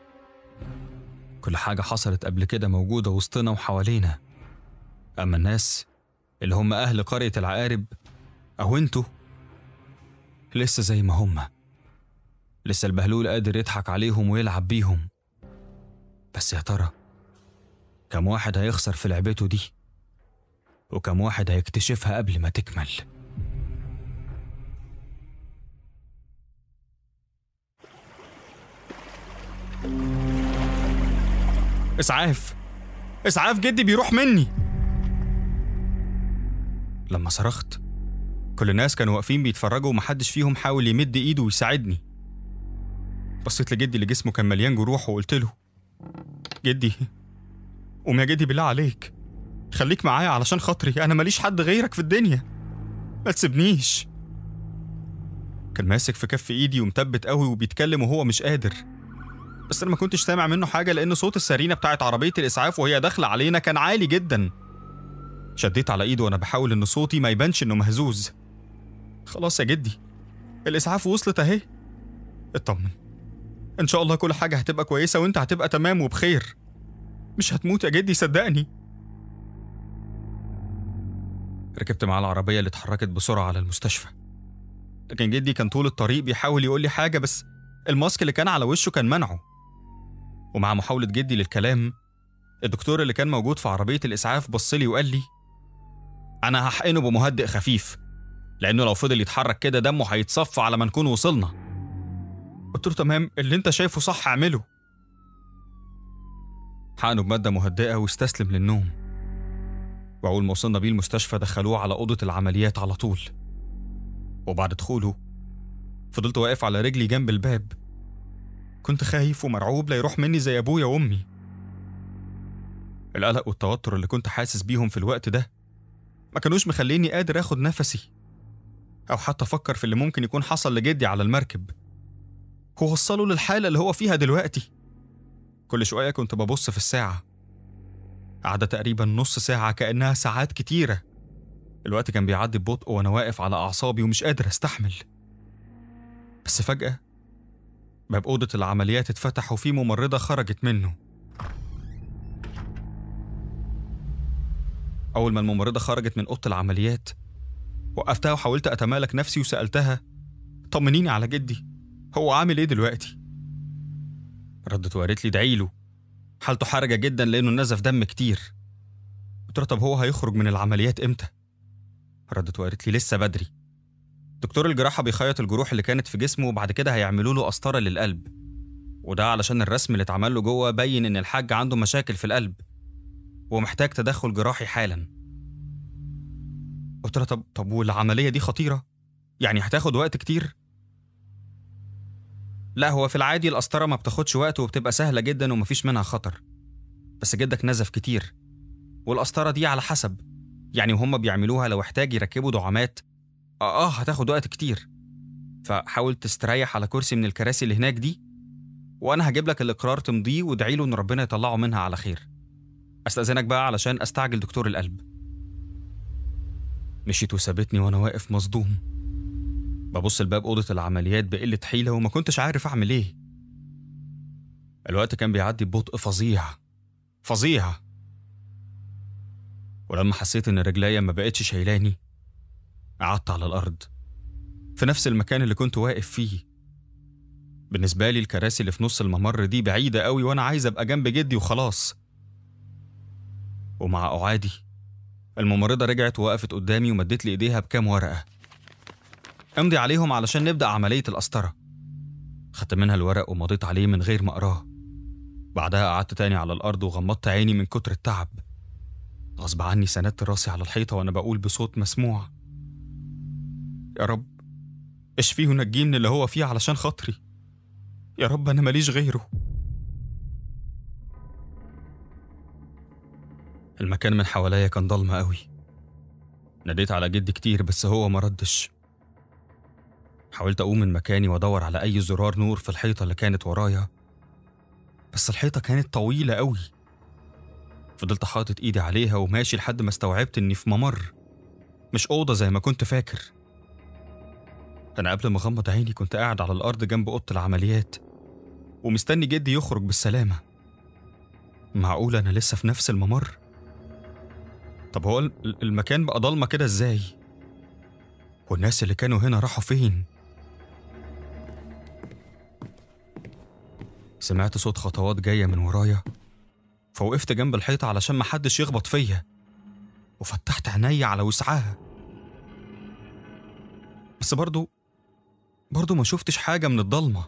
كل حاجة حصلت قبل كده موجودة وسطنا وحوالينا. أما الناس اللي هم أهل قرية العقارب أو انتوا لسه زي ما هم. لسه البهلول قادر يضحك عليهم ويلعب بيهم. بس يا ترى كم واحد هيخسر في لعبته دي؟ وكم واحد هيكتشفها قبل ما تكمل؟ إسعاف! إسعاف، جدي بيروح مني! لما صرخت كل الناس كانوا واقفين بيتفرجوا ومحدش فيهم حاول يمد إيده ويساعدني. بصيت لجدي اللي جسمه كان مليان جروح وقلت له: جدي، قوم يا جدي بالله عليك، خليك معايا علشان خاطري، أنا ماليش حد غيرك في الدنيا، ما تسيبنيش. كان ماسك في كف إيدي ومثبت قوي وبيتكلم وهو مش قادر، بس أنا ما كنتش سامع منه حاجة لأن صوت السرينة بتاعت عربية الإسعاف وهي داخلة علينا كان عالي جدا. شديت على إيده وأنا بحاول إن صوتي ما يبانش إنه مهزوز. خلاص يا جدي، الإسعاف وصلت أهي، اطمن، إن شاء الله كل حاجة هتبقى كويسة وإنت هتبقى تمام وبخير، مش هتموت يا جدي صدقني. ركبت معاه العربية اللي اتحركت بسرعة على المستشفى، لكن جدي كان طول الطريق بيحاول يقول لي حاجة، بس الماسك اللي كان على وشه كان منعه. ومع محاولة جدي للكلام، الدكتور اللي كان موجود في عربية الإسعاف بصلي وقال لي: أنا هحقنه بمهدئ خفيف، لأنه لو فضل يتحرك كده دمه هيتصفى على ما نكون وصلنا. قلت له: تمام، اللي انت شايفه صح اعمله. حقنه بمادة مهدئة واستسلم للنوم. وأول ما وصلنا بيه المستشفى دخلوه على أوضة العمليات على طول. وبعد دخوله فضلت واقف على رجلي جنب الباب، كنت خايف ومرعوب لا يروح مني زي أبويا وأمي. القلق والتوتر اللي كنت حاسس بيهم في الوقت ده ما كانوش مخليني قادر أخد نفسي أو حتى أفكر في اللي ممكن يكون حصل لجدي على المركب ووصله للحالة اللي هو فيها دلوقتي. كل شوية كنت ببص في الساعة، قعدة تقريبا نص ساعة كأنها ساعات كتيرة. الوقت كان بيعدي ببطء وأنا واقف على أعصابي ومش قادر أستحمل. بس فجأة باب أوضة العمليات اتفتح وفي ممرضة خرجت منه. أول ما الممرضة خرجت من أوضة العمليات وقفتها وحاولت أتمالك نفسي وسألتها: طمنيني على جدي، هو عامل إيه دلوقتي؟ ردت وقالت لي: ادعيله، حالته حرجة جدا لأنه نزف دم كتير. قلت لها: طب هو هيخرج من العمليات إمتى؟ ردت وقالت لي: لسه بدري، دكتور الجراحة بيخيط الجروح اللي كانت في جسمه وبعد كده هيعملوا له قسطرة للقلب، وده علشان الرسم اللي اتعمل له جوه بين إن الحاج عنده مشاكل في القلب ومحتاج تدخل جراحي حالا. قلت لها: طب والعملية دي خطيرة؟ يعني هتاخد وقت كتير؟ لا، هو في العادي القسطرة ما بتاخدش وقت وبتبقى سهلة جدا ومفيش منها خطر، بس جدك نزف كتير، والقسطرة دي على حسب، يعني وهم بيعملوها لو احتاج يركبوا دعامات هتاخد وقت كتير، فحاول تستريح على كرسي من الكراسي اللي هناك دي، وانا هجيب لك الاقرار تمضيه وادعي له ان ربنا يطلعه منها على خير. استأذنك بقى علشان استعجل دكتور القلب. مشيت وسابتني وانا واقف مصدوم ببص لباب أوضة العمليات بقلة حيلة وما كنتش عارف اعمل ايه. الوقت كان بيعدي ببطء فظيع فظيع، ولما حسيت ان رجليا ما بقتش شايلاني قعدت على الأرض في نفس المكان اللي كنت واقف فيه. بالنسبة لي الكراسي اللي في نص الممر دي بعيدة قوي وانا عايز ابقى جنب جدي وخلاص. ومع أعادي الممرضة رجعت ووقفت قدامي ومدت لي ايديها بكام ورقة: امضي عليهم علشان نبدأ عملية القسطرة. خدت منها الورق ومضيت عليه من غير ما اقراه. بعدها قعدت تاني على الأرض وغمضت عيني من كتر التعب. غصب عني سندت راسي على الحيطة وانا بقول بصوت مسموع: يا رب اشفيه ونجيه من اللي هو فيه علشان خاطري، يا رب انا ماليش غيره. المكان من حواليا كان ضلمة قوي. ناديت على جدي كتير بس هو ما ردش. حاولت أقوم من مكاني وأدور على أي زرار نور في الحيطة اللي كانت ورايا، بس الحيطة كانت طويلة قوي. فضلت حاطط إيدي عليها وماشي لحد ما استوعبت إني في ممر مش أوضة زي ما كنت فاكر. أنا قبل ما أغمض عيني كنت قاعد على الأرض جنب أوضة العمليات ومستني جدي يخرج بالسلامة. معقول أنا لسه في نفس الممر؟ طب هو المكان بقى ضلمة كده إزاي؟ والناس اللي كانوا هنا راحوا فين؟ سمعت صوت خطوات جاية من ورايا، فوقفت جنب الحيطة علشان محدش يخبط فيا، وفتحت عيني على وسعها. بس برضو ما شفتش حاجة من الضلمة.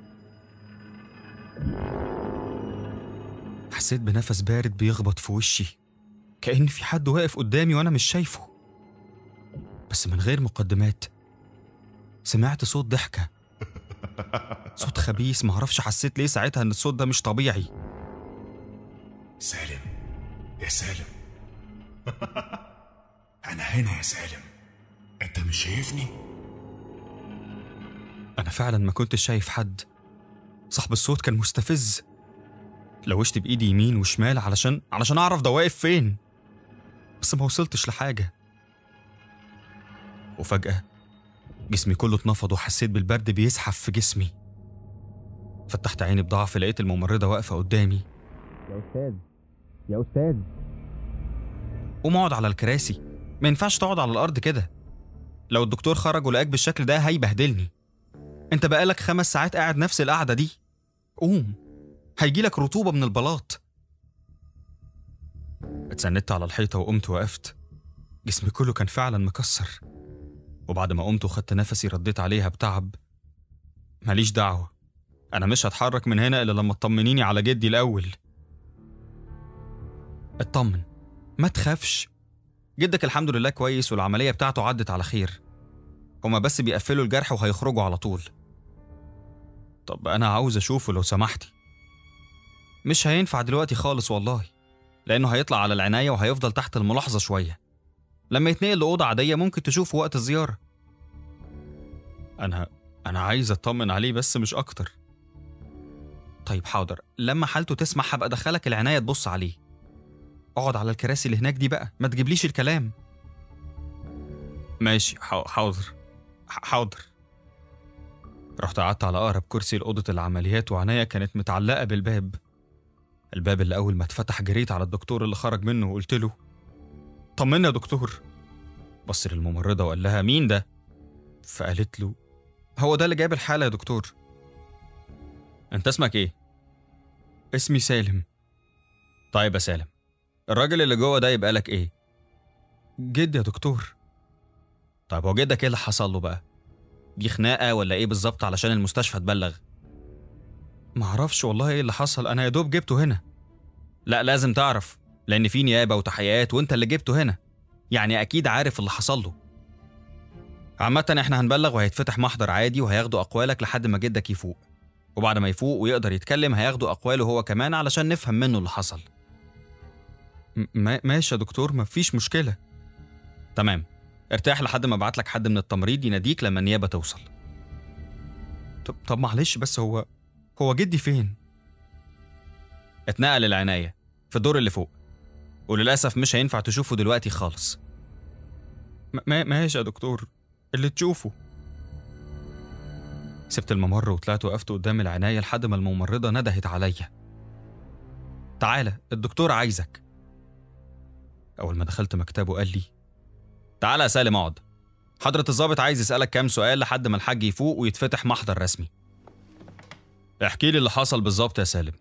حسيت بنفس بارد بيخبط في وشي، كأن في حد واقف قدامي وأنا مش شايفه. بس من غير مقدمات سمعت صوت ضحكة، صوت خبيث معرفش حسيت ليه ساعتها إن الصوت ده مش طبيعي. سالم، يا سالم. أنا هنا يا سالم، أنت مش شايفني؟ أنا فعلا ما كنتش شايف حد. صاحب الصوت كان مستفز. لوشت بإيدي يمين وشمال علشان أعرف ده واقف فين، بس ما وصلتش لحاجة. وفجأة جسمي كله اتنفض وحسيت بالبرد بيزحف في جسمي. فتحت عيني بضعف لقيت الممرضة واقفة قدامي. يا أستاذ قوم اقعد على الكراسي، ما ينفعش تقعد على الأرض كده، لو الدكتور خرج ولقاك بالشكل ده هيبهدلني. انت بقالك 5 ساعات قاعد نفس القعدة دي، قوم هيجيلك رطوبة من البلاط. اتسندت على الحيطة وقمت وقفت. جسمي كله كان فعلا مكسر، وبعد ما قمت وخدت نفسي رديت عليها بتعب: ماليش دعوة، أنا مش هتحرك من هنا إلا لما تطمنيني على جدي الأول. اطمن، ما تخافش، جدك الحمد لله كويس والعملية بتاعته عدت على خير، هما بس بيقفلوا الجرح وهيخرجوا على طول. طب أنا عاوز أشوفه لو سمحتي. مش هينفع دلوقتي خالص والله، لأنه هيطلع على العناية وهيفضل تحت الملاحظة شوية. لما يتنقل لأوضة عادية ممكن تشوفه وقت الزيارة. أنا عايز أطمن عليه بس مش أكتر. طيب حاضر، لما حالته تسمح هبقى أدخلك العناية تبص عليه. اقعد على الكراسي اللي هناك دي بقى، ما تجيبليش الكلام. ماشي، حاضر. رحت قعدت على أقرب كرسي لأوضة العمليات وعناية كانت متعلقة بالباب. الباب اللي أول ما اتفتح جريت على الدكتور اللي خرج منه وقلت له: طمني يا دكتور. بص للممرضة وقال لها مين ده؟ فقالت له هو ده اللي جايب الحالة يا دكتور. انت اسمك ايه؟ اسمي سالم. طيب يا سالم، الراجل اللي جوه ده يبقى لك ايه؟ جدي يا دكتور. طيب هو جدك ايه اللي حصل له بقى؟ دي خناقة ولا ايه بالظبط علشان المستشفى تبلغ؟ معرفش والله ايه اللي حصل، انا يا دوب جبته هنا. لا لازم تعرف، لان في نيابة وتحقيقات وانت اللي جبته هنا، يعني اكيد عارف اللي حصل له. عامة احنا هنبلغ وهيتفتح محضر عادي وهياخدوا اقوالك لحد ما جدك يفوق، وبعد ما يفوق ويقدر يتكلم هياخدوا اقواله هو كمان علشان نفهم منه اللي حصل. ماشي يا دكتور، مفيش مشكلة. تمام، ارتاح لحد ما ابعت لك حد من التمريض يناديك لما النيابة توصل. طب معلش بس هو جدي فين؟ اتنقل العناية في الدور اللي فوق، وللأسف مش هينفع تشوفه دلوقتي خالص. ماشي يا دكتور، اللي تشوفه. سبت الممر وطلعت وقفت قدام العناية لحد ما الممرضة ندهت عليا. تعالى الدكتور عايزك. أول ما دخلت مكتبه قال لي تعالى يا سالم اقعد، حضرة الضابط عايز يسألك كام سؤال لحد ما الحاج يفوق ويتفتح محضر رسمي. احكي لي اللي حصل بالظبط يا سالم.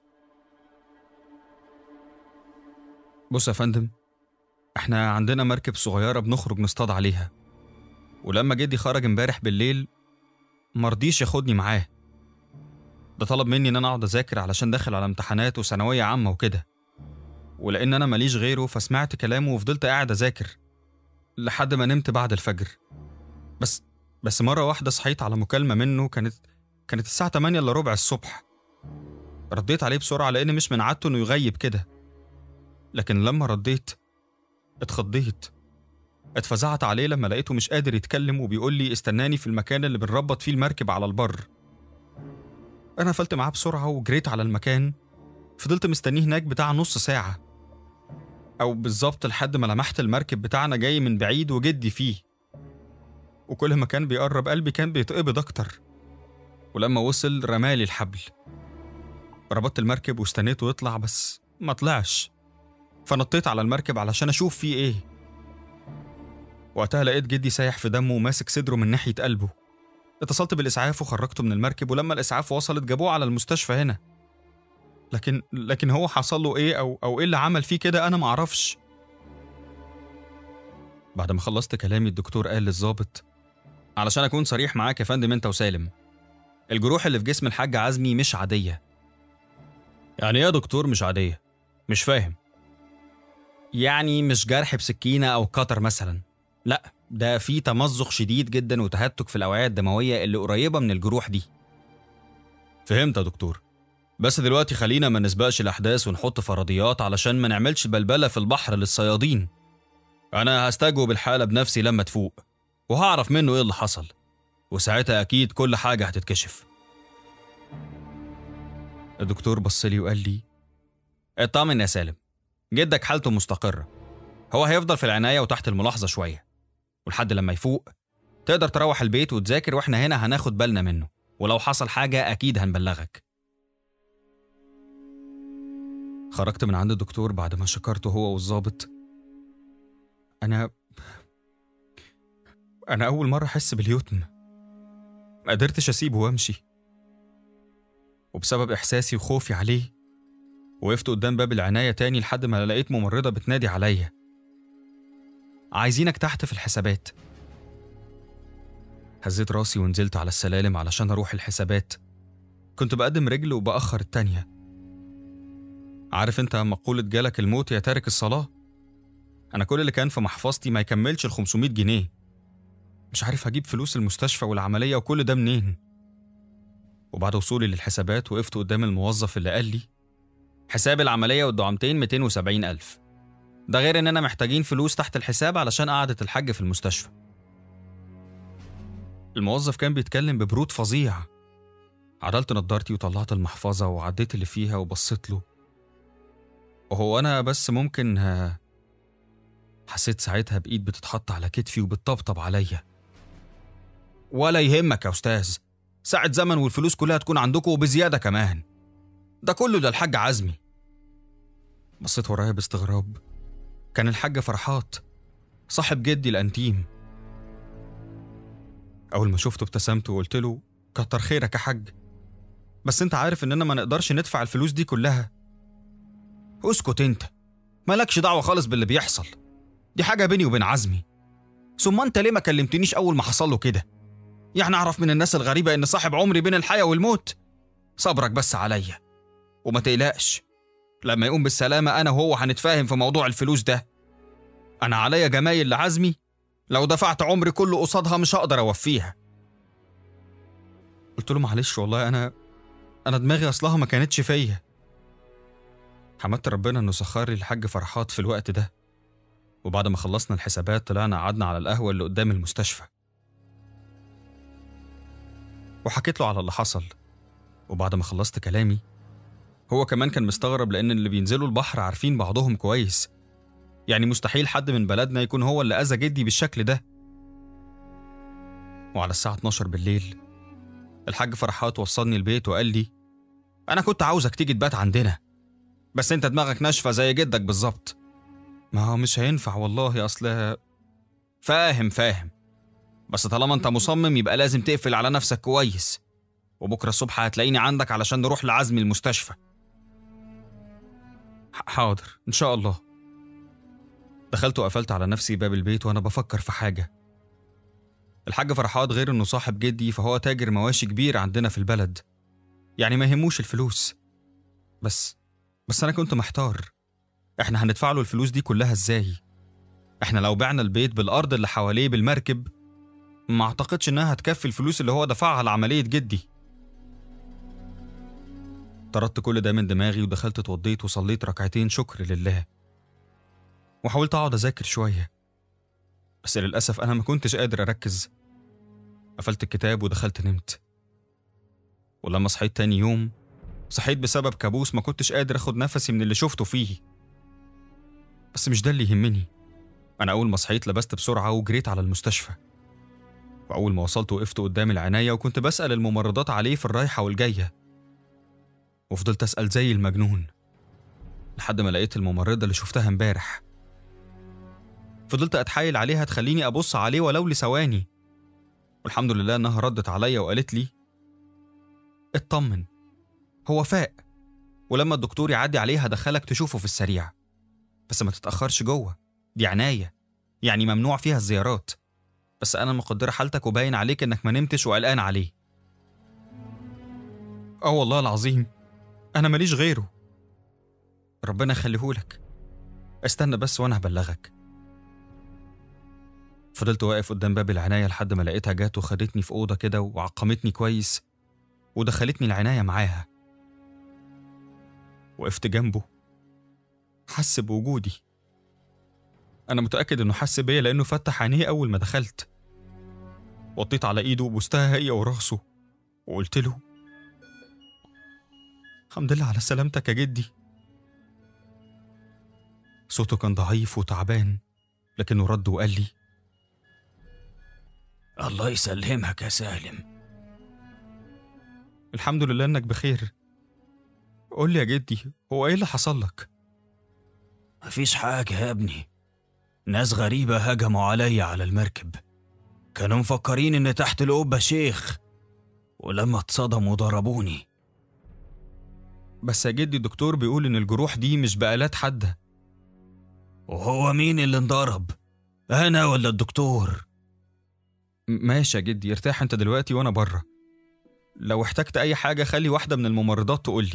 بص يا فندم، احنا عندنا مركب صغيرة بنخرج نصطاد عليها، ولما جدي خرج امبارح بالليل مرضيش ياخدني معاه. ده طلب مني ان انا اقعد اذاكر علشان داخل على امتحانات وثانوية عامة وكده، ولان انا ماليش غيره فسمعت كلامه وفضلت قاعد اذاكر لحد ما نمت بعد الفجر. بس مرة واحدة صحيت على مكالمة منه، كانت الساعة 8 إلا ربع الصبح. رديت عليه بسرعة لأن مش من عادته إنه يغيب كده، لكن لما رديت اتخضيت، اتفزعت عليه لما لقيته مش قادر يتكلم وبيقول لي استناني في المكان اللي بنربط فيه المركب على البر. أنا قفلت معاه بسرعة وجريت على المكان، فضلت مستنيه هناك بتاع نص ساعة أو بالظبط لحد ما لمحت المركب بتاعنا جاي من بعيد وجدي فيه، وكل ما كان بيقرب قلبي كان بيتقبض أكتر. ولما وصل رمالي الحبل، ربطت المركب واستنيته يطلع بس ما طلعش، فنطيت على المركب علشان أشوف فيه إيه. وقتها لقيت جدي سايح في دمه وماسك صدره من ناحية قلبه. اتصلت بالإسعاف وخرجته من المركب، ولما الإسعاف وصلت جابوه على المستشفى هنا. لكن هو حصل له إيه أو إيه اللي عمل فيه كده أنا معرفش. بعد ما خلصت كلامي الدكتور قال للظابط علشان أكون صريح معاك يا فندم أنت وسالم، الجروح اللي في جسم الحاج عزمي مش عادية. يعني إيه يا دكتور مش عادية؟ مش فاهم. يعني مش جرح بسكينة أو قطر مثلا، لأ ده في تمزق شديد جدا وتهتك في الأوعية الدموية اللي قريبة من الجروح دي. فهمت يا دكتور، بس دلوقتي خلينا ما نسبقش الأحداث ونحط فرضيات علشان ما نعملش بلبلة في البحر للصيادين. أنا هستجوب الحالة بنفسي لما تفوق وهعرف منه إيه اللي حصل، وساعتها أكيد كل حاجة هتتكشف. الدكتور بصلي وقال لي اطمن يا سالم، جدك حالته مستقرة، هو هيفضل في العناية وتحت الملاحظة شوية، ولحد لما يفوق تقدر تروح البيت وتذاكر واحنا هنا هناخد بالنا منه، ولو حصل حاجة أكيد هنبلغك. خرجت من عند الدكتور بعد ما شكرته هو والظابط. أنا أول مرة أحس باليتم، ما قدرتش أسيبه وأمشي، وبسبب إحساسي وخوفي عليه وقفت قدام باب العناية تاني لحد ما لقيت ممرضة بتنادي عليا عايزينك تحت في الحسابات. هزيت راسي ونزلت على السلالم علشان أروح الحسابات، كنت بقدم رجل وبأخر التانية. عارف انت مقولة جالك الموت يا تارك الصلاة؟ أنا كل اللي كان في محفظتي ما يكملش 500 جنيه، مش عارف هجيب فلوس المستشفى والعملية وكل ده منين. وبعد وصولي للحسابات وقفت قدام الموظف اللي قال لي حساب العملية والدعامتين 270,000، ده غير إننا محتاجين فلوس تحت الحساب علشان قعدة الحاج في المستشفى. الموظف كان بيتكلم ببرود فظيع. عدلت نضارتي وطلعت المحفظة وعديت اللي فيها وبصيت له، وهو أنا بس ممكن حسيت ساعتها بإيد بتتحط على كتفي وبتطبطب عليا. ولا يهمك يا أستاذ، ساعة زمن والفلوس كلها تكون عندكم وبزيادة كمان، ده كله للحاج عزمي. بصيت ورايا باستغراب، كان الحاج فرحات صاحب جدي الأنتيم. أول ما شفته ابتسمت وقلت له كتر خيرك يا حاج، بس انت عارف اننا ما نقدرش ندفع الفلوس دي كلها. اسكت انت، مالكش دعوة خالص باللي بيحصل، دي حاجة بيني وبين عزمي. ثم انت ليه ما كلمتنيش اول ما حصل له كده؟ يعني اعرف من الناس الغريبة ان صاحب عمري بين الحياة والموت. صبرك بس عليا وما تقلقش، لما يقوم بالسلامة انا وهو هنتفاهم في موضوع الفلوس ده. انا عليا جمايل لعزمي لو دفعت عمري كله قصادها مش هقدر اوفيها. قلت له معلش والله انا دماغي اصلها ما كانتش فيا. حمدت ربنا انه سخر لي الحاج فرحات في الوقت ده، وبعد ما خلصنا الحسابات طلعنا قعدنا على القهوة اللي قدام المستشفى، وحكيت له على اللي حصل. وبعد ما خلصت كلامي هو كمان كان مستغرب، لأن اللي بينزلوا البحر عارفين بعضهم كويس، يعني مستحيل حد من بلدنا يكون هو اللي أذى جدي بالشكل ده. وعلى الساعة 12 بالليل الحاج فرحات وصلني البيت وقال لي أنا كنت عاوزك تيجي تبات عندنا، بس أنت دماغك ناشفة زي جدك بالظبط. ما هو مش هينفع والله، أصل فاهم بس طالما أنت مصمم يبقى لازم تقفل على نفسك كويس، وبكرة الصبح هتلاقيني عندك علشان نروح لعزمي المستشفى. حاضر إن شاء الله. دخلت وقفلت على نفسي باب البيت وأنا بفكر في حاجة. الحاج فرحات غير إنه صاحب جدي فهو تاجر مواشي كبير عندنا في البلد، يعني ما يهموش الفلوس. بس أنا كنت محتار، إحنا هندفع له الفلوس دي كلها إزاي؟ إحنا لو بعنا البيت بالأرض اللي حواليه بالمركب ما أعتقدش إنها هتكفي الفلوس اللي هو دفعها لعملية جدي. طردت كل ده من دماغي ودخلت اتوضيت وصليت ركعتين شكر لله، وحاولت أقعد أذاكر شوية، بس للأسف أنا ما كنتش قادر أركز. قفلت الكتاب ودخلت نمت. ولما صحيت تاني يوم صحيت بسبب كابوس ما كنتش قادر أخد نفسي من اللي شفته فيه. بس مش ده اللي يهمني. أنا أول ما صحيت لبست بسرعة وجريت على المستشفى، وأول ما وصلت وقفت قدام العناية وكنت بسأل الممرضات عليه في الرايحة والجاية، وفضلت أسأل زي المجنون لحد ما لقيت الممرضة اللي شفتها امبارح. فضلت أتحايل عليها تخليني أبص عليه ولو لثواني، والحمد لله إنها ردت عليا وقالت لي اطمن هو فاق، ولما الدكتور يعدي عليه هدخلك تشوفه في السريع، بس ما تتأخرش جوه، دي عناية يعني ممنوع فيها الزيارات، بس أنا مقدرة حالتك وباين عليك إنك ما نمتش وقلقان عليه. والله العظيم أنا ماليش غيره، ربنا يخليهولك، استنى بس وأنا هبلغك. فضلت واقف قدام باب العناية لحد ما لقيتها جات وخدتني في أوضة كده وعقمتني كويس ودخلتني العناية معاها. وقفت جنبه، حس بوجودي. أنا متأكد إنه حس بيا لأنه فتح عينيه أول ما دخلت. وطيت على إيده وبوستها هي وراسه وقلت له الحمد لله على سلامتك يا جدي. صوته كان ضعيف وتعبان لكنه رد وقال لي الله يسلمك يا سالم. الحمد لله إنك بخير. قول لي يا جدي هو إيه اللي حصل لك؟ مفيش حاجة يا ابني، ناس غريبة هجموا علي على المركب، كانوا مفكرين إن تحت القبة شيخ، ولما اتصدموا ضربوني. بس يا جدي الدكتور بيقول إن الجروح دي مش بآلات حادة. وهو مين اللي انضرب؟ أنا ولا الدكتور؟ ماشي يا جدي، ارتاح انت دلوقتي وانا بره، لو احتجت اي حاجة خلي واحدة من الممرضات تقولي.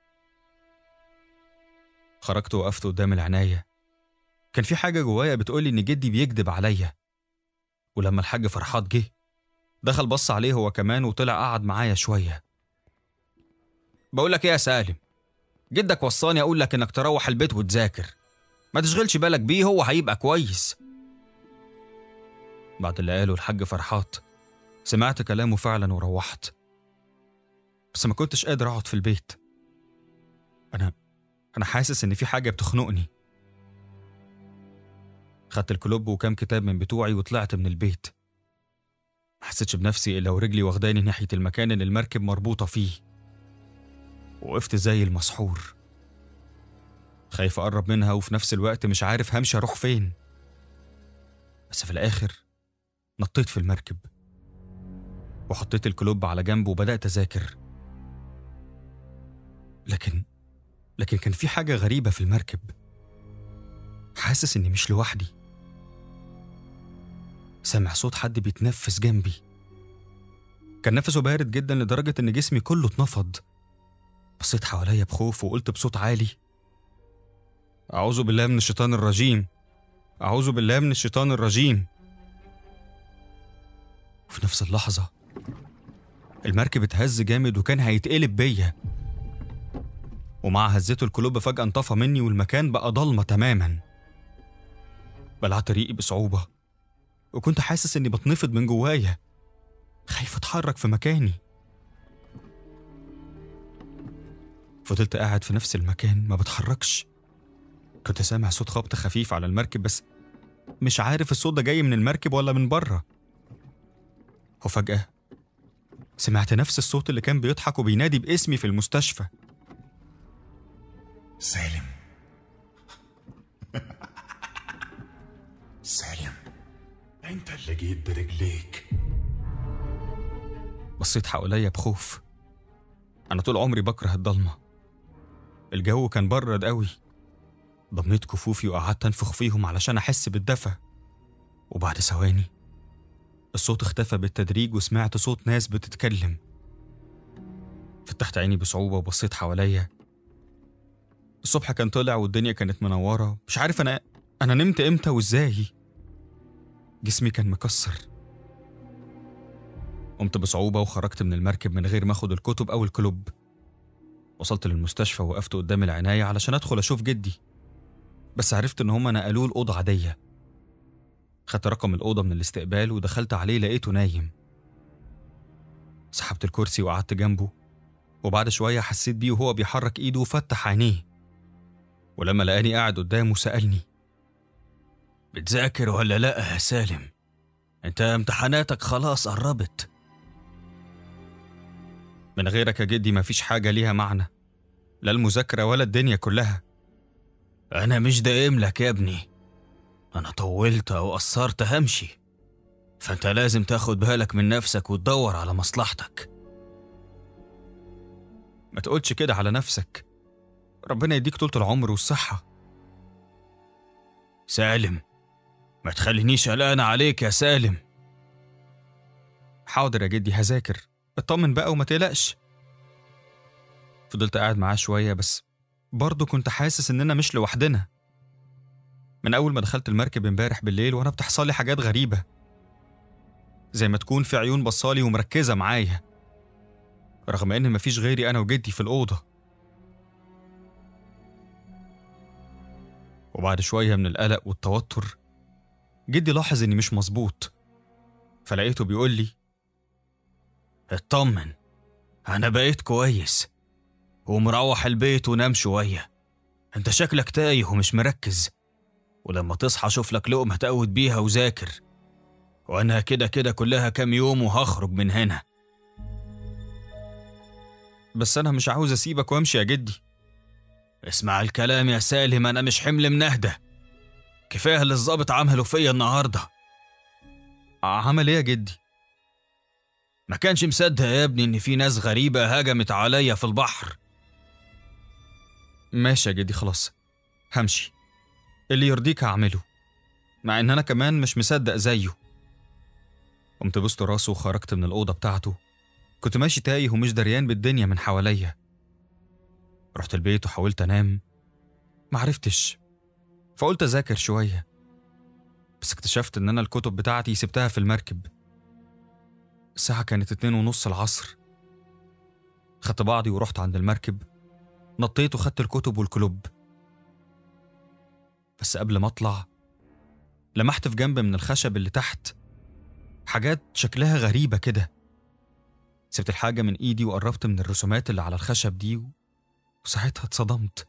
خرجت وقفت قدام العناية، كان في حاجة جوايا بتقولي ان جدي بيكذب عليا. ولما الحاج فرحات جه دخل بص عليه هو كمان وطلع قعد معايا شوية. بقولك ايه يا سالم، جدك وصاني اقول لك انك تروح البيت وتذاكر، ما تشغلش بالك بيه، هو هيبقى كويس. بعد اللي قاله الحاج فرحات سمعت كلامه فعلا وروحت، بس ما كنتش قادر اقعد في البيت. انا حاسس ان في حاجة بتخنقني. خدت الكلوب وكام كتاب من بتوعي وطلعت من البيت. ما حسيتش بنفسي الا ورجلي واخداني ناحية المكان اللي المركب مربوطة فيه. وقفت زي المسحور، خايف اقرب منها وفي نفس الوقت مش عارف همشي اروح فين. بس في الآخر نطيت في المركب وحطيت الكلوب على جنب وبدأت أذاكر. لكن كان في حاجة غريبة في المركب. حاسس إني مش لوحدي. سامع صوت حد بيتنفس جنبي. كان نفسه بارد جدا لدرجة إن جسمي كله اتنفض. بصيت حواليا بخوف وقلت بصوت عالي: أعوذ بالله من الشيطان الرجيم، أعوذ بالله من الشيطان الرجيم. وفي نفس اللحظة المركب اتهز جامد وكان هيتقلب بيا، ومع هزته الكلوب فجأة انطفى مني والمكان بقى ضلمة تماما. بلعت ريقي بصعوبة وكنت حاسس إني بتنفض من جوايا، خايف أتحرك في مكاني. فضلت قاعد في نفس المكان ما بتحركش. كنت سامع صوت خبط خفيف على المركب بس مش عارف الصوت ده جاي من المركب ولا من بره. وفجأة سمعت نفس الصوت اللي كان بيضحك وبينادي باسمي في المستشفى: سالم. سالم، انت اللي جيت برجليك. بصيت حواليا بخوف. أنا طول عمري بكره الضلمة. الجو كان برد قوي. ضميت كفوفي وقعدت أنفخ فيهم علشان أحس بالدفى. وبعد ثواني الصوت اختفى بالتدريج وسمعت صوت ناس بتتكلم. فتحت عيني بصعوبة وبصيت حواليا. الصبح كان طلع والدنيا كانت منورة. مش عارف أنا نمت إمتى وإزاي. جسمي كان مكسر. قمت بصعوبة وخرجت من المركب من غير ما أخد الكتب أو الكلوب. وصلت للمستشفى ووقفت قدام العناية علشان أدخل أشوف جدي، بس عرفت إن هما نقلوه الأوضة عادية. خدت رقم الأوضة من الاستقبال ودخلت عليه لقيته نايم. سحبت الكرسي وقعدت جنبه، وبعد شوية حسيت بيه وهو بيحرك إيده وفتح عينيه. ولما لقاني قاعد قدامه سألني: بتذاكر ولا لأ يا سالم؟ انت امتحاناتك خلاص قربت. من غيرك يا جدي مفيش حاجة ليها معنى، لا المذاكرة ولا الدنيا كلها. أنا مش دايم لك يا ابني. أنا طولت أو قصرت همشي، فأنت لازم تاخد بالك من نفسك وتدور على مصلحتك. ما تقولش كده على نفسك، ربنا يديك طولة العمر والصحة. سالم، ما تخلينيش قلقان عليك يا سالم. حاضر يا جدي هذاكر، اطمن بقى وما تقلقش. فضلت قاعد معاه شوية بس برضه كنت حاسس إننا مش لوحدنا. من أول ما دخلت المركب امبارح بالليل وأنا بتحصل لي حاجات غريبة، زي ما تكون في عيون بصالي ومركزة معايا، رغم إن مفيش غيري أنا وجدي في الأوضة. وبعد شوية من القلق والتوتر جدي لاحظ إني مش مظبوط، فلقيته بيقول لي: اطمن، أنا بقيت كويس ومروح البيت ونام شوية. انت شكلك تايه ومش مركز، ولما تصحى شوف لك لقمة تقود بيها وذاكر، وأنا كده كلها كام يوم وهخرج من هنا. بس أنا مش عاوز أسيبك وأمشي يا جدي. اسمع الكلام يا سالم، أنا مش حمل منهدة. كفاية اللي الظابط عمله فيا النهاردة. عمل إيه يا جدي؟ ما كانش مصدق يا ابني إن في ناس غريبة هجمت عليا في البحر. ماشي يا جدي خلاص، همشي، اللي يرضيك هعمله، مع إن أنا كمان مش مصدق زيه. قمت بوست راسه وخرجت من الأوضة بتاعته. كنت ماشي تايه ومش دريان بالدنيا من حواليا. رحت البيت وحاولت أنام، معرفتش، فقلت أذاكر شوية، بس اكتشفت إن أنا الكتب بتاعتي سبتها في المركب. الساعة كانت 2:30 العصر. خدت بعضي ورحت عند المركب، نطيت وخدت الكتب والكلوب. بس قبل ما أطلع لمحت في جنب من الخشب اللي تحت حاجات شكلها غريبة كده. سبت الحاجة من إيدي وقربت من الرسومات اللي على الخشب دي، وساعتها اتصدمت.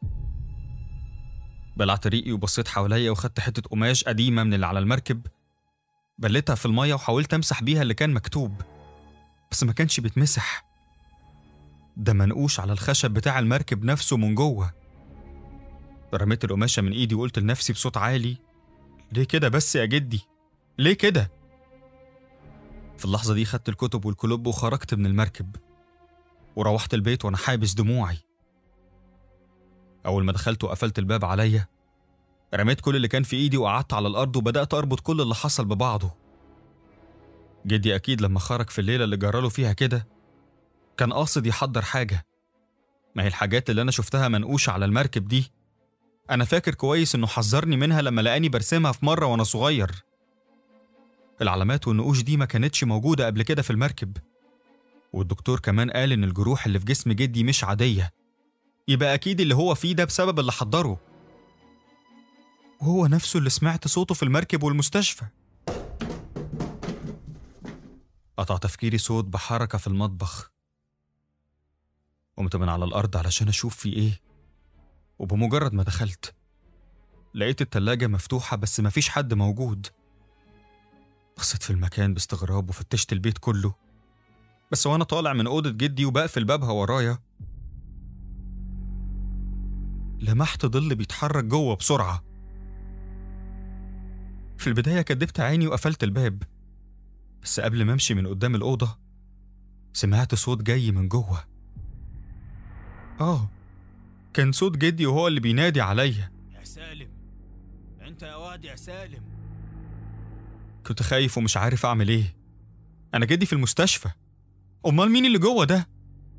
بلعت ريقي وبصيت حواليا وخدت حتة قماش قديمة من اللي على المركب، بلتها في المية وحاولت أمسح بيها اللي كان مكتوب، بس ما كانش بيتمسح. ده منقوش على الخشب بتاع المركب نفسه من جوه. رميت القماشة من إيدي وقلت لنفسي بصوت عالي: ليه كده بس يا جدي؟ ليه كده؟ في اللحظة دي خدت الكتب والكلوب وخرجت من المركب، وروحت البيت وأنا حابس دموعي. أول ما دخلت وقفلت الباب عليا، رميت كل اللي كان في إيدي وقعدت على الأرض وبدأت أربط كل اللي حصل ببعضه. جدي أكيد لما خرج في الليلة اللي جراله فيها كده كان قاصد يحضر حاجة. ما هي الحاجات اللي أنا شفتها منقوشة على المركب دي أنا فاكر كويس إنه حذرني منها لما لقاني برسمها في مرة وأنا صغير. العلامات والنقوش دي ما كانتش موجودة قبل كده في المركب، والدكتور كمان قال إن الجروح اللي في جسم جدي مش عادية، يبقى أكيد اللي هو فيه ده بسبب اللي حضره، وهو نفسه اللي سمعت صوته في المركب والمستشفى. قطع تفكيري صوت بحركة في المطبخ. قمت من على الأرض علشان أشوف في إيه، وبمجرد ما دخلت لقيت التلاجة مفتوحة بس مفيش حد موجود. بصيت في المكان باستغراب وفتشت البيت كله، بس وأنا طالع من أوضة جدي وبقفل بابها ورايا لمحت ظل بيتحرك جوه بسرعة. في البداية كدبت عيني وقفلت الباب، بس قبل ما أمشي من قدام الأوضة سمعت صوت جاي من جوه. كان صوت جدي وهو اللي بينادي عليا. يا سالم، انت يا واد يا سالم. كنت خايف ومش عارف أعمل إيه. أنا جدي في المستشفى، أمال مين اللي جوه ده؟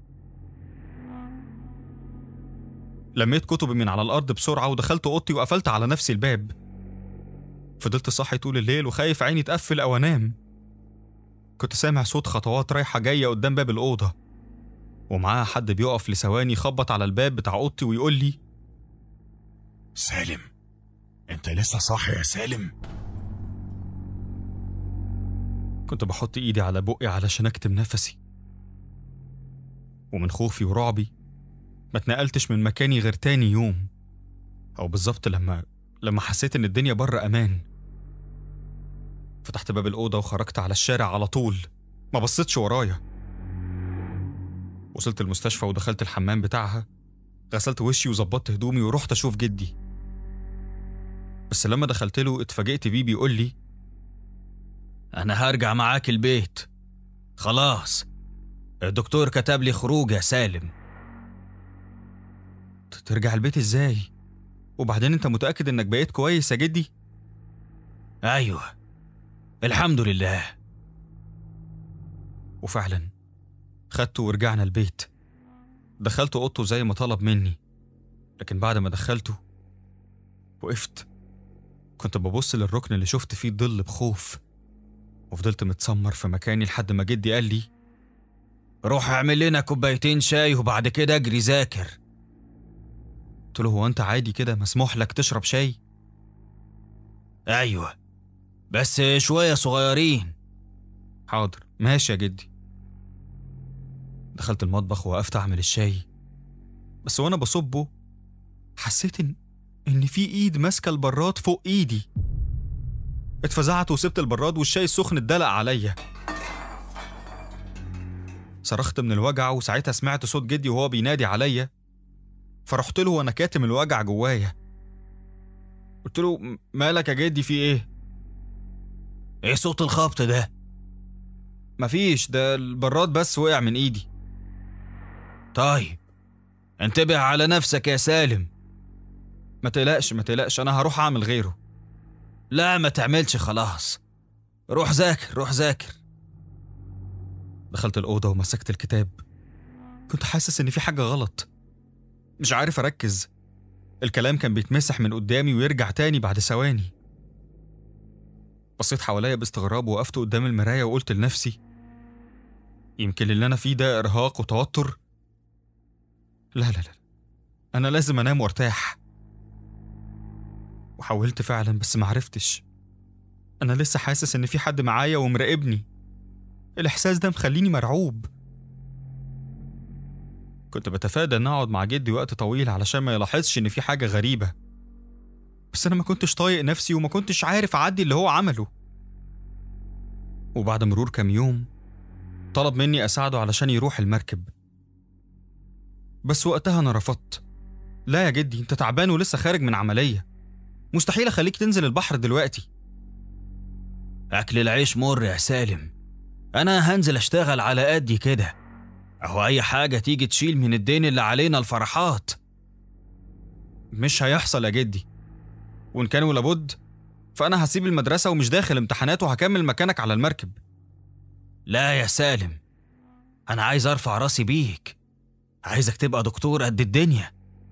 لميت كتبي من على الأرض بسرعة ودخلت أوضتي وقفلت على نفسي الباب. فضلت صاحي طول الليل وخايف عيني تقفل أو أنام. كنت سامع صوت خطوات رايحة جاية قدام باب الأوضة، ومعاها حد بيقف لثواني يخبط على الباب بتاع أوضتي ويقول لي: سالم، انت لسه صاحي يا سالم؟ كنت بحط إيدي على بقي علشان أكتم نفسي، ومن خوفي ورعبي ما اتنقلتش من مكاني غير تاني يوم، أو بالظبط لما حسيت إن الدنيا بره أمان. فتحت باب الأوضة وخرجت على الشارع على طول، ما بصيتش ورايا. وصلت المستشفى ودخلت الحمام بتاعها، غسلت وشي وظبطت هدومي ورحت أشوف جدي. بس لما دخلت له اتفاجئت بيه بيقول لي: أنا هرجع معاك البيت، خلاص الدكتور كتب لي خروج يا سالم. ترجع البيت إزاي؟ وبعدين أنت متأكد إنك بقيت كويس يا جدي؟ أيوه الحمد لله. وفعلا خدته ورجعنا البيت. دخلت أوضته زي ما طلب مني، لكن بعد ما دخلته وقفت كنت ببص للركن اللي شفت فيه الظل بخوف، وفضلت متسمر في مكاني لحد ما جدي قال لي: روح اعمل لنا كوبايتين شاي وبعد كده اجري ذاكر. قلت له: هو أنت عادي كده مسموح لك تشرب شاي؟ أيوه بس شوية صغيرين. حاضر ماشي يا جدي. دخلت المطبخ ووقفت أعمل الشاي، بس وأنا بصبه حسيت إن في إيد ماسكة البراد فوق إيدي. اتفزعت وسبت البراد والشاي السخن اتدلق عليا. صرخت من الوجع، وساعتها سمعت صوت جدي وهو بينادي عليا، فرحت له وأنا كاتم الوجع جوايا. قلت له: مالك يا جدي، في إيه؟ إيه صوت الخبط ده؟ مفيش، ده البراد بس وقع من إيدي. طيب انتبه على نفسك يا سالم. ما تقلقش، أنا هروح أعمل غيره. لا ما تعملش، خلاص روح ذاكر. دخلت الأوضة ومسكت الكتاب. كنت حاسس إن في حاجة غلط، مش عارف أركز. الكلام كان بيتمسح من قدامي ويرجع تاني بعد ثواني. بصيت حواليا باستغراب ووقفت قدام المراية وقلت لنفسي: يمكن اللي أنا فيه ده إرهاق وتوتر. لا، أنا لازم أنام وارتاح. وحاولت فعلا بس معرفتش. أنا لسه حاسس إن في حد معايا ومراقبني. الإحساس ده مخليني مرعوب. كنت بتفادى إن أقعد مع جدي وقت طويل علشان ما يلاحظش إن في حاجة غريبة، بس أنا ما كنتش طايق نفسي وما كنتش عارف أعدي اللي هو عمله. وبعد مرور كام يوم طلب مني أساعده علشان يروح المركب، بس وقتها أنا رفضت. لا يا جدي، أنت تعبان ولسه خارج من عملية، مستحيل أخليك تنزل البحر دلوقتي. أكل العيش مر يا سالم. أنا هنزل أشتغل على قدي كده، أهو أي حاجة تيجي تشيل من الدين اللي علينا الفرحات. مش هيحصل يا جدي، وإن كان ولابد فأنا هسيب المدرسة ومش داخل امتحانات وهكمل مكانك على المركب. لا يا سالم، أنا عايز أرفع راسي بيك، عايزك تبقى دكتور قد الدنيا.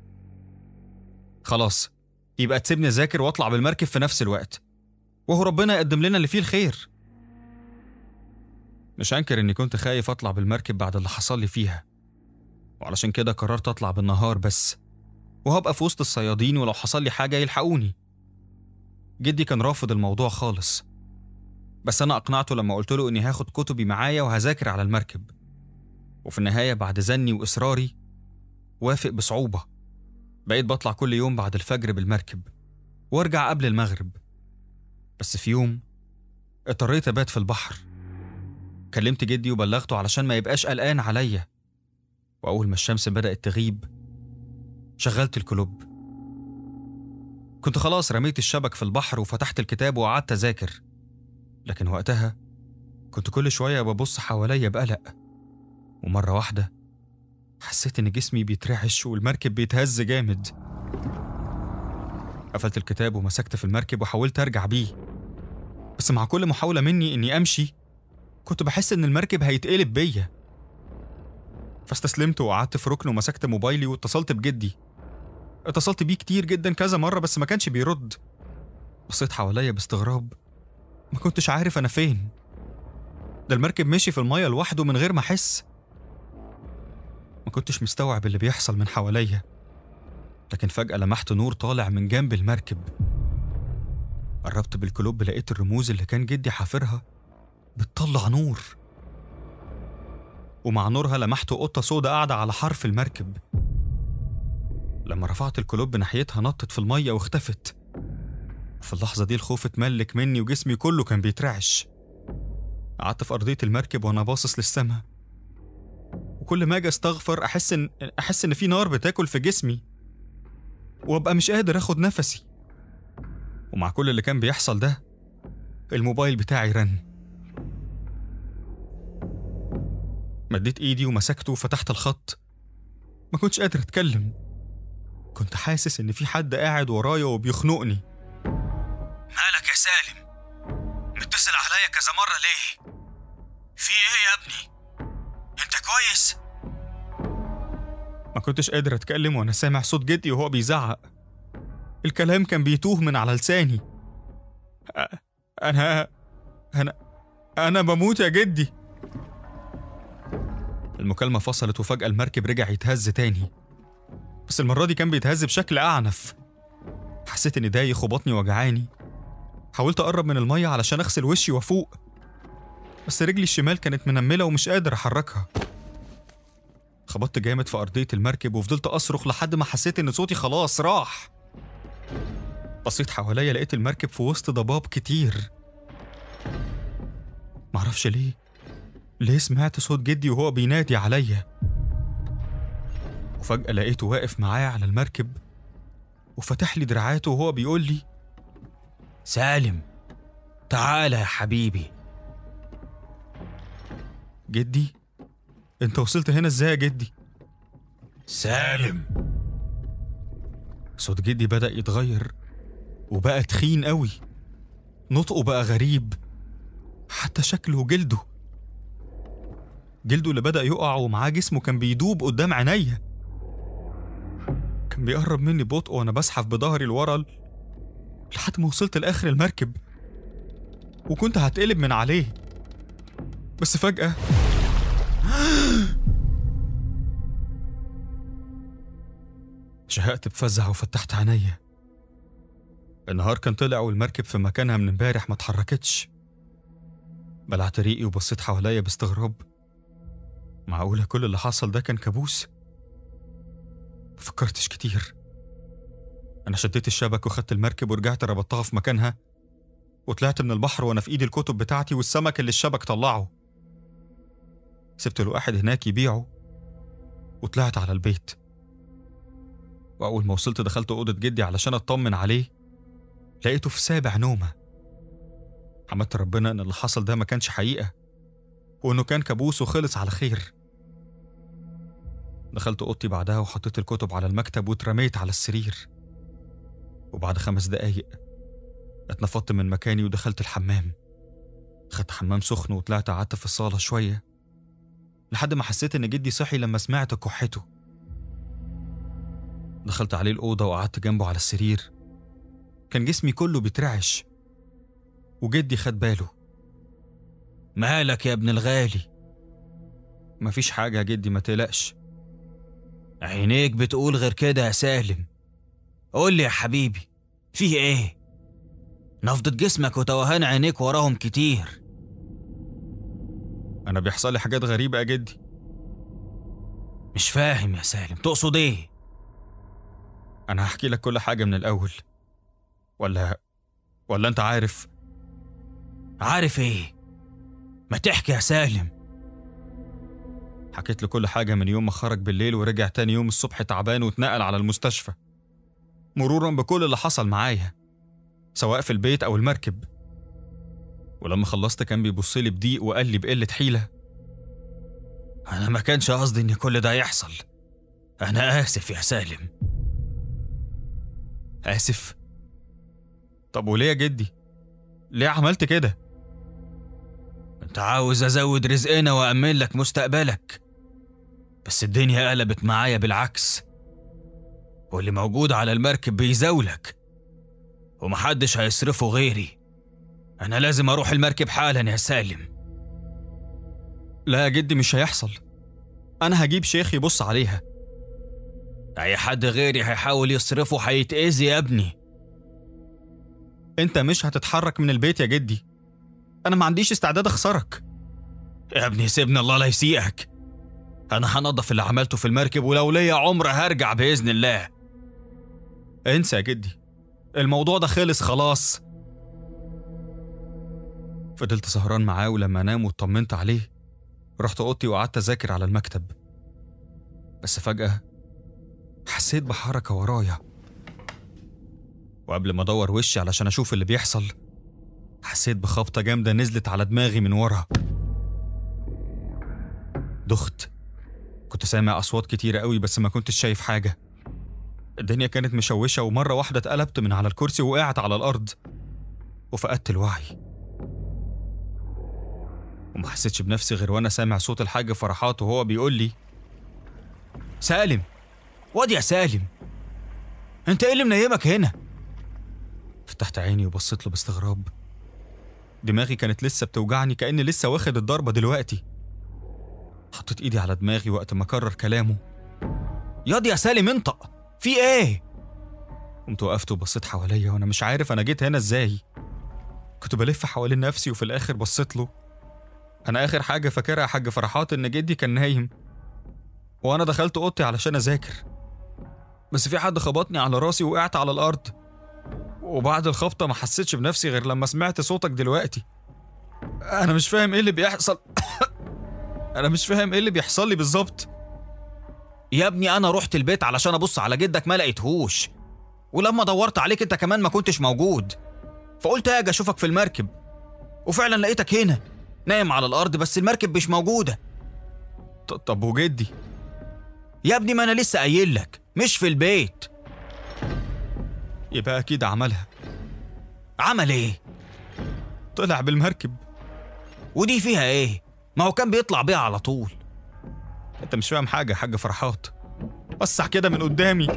خلاص، يبقى تسيبني أذاكر وأطلع بالمركب في نفس الوقت، وهو ربنا يقدم لنا اللي فيه الخير. مش هنكر إني كنت خايف أطلع بالمركب بعد اللي حصل لي فيها، وعلشان كده قررت أطلع بالنهار بس، وهبقى في وسط الصيادين ولو حصل لي حاجة يلحقوني. جدي كان رافض الموضوع خالص، بس أنا أقنعته لما قلت له إني هاخد كتبي معايا وهذاكر على المركب. وفي النهاية بعد زني وإصراري وافق بصعوبة. بقيت بطلع كل يوم بعد الفجر بالمركب وارجع قبل المغرب. بس في يوم اضطريت أبات في البحر. كلمت جدي وبلغته علشان ما يبقاش قلقان عليا، وأول ما الشمس بدأت تغيب شغلت الكلوب. كنت خلاص رميت الشبك في البحر وفتحت الكتاب وقعدت أذاكر، لكن وقتها كنت كل شوية ببص حواليا بقلق، ومرة واحدة حسيت إن جسمي بيترعش والمركب بيتهز جامد. قفلت الكتاب ومسكت في المركب وحاولت أرجع بيه، بس مع كل محاولة مني إني أمشي كنت بحس إن المركب هيتقلب بيا. فاستسلمت وقعدت في ركن ومسكت موبايلي واتصلت بجدي. اتصلت بيه كتير جدا كذا مرة بس ما كانش بيرد. بصيت حواليا باستغراب، ما كنتش عارف أنا فين. ده المركب ماشي في المية لوحده من غير ما أحس. ما كنتش مستوعب اللي بيحصل من حواليا، لكن فجأة لمحت نور طالع من جنب المركب. قربت بالكلوب لقيت الرموز اللي كان جدي حافرها بتطلع نور، ومع نورها لمحت قطة سودة قاعدة على حرف المركب. لما رفعت الكلوب ناحيتها نطت في المية واختفت. في اللحظة دي الخوف اتملك مني وجسمي كله كان بيترعش. قعدت في أرضية المركب وأنا باصص للسما، وكل ما أجي أستغفر أحس إن في نار بتاكل في جسمي، وأبقى مش قادر أخد نفسي. ومع كل اللي كان بيحصل ده الموبايل بتاعي رن. مديت إيدي ومسكته وفتحت الخط. ما كنتش قادر أتكلم، كنت حاسس إن في حد قاعد ورايا وبيخنقني. مالك يا سالم؟ متصل عليا كذا مرة ليه؟ في إيه يا ابني؟ أنت كويس؟ ما كنتش قادر أتكلم وأنا سامع صوت جدي وهو بيزعق. الكلام كان بيتوه من على لساني. أنا بموت يا جدي. المكالمة فصلت وفجأة المركب رجع يتهز تاني، بس المرة دي كان بيتهز بشكل أعنف. حسيت إني دايخ وبطني وجعاني. حاولت أقرب من المية علشان أغسل وشي وأفوق، بس رجلي الشمال كانت منملة ومش قادر أحركها. خبطت جامد في أرضية المركب وفضلت أصرخ لحد ما حسيت إن صوتي خلاص راح. بصيت حواليا لقيت المركب في وسط ضباب كتير. معرفش ليه سمعت صوت جدي وهو بينادي عليا، وفجأة لقيته واقف معايا على المركب وفتح لي دراعاته وهو بيقول لي: سالم تعالى يا حبيبي. جدي؟ انت وصلت هنا ازاي يا جدي؟ سالم. صوت جدي بدأ يتغير وبقى تخين قوي، نطقه بقى غريب، حتى شكله وجلده اللي بدأ يقع ومعاه جسمه كان بيدوب قدام عينيا. كان بيقرب مني ببطء وانا بزحف بظهري لورا لحد ما وصلت لآخر المركب وكنت هتقلب من عليه، بس فجأة شهقت بفزع وفتحت عينيا. النهار كان طلع والمركب في مكانها من امبارح ما اتحركتش. بلعت ريقي وبصيت حواليا باستغراب. معقولة كل اللي حصل ده كان كابوس؟ مفكرتش كتير. أنا شديت الشبك وخدت المركب ورجعت ربطتها في مكانها وطلعت من البحر وأنا في إيدي الكتب بتاعتي والسمك اللي الشبك طلعه. سبت الواحد هناك يبيعه وطلعت على البيت. وأول ما وصلت دخلت أوضة جدي علشان أطمن عليه، لقيته في سابع نومة. حمدت ربنا إن اللي حصل ده ما كانش حقيقة، وإنه كان كابوس وخلص على خير. دخلت أوضتي بعدها وحطيت الكتب على المكتب واترميت على السرير، وبعد 5 دقايق اتنفضت من مكاني ودخلت الحمام. خدت حمام سخن وطلعت قعدت في الصالة شوية لحد ما حسيت إن جدي صحي لما سمعت كحته. دخلت عليه الأوضة وقعدت جنبه على السرير. كان جسمي كله بيترعش، وجدي خد باله. مالك يا ابن الغالي؟ مفيش حاجة يا جدي، ما تقلقش. عينيك بتقول غير كده يا سالم. قول لي يا حبيبي، فيه ايه؟ نفضة جسمك وتوهان عينيك وراهم كتير. أنا بيحصل لي حاجات غريبة يا جدي. مش فاهم يا سالم، تقصد ايه؟ أنا هحكي لك كل حاجة من الأول، ولا أنت عارف؟ عارف ايه؟ ما تحكي يا سالم. حكيت له كل حاجة من يوم ما خرج بالليل ورجع تاني يوم الصبح تعبان واتنقل على المستشفى، مرورا بكل اللي حصل معايا سواء في البيت أو المركب. ولما خلصت كان بيبصلي بضيق وقال لي بقلة حيلة: أنا ما كانش قصدي إن كل ده يحصل. أنا آسف يا سالم. آسف؟ طب وليه يا جدي؟ ليه عملت كده؟ كنت عاوز أزود رزقنا وأأمن لك مستقبلك، بس الدنيا قلبت معايا بالعكس، واللي موجود على المركب بيزاولك ومحدش هيصرفه غيري. أنا لازم أروح المركب حالا يا سالم. لا يا جدي، مش هيحصل. أنا هجيب شيخ يبص عليها. أي حد غيري هيحاول يصرفه هيتأذي يا ابني. أنت مش هتتحرك من البيت يا جدي. أنا ما عنديش استعداد أخسرك. يا ابني سيبني الله لا يسيئك. أنا هنضف اللي عملته في المركب، ولو ليا عمر هرجع بإذن الله. انسى يا جدي، الموضوع ده خلص خلاص. فضلت سهران معاه، ولما نام واطمنت عليه رحت اوضتي وقعدت اذاكر على المكتب. بس فجأة حسيت بحركة ورايا، وقبل ما ادور وشي علشان اشوف اللي بيحصل حسيت بخبطة جامدة نزلت على دماغي من ورا. دخت. كنت سامع اصوات كتيرة قوي بس ما كنتش شايف حاجة. الدنيا كانت مشوشة، ومرة واحدة اتقلبت من على الكرسي ووقعت على الأرض وفقدت الوعي، وما حسيتش بنفسي غير وانا سامع صوت الحاج فرحات وهو بيقول لي: سالم، واد يا سالم، انت ايه اللي منيمك هنا؟ فتحت عيني وبصيت له باستغراب. دماغي كانت لسه بتوجعني كأني لسه واخد الضربة دلوقتي. حطيت ايدي على دماغي وقت ما كرر كلامه: ياض يا سالم انطق، في ايه؟ قمت وقفت وبصيت حواليا وانا مش عارف انا جيت هنا ازاي. كنت بلف حوالين نفسي وفي الاخر بصيت له. انا اخر حاجة فاكرها يا حاج فرحات ان جدي كان نايم، وانا دخلت اوضتي علشان اذاكر، بس في حد خبطني على راسي وقعت على الارض، وبعد الخبطة ما حسيتش بنفسي غير لما سمعت صوتك دلوقتي. انا مش فاهم ايه اللي بيحصل. انا مش فاهم ايه اللي بيحصل لي بالظبط. يا ابني انا رحت البيت علشان ابص على جدك ما لقيتهوش، ولما دورت عليك انت كمان ما كنتش موجود، فقلت اجي اشوفك في المركب، وفعلا لقيتك هنا نايم على الارض بس المركب مش موجودة. طب وجدي؟ يا ابني ما انا لسه قايل لك مش في البيت. يبقى اكيد عملها. عمل ايه؟ طلع بالمركب. ودي فيها ايه؟ ما هو كان بيطلع بيها على طول. انت مش فاهم حاجة يا حاج فرحات. وسع كده من قدامي.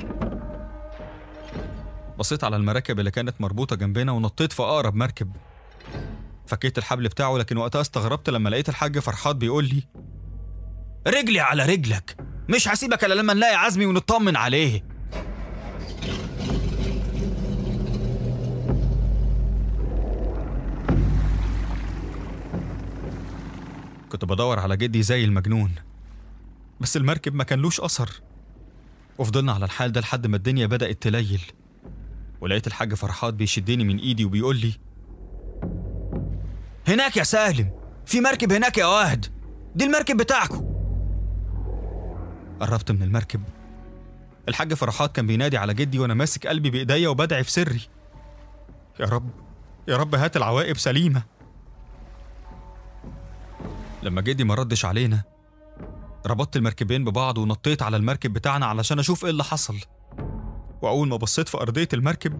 بصيت على المراكب اللي كانت مربوطة جنبنا ونطيت في أقرب مركب. فكيت الحبل بتاعه، لكن وقتها استغربت لما لقيت الحاج فرحات بيقول لي: رجلي على رجلك، مش هسيبك الا لما نلاقي عزمي ونطمن عليه. كنت بدور على جدي زي المجنون، بس المركب ما كانلوش أثر، وفضلنا على الحال ده لحد ما الدنيا بدأت تليل، ولقيت الحاج فرحات بيشدني من إيدي وبيقول لي: هناك يا سالم، في مركب هناك يا واد، دي المركب بتاعكم. قربت من المركب. الحاج فرحات كان بينادي على جدي وأنا ماسك قلبي بإيديا وبدعي في سري: يا رب يا رب هات العواقب سليمة. لما جدي ما ردش علينا ربطت المركبين ببعض ونطيت على المركب بتاعنا علشان أشوف إيه اللي حصل. وأول ما بصيت في أرضية المركب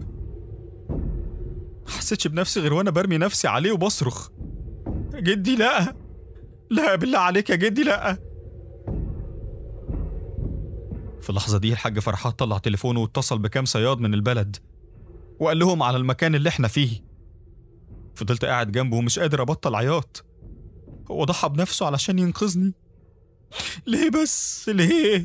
ما حسيتش بنفسي غير وأنا برمي نفسي عليه وبصرخ: جدي لأ، لا بالله عليك يا جدي لأ. في اللحظة دي الحاج فرحات طلع تليفونه واتصل بكام صياد من البلد وقال لهم على المكان اللي احنا فيه. فضلت قاعد جنبه ومش قادر أبطل عياط. هو ضحى بنفسه علشان ينقذني، ليه بس ليه؟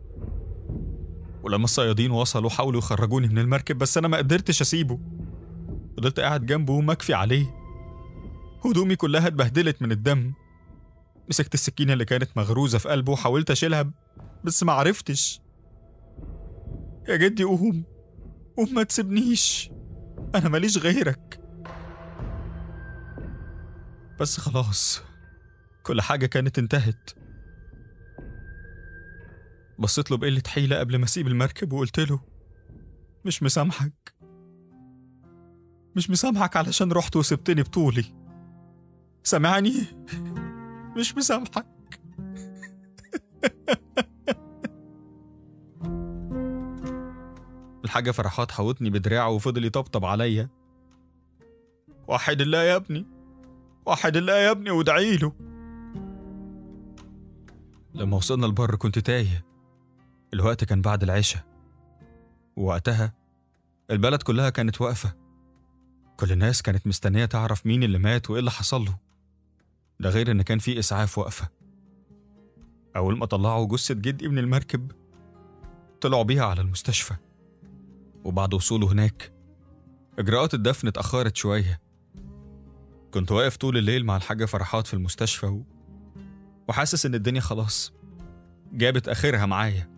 ولما الصيادين وصلوا حاولوا يخرجوني من المركب بس أنا ما قدرتش أسيبه. فضلت قاعد جنبه ومكفي عليه. هدومي كلها اتبهدلت من الدم. مسكت السكينة اللي كانت مغروزة في قلبه وحاولت أشيلها بس ما عرفتش. يا جدي قوم قوم، ما تسيبنيش، أنا ماليش غيرك. بس خلاص كل حاجة كانت انتهت. بصيت له بقلة حيلة قبل ما أسيب المركب وقلت له: مش مسامحك، مش مسامحك علشان رحت وسبتني بطولي. سامعني؟ مش مسامحك. الحاجة فرحات حوطني بدراعه وفضل يطبطب عليا: وحد الله يا ابني، وحد الله يا ابني وادعي له. لما وصلنا البر كنت تايه. الوقت كان بعد العشاء، ووقتها البلد كلها كانت واقفة. كل الناس كانت مستنية تعرف مين اللي مات وإيه اللي حصل له. ده غير إن كان في إسعاف واقفة. أول ما طلعوا جثة جدي من المركب طلعوا بيها على المستشفى، وبعد وصوله هناك إجراءات الدفن اتأخرت شوية. كنت واقف طول الليل مع الحاجة فرحات في المستشفى وحاسس إن الدنيا خلاص جابت آخرها معايا.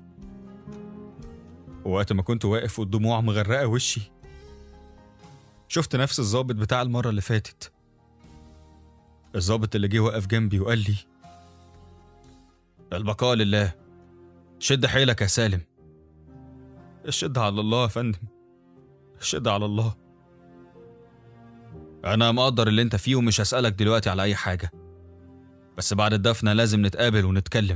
ووقت ما كنت واقف والدموع مغرقة وشي شفت نفس الضابط بتاع المرة اللي فاتت. الضابط اللي جه وقف جنبي وقال لي: البقاء لله، شد حيلك يا سالم. الشد على الله يا فندم، الشد على الله. أنا مقدر اللي أنت فيه ومش هسألك دلوقتي على أي حاجة، بس بعد الدفنة لازم نتقابل ونتكلم.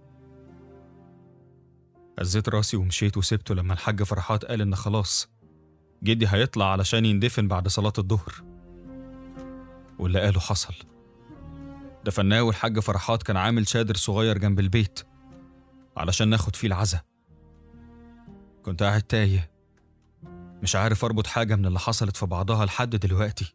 هزيت راسي ومشيت وسبته لما الحاج فرحات قال إن خلاص جدي هيطلع علشان يندفن بعد صلاة الظهر. واللي قاله حصل. دفناه والحاج فرحات كان عامل شادر صغير جنب البيت علشان ناخد فيه العزا. كنت قاعد تايه مش عارف أربط حاجة من اللي حصلت في بعضها لحد دلوقتي.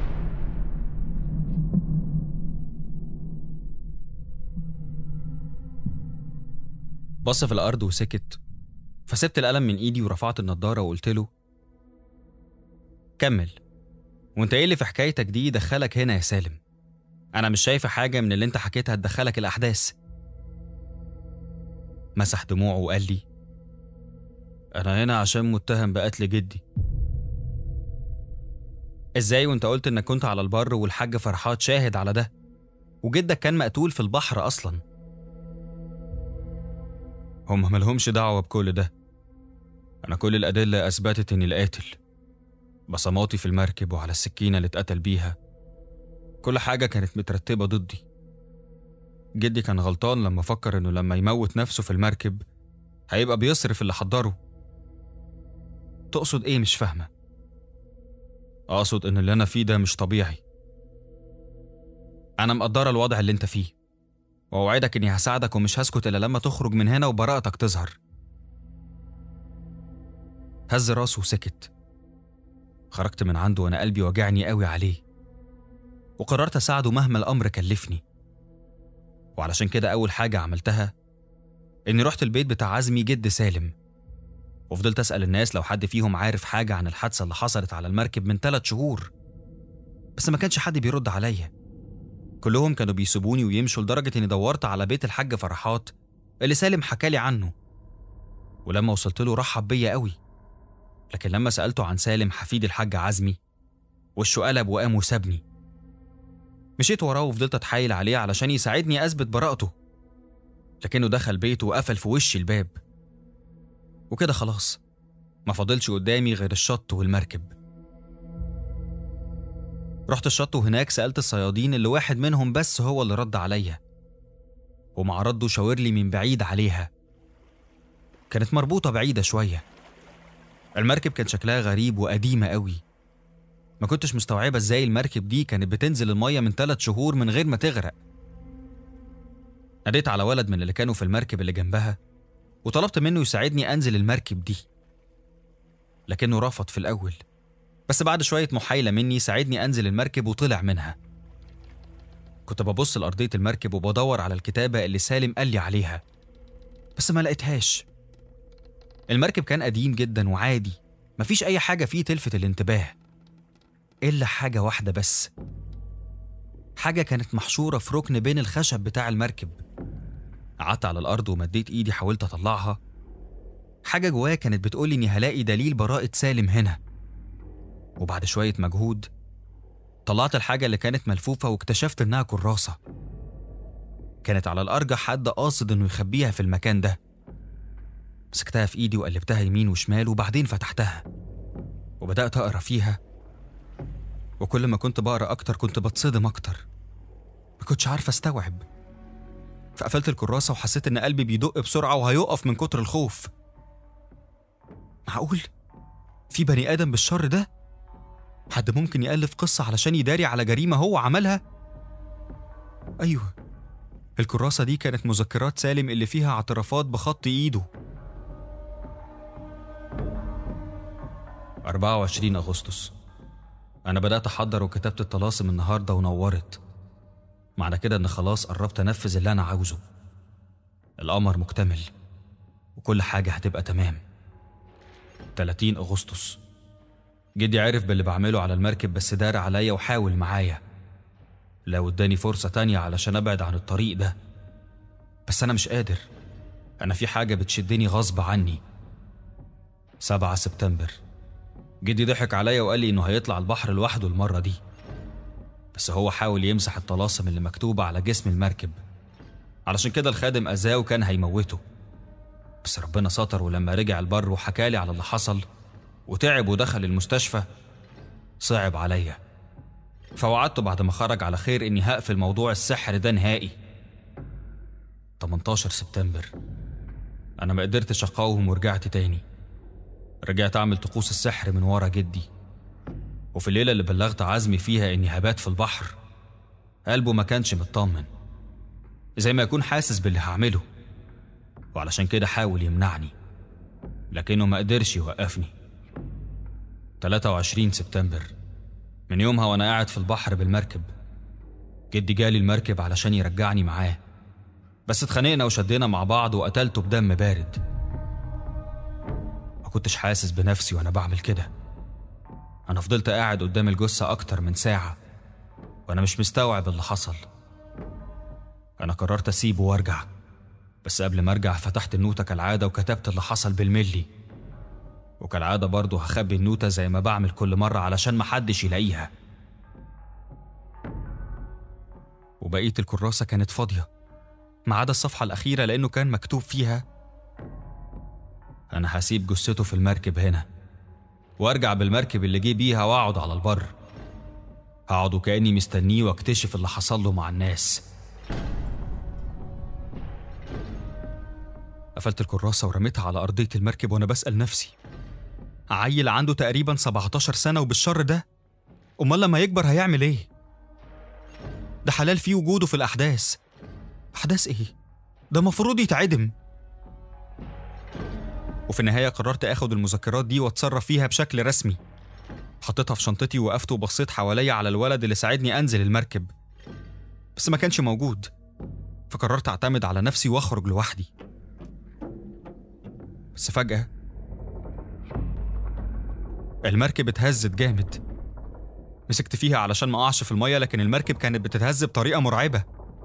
بص في الأرض وسكت، فسبت القلم من إيدي ورفعت النضارة وقلت له: كمل، وانت ايه اللي في حكايتك دي دخلك هنا يا سالم؟ أنا مش شايفة حاجة من اللي انت حكيتها تدخلك الأحداث. مسح دموعه وقال لي: أنا هنا عشان متهم بقتل جدي. إزاي وانت قلت إنك كنت على البر والحاج فرحات شاهد على ده، وجدك كان مقتول في البحر أصلا؟ هم ملهمش دعوة بكل ده. أنا كل الأدلة أثبتت إني القاتل. بصماتي في المركب وعلى السكينة اللي اتقتل بيها، كل حاجة كانت مترتبة ضدي. جدي كان غلطان لما فكر إنه لما يموت نفسه في المركب هيبقى بيصرف اللي حضره. تقصد إيه؟ مش فاهمة. أقصد إن اللي أنا فيه ده مش طبيعي. أنا مقدرة الوضع اللي أنت فيه، وأوعدك إني هساعدك ومش هسكت إلا لما تخرج من هنا وبراءتك تظهر. هز راسه وسكت. خرجت من عنده وأنا قلبي وجعني قوي عليه، وقررت أساعده مهما الأمر كلفني. وعلشان كده أول حاجة عملتها إني رحت البيت بتاع عزمي جد سالم، وفضلت أسأل الناس لو حد فيهم عارف حاجة عن الحادثة اللي حصلت على المركب من 3 شهور، بس ما كانش حد بيرد عليا. كلهم كانوا بيسيبوني ويمشوا، لدرجة إني دورت على بيت الحاج فرحات اللي سالم حكالي عنه، ولما وصلت له رحب بيا قوي. لكن لما سألته عن سالم حفيد الحاج عزمي وشه قلب وقام وسابني. مشيت وراه وفضلت أتحايل عليه علشان يساعدني أثبت براءته، لكنه دخل بيته وقفل في وشي الباب. وكده خلاص ما فاضلش قدامي غير الشط والمركب. رحت الشط وهناك سألت الصيادين اللي واحد منهم بس هو اللي رد عليا، ومع رده شاور لي من بعيد عليها. كانت مربوطة بعيدة شوية. المركب كان شكلها غريب وقديمة قوي. ما كنتش مستوعبة ازاي المركب دي كانت بتنزل المية من 3 شهور من غير ما تغرق. ناديت على ولد من اللي كانوا في المركب اللي جنبها وطلبت منه يساعدني أنزل المركب دي، لكنه رفض في الأول، بس بعد شوية محايلة مني ساعدني أنزل المركب وطلع منها. كنت ببص لأرضية المركب وبدور على الكتابة اللي سالم قال لي عليها، بس ما لقيتهاش. المركب كان قديم جدا وعادي، مفيش أي حاجة فيه تلفت الانتباه إلا حاجة واحدة بس. حاجة كانت محشورة في ركن بين الخشب بتاع المركب. قعدت على الأرض ومديت إيدي حاولت أطلعها. حاجة جوايا كانت بتقولي إني هلاقي دليل براءة سالم هنا. وبعد شوية مجهود طلعت الحاجة اللي كانت ملفوفة واكتشفت إنها كراسة. كانت على الأرجح حد قاصد إنه يخبيها في المكان ده. مسكتها في إيدي وقلبتها يمين وشمال وبعدين فتحتها وبدأت أقرأ فيها، وكل ما كنت بقرأ أكتر كنت بتصدم أكتر. ما كنتش عارفة أستوعب، فقفلت الكراسة وحسيت إن قلبي بيدق بسرعة وهيقف من كتر الخوف. معقول؟ في بني آدم بالشر ده؟ حد ممكن يألف قصة علشان يداري على جريمة هو عملها؟ أيوه، الكراسة دي كانت مذكرات سالم اللي فيها اعترافات بخط إيده. 24 أغسطس. أنا بدأت أحضر وكتبت الطلاسم النهاردة ونورت. معنى كده إن خلاص قربت أنفذ اللي أنا عاوزه. القمر مكتمل وكل حاجة هتبقى تمام. 30 أغسطس. جدي عرف باللي بعمله على المركب بس دار عليا وحاول معايا. لو اداني فرصة تانية علشان أبعد عن الطريق ده، بس أنا مش قادر. أنا في حاجة بتشدني غصب عني. 7 سبتمبر. جدي ضحك عليا وقال لي إنه هيطلع البحر لوحده المرة دي، بس هو حاول يمسح الطلاسم اللي مكتوبة على جسم المركب، علشان كده الخادم أذاه وكان هيموته. بس ربنا ستر، ولما رجع البر وحكالي على اللي حصل وتعب ودخل المستشفى صعب عليا، فوعدته بعد ما خرج على خير إني هقفل موضوع السحر ده نهائي. 18 سبتمبر. أنا ما قدرتش أقاوم ورجعت تاني. رجعت أعمل طقوس السحر من ورا جدي، وفي الليلة اللي بلغت عزمي فيها إني هبات في البحر قلبه ما كانش مطمن، زي ما يكون حاسس باللي هعمله، وعلشان كده حاول يمنعني لكنه ما قدرش يوقفني. 23 سبتمبر. من يومها وأنا قاعد في البحر بالمركب. جدي جالي المركب علشان يرجعني معاه، بس اتخانقنا وشدينا مع بعض وقتلته بدم بارد. ما كنتش حاسس بنفسي وأنا بعمل كده. أنا فضلت قاعد قدام الجثة أكتر من ساعة وأنا مش مستوعب اللي حصل. أنا قررت أسيبه وأرجع، بس قبل ما أرجع فتحت النوتة كالعادة وكتبت اللي حصل بالملي، وكالعادة برضه هخبي النوتة زي ما بعمل كل مرة علشان محدش يلاقيها. وبقية الكراسة كانت فاضية ما عدا الصفحة الأخيرة، لأنه كان مكتوب فيها: أنا هسيب جثته في المركب هنا وأرجع بالمركب اللي جه بيها وأقعد على البر. هقعد وكأني مستنيه واكتشف اللي حصل له مع الناس. قفلت الكراسة ورميتها على أرضية المركب وأنا بسأل نفسي: عيل عنده تقريبا 17 سنة وبالشر ده، أمال لما يكبر هيعمل إيه؟ ده حلال فيه وجوده في الأحداث. أحداث إيه؟ ده مفروض يتعدم. وفي النهاية قررت أخد المذكرات دي وأتصرف فيها بشكل رسمي. حطيتها في شنطتي ووقفت وبصيت حواليا على الولد اللي ساعدني أنزل المركب، بس ما كانش موجود، فقررت أعتمد على نفسي وأخرج لوحدي. بس فجأة المركب اتهزت جامد. مسكت فيها علشان ما أقعش في المية، لكن المركب كانت بتتهز بطريقة مرعبة.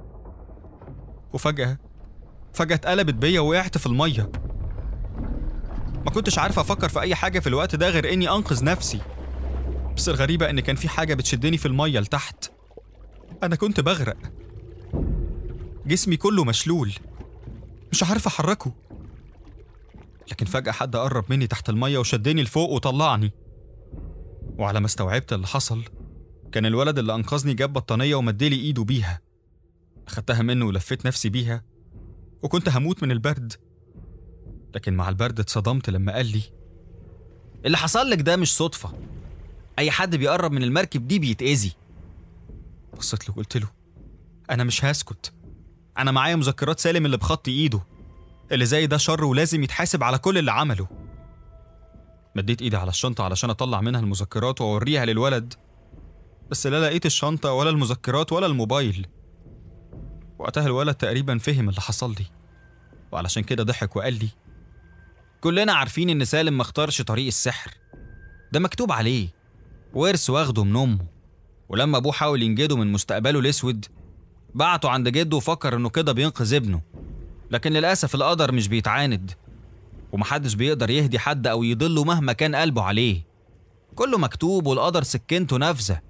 وفجأة اتقلبت بيا ووقعت في المية. ما كنتش عارفة أفكر في أي حاجة في الوقت ده غير إني أنقذ نفسي. بس الغريبة إن كان في حاجة بتشدني في المية لتحت. أنا كنت بغرق، جسمي كله مشلول، مش عارفة أحركه. لكن فجأة حد قرب مني تحت المية وشدني لفوق وطلعني. وعلى ما استوعبت اللي حصل كان الولد اللي أنقذني جاب بطانية ومدلي إيده بيها. أخدتها منه ولفيت نفسي بيها وكنت هموت من البرد، لكن مع البرد اتصدمت لما قال لي: اللي حصل لك ده مش صدفة، أي حد بيقرب من المركب دي بيتأذي. بصيت له وقلت له: أنا مش هسكت، أنا معايا مذكرات سالم اللي بخط إيده، اللي زي ده شر ولازم يتحاسب على كل اللي عمله. مديت إيدي على الشنطة علشان أطلع منها المذكرات وأوريها للولد، بس لا لقيت الشنطة ولا المذكرات ولا الموبايل. وقتها الولد تقريبا فهم اللي حصل لي، وعلشان كده ضحك وقال لي: كلنا عارفين إن سالم ما اختارش طريق السحر، ده مكتوب عليه، ورث واخده من أمه، ولما أبوه حاول ينجده من مستقبله الأسود بعته عند جده وفكر إنه كده بينقذ ابنه، لكن للأسف القدر مش بيتعاند، ومحدش بيقدر يهدي حد أو يضله مهما كان قلبه عليه، كله مكتوب والقدر سكنته نافذة.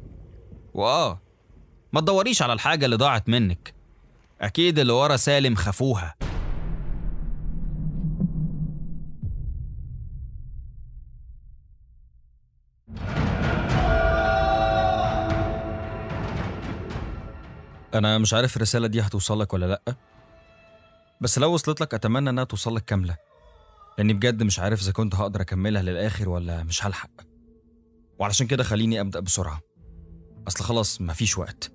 ما تدوريش على الحاجة اللي ضاعت منك، أكيد اللي ورا سالم خافوها. أنا مش عارف الرسالة دي هتوصلك ولا لأ، بس لو وصلت لك أتمنى إنها توصلك كاملة، لأني بجد مش عارف إذا كنت هقدر أكملها للآخر ولا مش هلحق، وعلشان كده خليني أبدأ بسرعة، أصل خلاص مفيش وقت.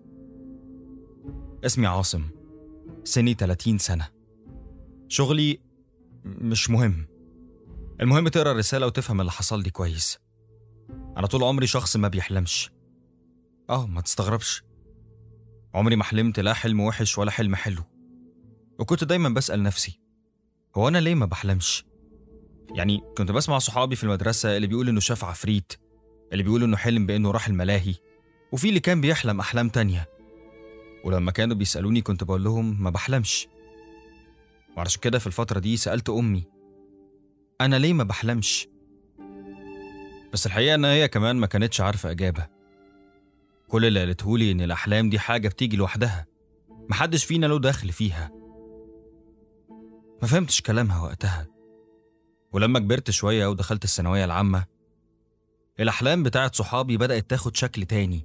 اسمي عاصم، سني 30 سنة، شغلي مش مهم، المهم تقرأ الرسالة وتفهم اللي حصل لي كويس. أنا طول عمري شخص ما بيحلمش، ما تستغربش، عمري ما حلمت لا حلم وحش ولا حلم حلو، وكنت دايما بسأل نفسي: هو أنا ليه ما بحلمش؟ يعني كنت بسمع صحابي في المدرسة اللي بيقول إنه شاف عفريت، اللي بيقول إنه حلم بإنه راح الملاهي، وفي اللي كان بيحلم أحلام تانية، ولما كانوا بيسألوني كنت بقول لهم ما بحلمش. وعشان كده في الفترة دي سألت أمي: أنا ليه ما بحلمش؟ بس الحقيقة إن هي كمان ما كانتش عارفة إجابة. كل اللي قالتهولي إن الأحلام دي حاجة بتيجي لوحدها، محدش فينا له دخل فيها. ما فهمتش كلامها وقتها، ولما كبرت شوية ودخلت الثانوية العامة الأحلام بتاعت صحابي بدأت تاخد شكل تاني.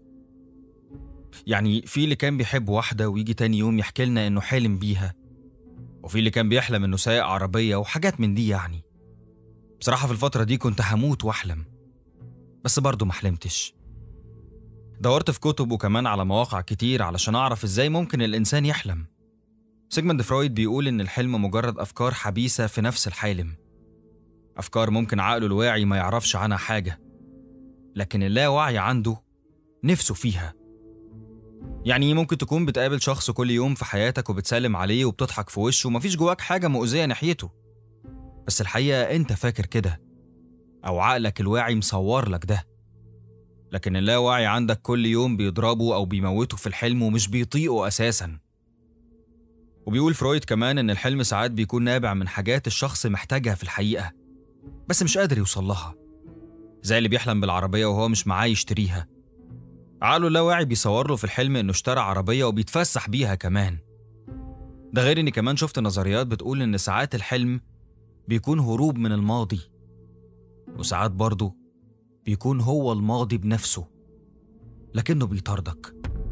يعني في اللي كان بيحب واحدة ويجي تاني يوم يحكي لنا إنه حلم بيها، وفي اللي كان بيحلم إنه سايق عربية وحاجات من دي. يعني بصراحة في الفترة دي كنت هموت وأحلم، بس برضو ما حلمتش. دورت في كتب وكمان على مواقع كتير علشان أعرف إزاي ممكن الإنسان يحلم. سيجموند فرويد بيقول إن الحلم مجرد أفكار حبيسة في نفس الحالم، أفكار ممكن عقله الواعي ما يعرفش عنها حاجة، لكن اللاواعي عنده نفسه فيها. يعني ممكن تكون بتقابل شخص كل يوم في حياتك وبتسلم عليه وبتضحك في وشه ومفيش جواك حاجة مؤذية ناحيته، بس الحقيقة أنت فاكر كده، أو عقلك الواعي مصور لك ده، لكن اللاواعي عندك كل يوم بيضربه أو بيموته في الحلم ومش بيطيقه أساساً. وبيقول فرويد كمان إن الحلم ساعات بيكون نابع من حاجات الشخص محتاجها في الحقيقة بس مش قادر يوصل لها، زي اللي بيحلم بالعربية وهو مش معاه يشتريها، عقله اللاواعي بيصور له في الحلم إنه اشترى عربية وبيتفسح بيها كمان. ده غير إني كمان شفت نظريات بتقول إن ساعات الحلم بيكون هروب من الماضي، وساعات برضه بيكون هو الماضي بنفسه لكنه بيطاردك.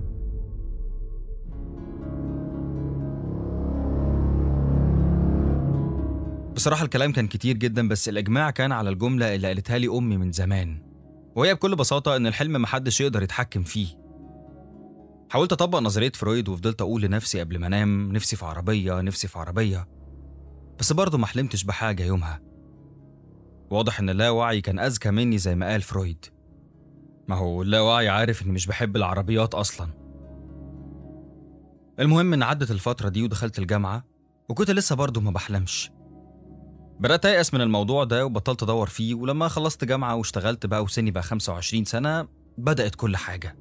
بصراحة الكلام كان كتير جدا، بس الإجماع كان على الجملة اللي قالتها لي أمي من زمان، وهي بكل بساطة إن الحلم محدش يقدر يتحكم فيه. حاولت أطبق نظرية فرويد وفضلت أقول لنفسي قبل ما أنام: نفسي في عربية، نفسي في عربية، بس برضه ما حلمتش بحاجة يومها. واضح إن اللاوعي كان أذكى مني زي ما قال فرويد، ما هو اللاوعي عارف إني مش بحب العربيات أصلا. المهم إن عدت الفترة دي ودخلت الجامعة وكنت لسه برضه ما بحلمش. بدأت أيأس من الموضوع ده وبطلت أدور فيه، ولما خلصت جامعة واشتغلت بقى وسني بقى 25 سنة بدأت كل حاجة.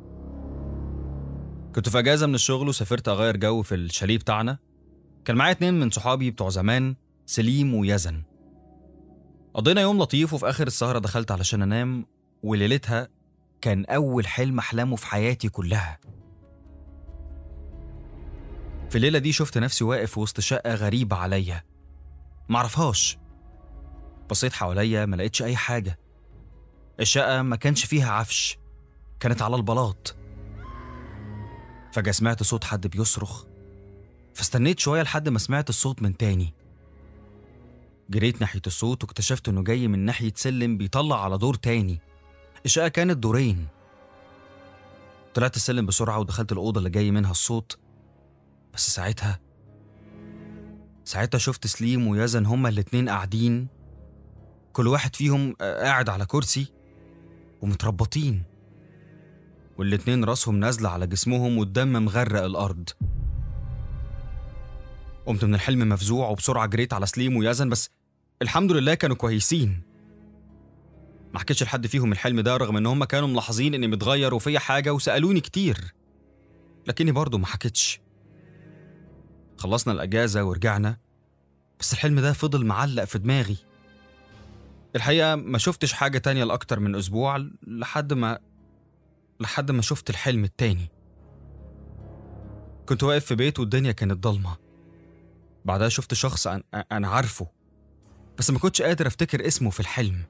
كنت في أجازة من الشغل وسافرت أغير جو في الشاليه بتاعنا. كان معايا 2 من صحابي بتوع زمان، سليم ويزن. قضينا يوم لطيف، وفي آخر السهرة دخلت علشان أنام، وليلتها كان أول حلم أحلمه في حياتي كلها. في الليلة دي شفت نفسي واقف وسط شقة غريبة عليا معرفهاش. بصيت حواليا ما لقيتش أي حاجة. الشقة ما كانش فيها عفش، كانت على البلاط. فجأة سمعت صوت حد بيصرخ، فاستنيت شوية لحد ما سمعت الصوت من تاني. جريت ناحية الصوت واكتشفت إنه جاي من ناحية سلم بيطلع على دور تاني. الشقة كانت دورين. طلعت السلم بسرعة ودخلت الأوضة اللي جاي منها الصوت. بس ساعتها شفت سليم ويزن هما الاتنين قاعدين، كل واحد فيهم قاعد على كرسي ومتربطين، والاتنين راسهم نازلة على جسمهم والدم مغرق الأرض. قمت من الحلم مفزوع وبسرعة جريت على سليم ويزن، بس الحمد لله كانوا كويسين. ما حكيتش لحد فيهم الحلم ده رغم ان هم كانوا ملاحظين اني متغير وفيا حاجة وسألوني كتير، لكني برضو ما حكيتش. خلصنا الأجازة ورجعنا، بس الحلم ده فضل معلق في دماغي. الحقيقة ما شفتش حاجة تانية لأكتر من أسبوع لحد ما شفت الحلم التاني. كنت واقف في بيت والدنيا كانت ضلمة. بعدها شفت شخص أنا عارفه، بس ما كنتش قادر أفتكر اسمه في الحلم.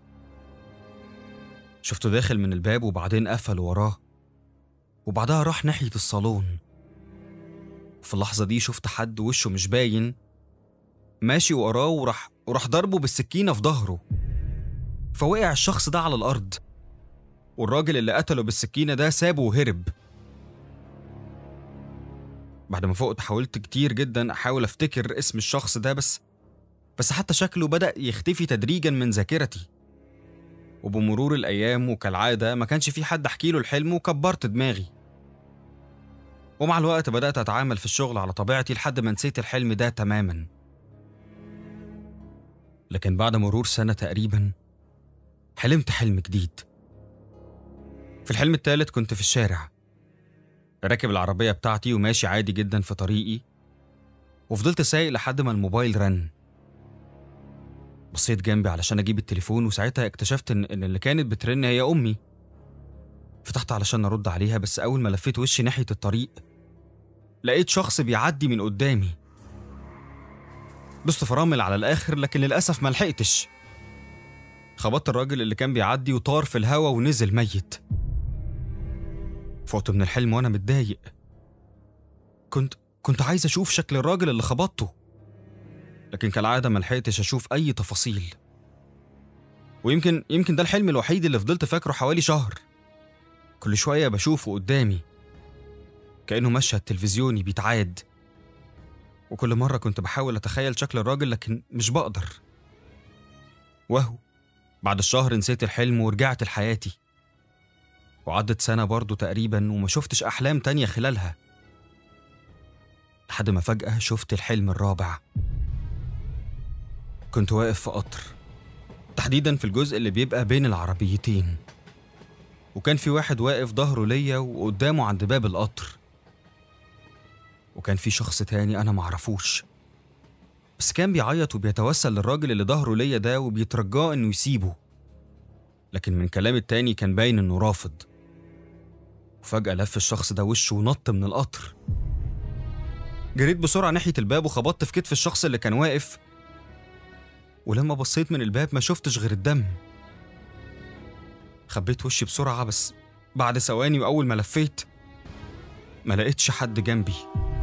شفته داخل من الباب وبعدين قفل وراه، وبعدها راح ناحية الصالون. في اللحظة دي شفت حد وشه مش باين ماشي وراه وراح ضربه بالسكينة في ظهره، فوقع الشخص ده على الأرض، والراجل اللي قتله بالسكينة ده سابه وهرب. بعد ما فقت حاولت كتير جدا أحاول أفتكر اسم الشخص ده، بس حتى شكله بدأ يختفي تدريجا من ذاكرتي. وبمرور الأيام وكالعادة ما كانش في حد أحكيله الحلم وكبرت دماغي. ومع الوقت بدأت أتعامل في الشغل على طبيعتي لحد ما نسيت الحلم ده تماما. لكن بعد مرور سنة تقريبا حلمت حلم جديد. في الحلم الثالث كنت في الشارع راكب العربية بتاعتي وماشي عادي جدا في طريقي، وفضلت سايق لحد ما الموبايل رن. بصيت جنبي علشان أجيب التليفون، وساعتها اكتشفت إن اللي كانت بترن هي أمي. فتحت علشان أرد عليها، بس أول ما لفيت وشي ناحية الطريق لقيت شخص بيعدي من قدامي. دوست فرامل على الآخر لكن للأسف ملحقتش. خبطت الراجل اللي كان بيعدي وطار في الهوا ونزل ميت. فقت من الحلم وأنا متضايق. كنت عايز أشوف شكل الراجل اللي خبطته، لكن كالعادة ملحقتش أشوف أي تفاصيل. ويمكن ده الحلم الوحيد اللي فضلت فاكره حوالي شهر. كل شوية بشوفه قدامي كأنه مشهد تلفزيوني بيتعاد، وكل مرة كنت بحاول أتخيل شكل الراجل لكن مش بقدر. وهو بعد الشهر نسيت الحلم ورجعت لحياتي، وعدت سنة برضو تقريبا وما شفتش أحلام تانية خلالها، لحد ما فجأة شفت الحلم الرابع. كنت واقف في قطر، تحديدا في الجزء اللي بيبقى بين العربيتين، وكان في واحد واقف ظهره ليا وقدامه عند باب القطر، وكان في شخص تاني أنا معرفوش، بس كان بيعيط وبيتوسل للراجل اللي ظهره ليا ده وبيترجاه إنه يسيبه، لكن من كلام التاني كان باين إنه رافض. وفجأة لف الشخص ده وشه ونط من القطر. جريت بسرعة ناحية الباب وخبطت في كتف الشخص اللي كان واقف، ولما بصيت من الباب ما شفتش غير الدم. خبيت وشي بسرعة، بس بعد ثواني وأول ما لفيت ما لقيتش حد جنبي.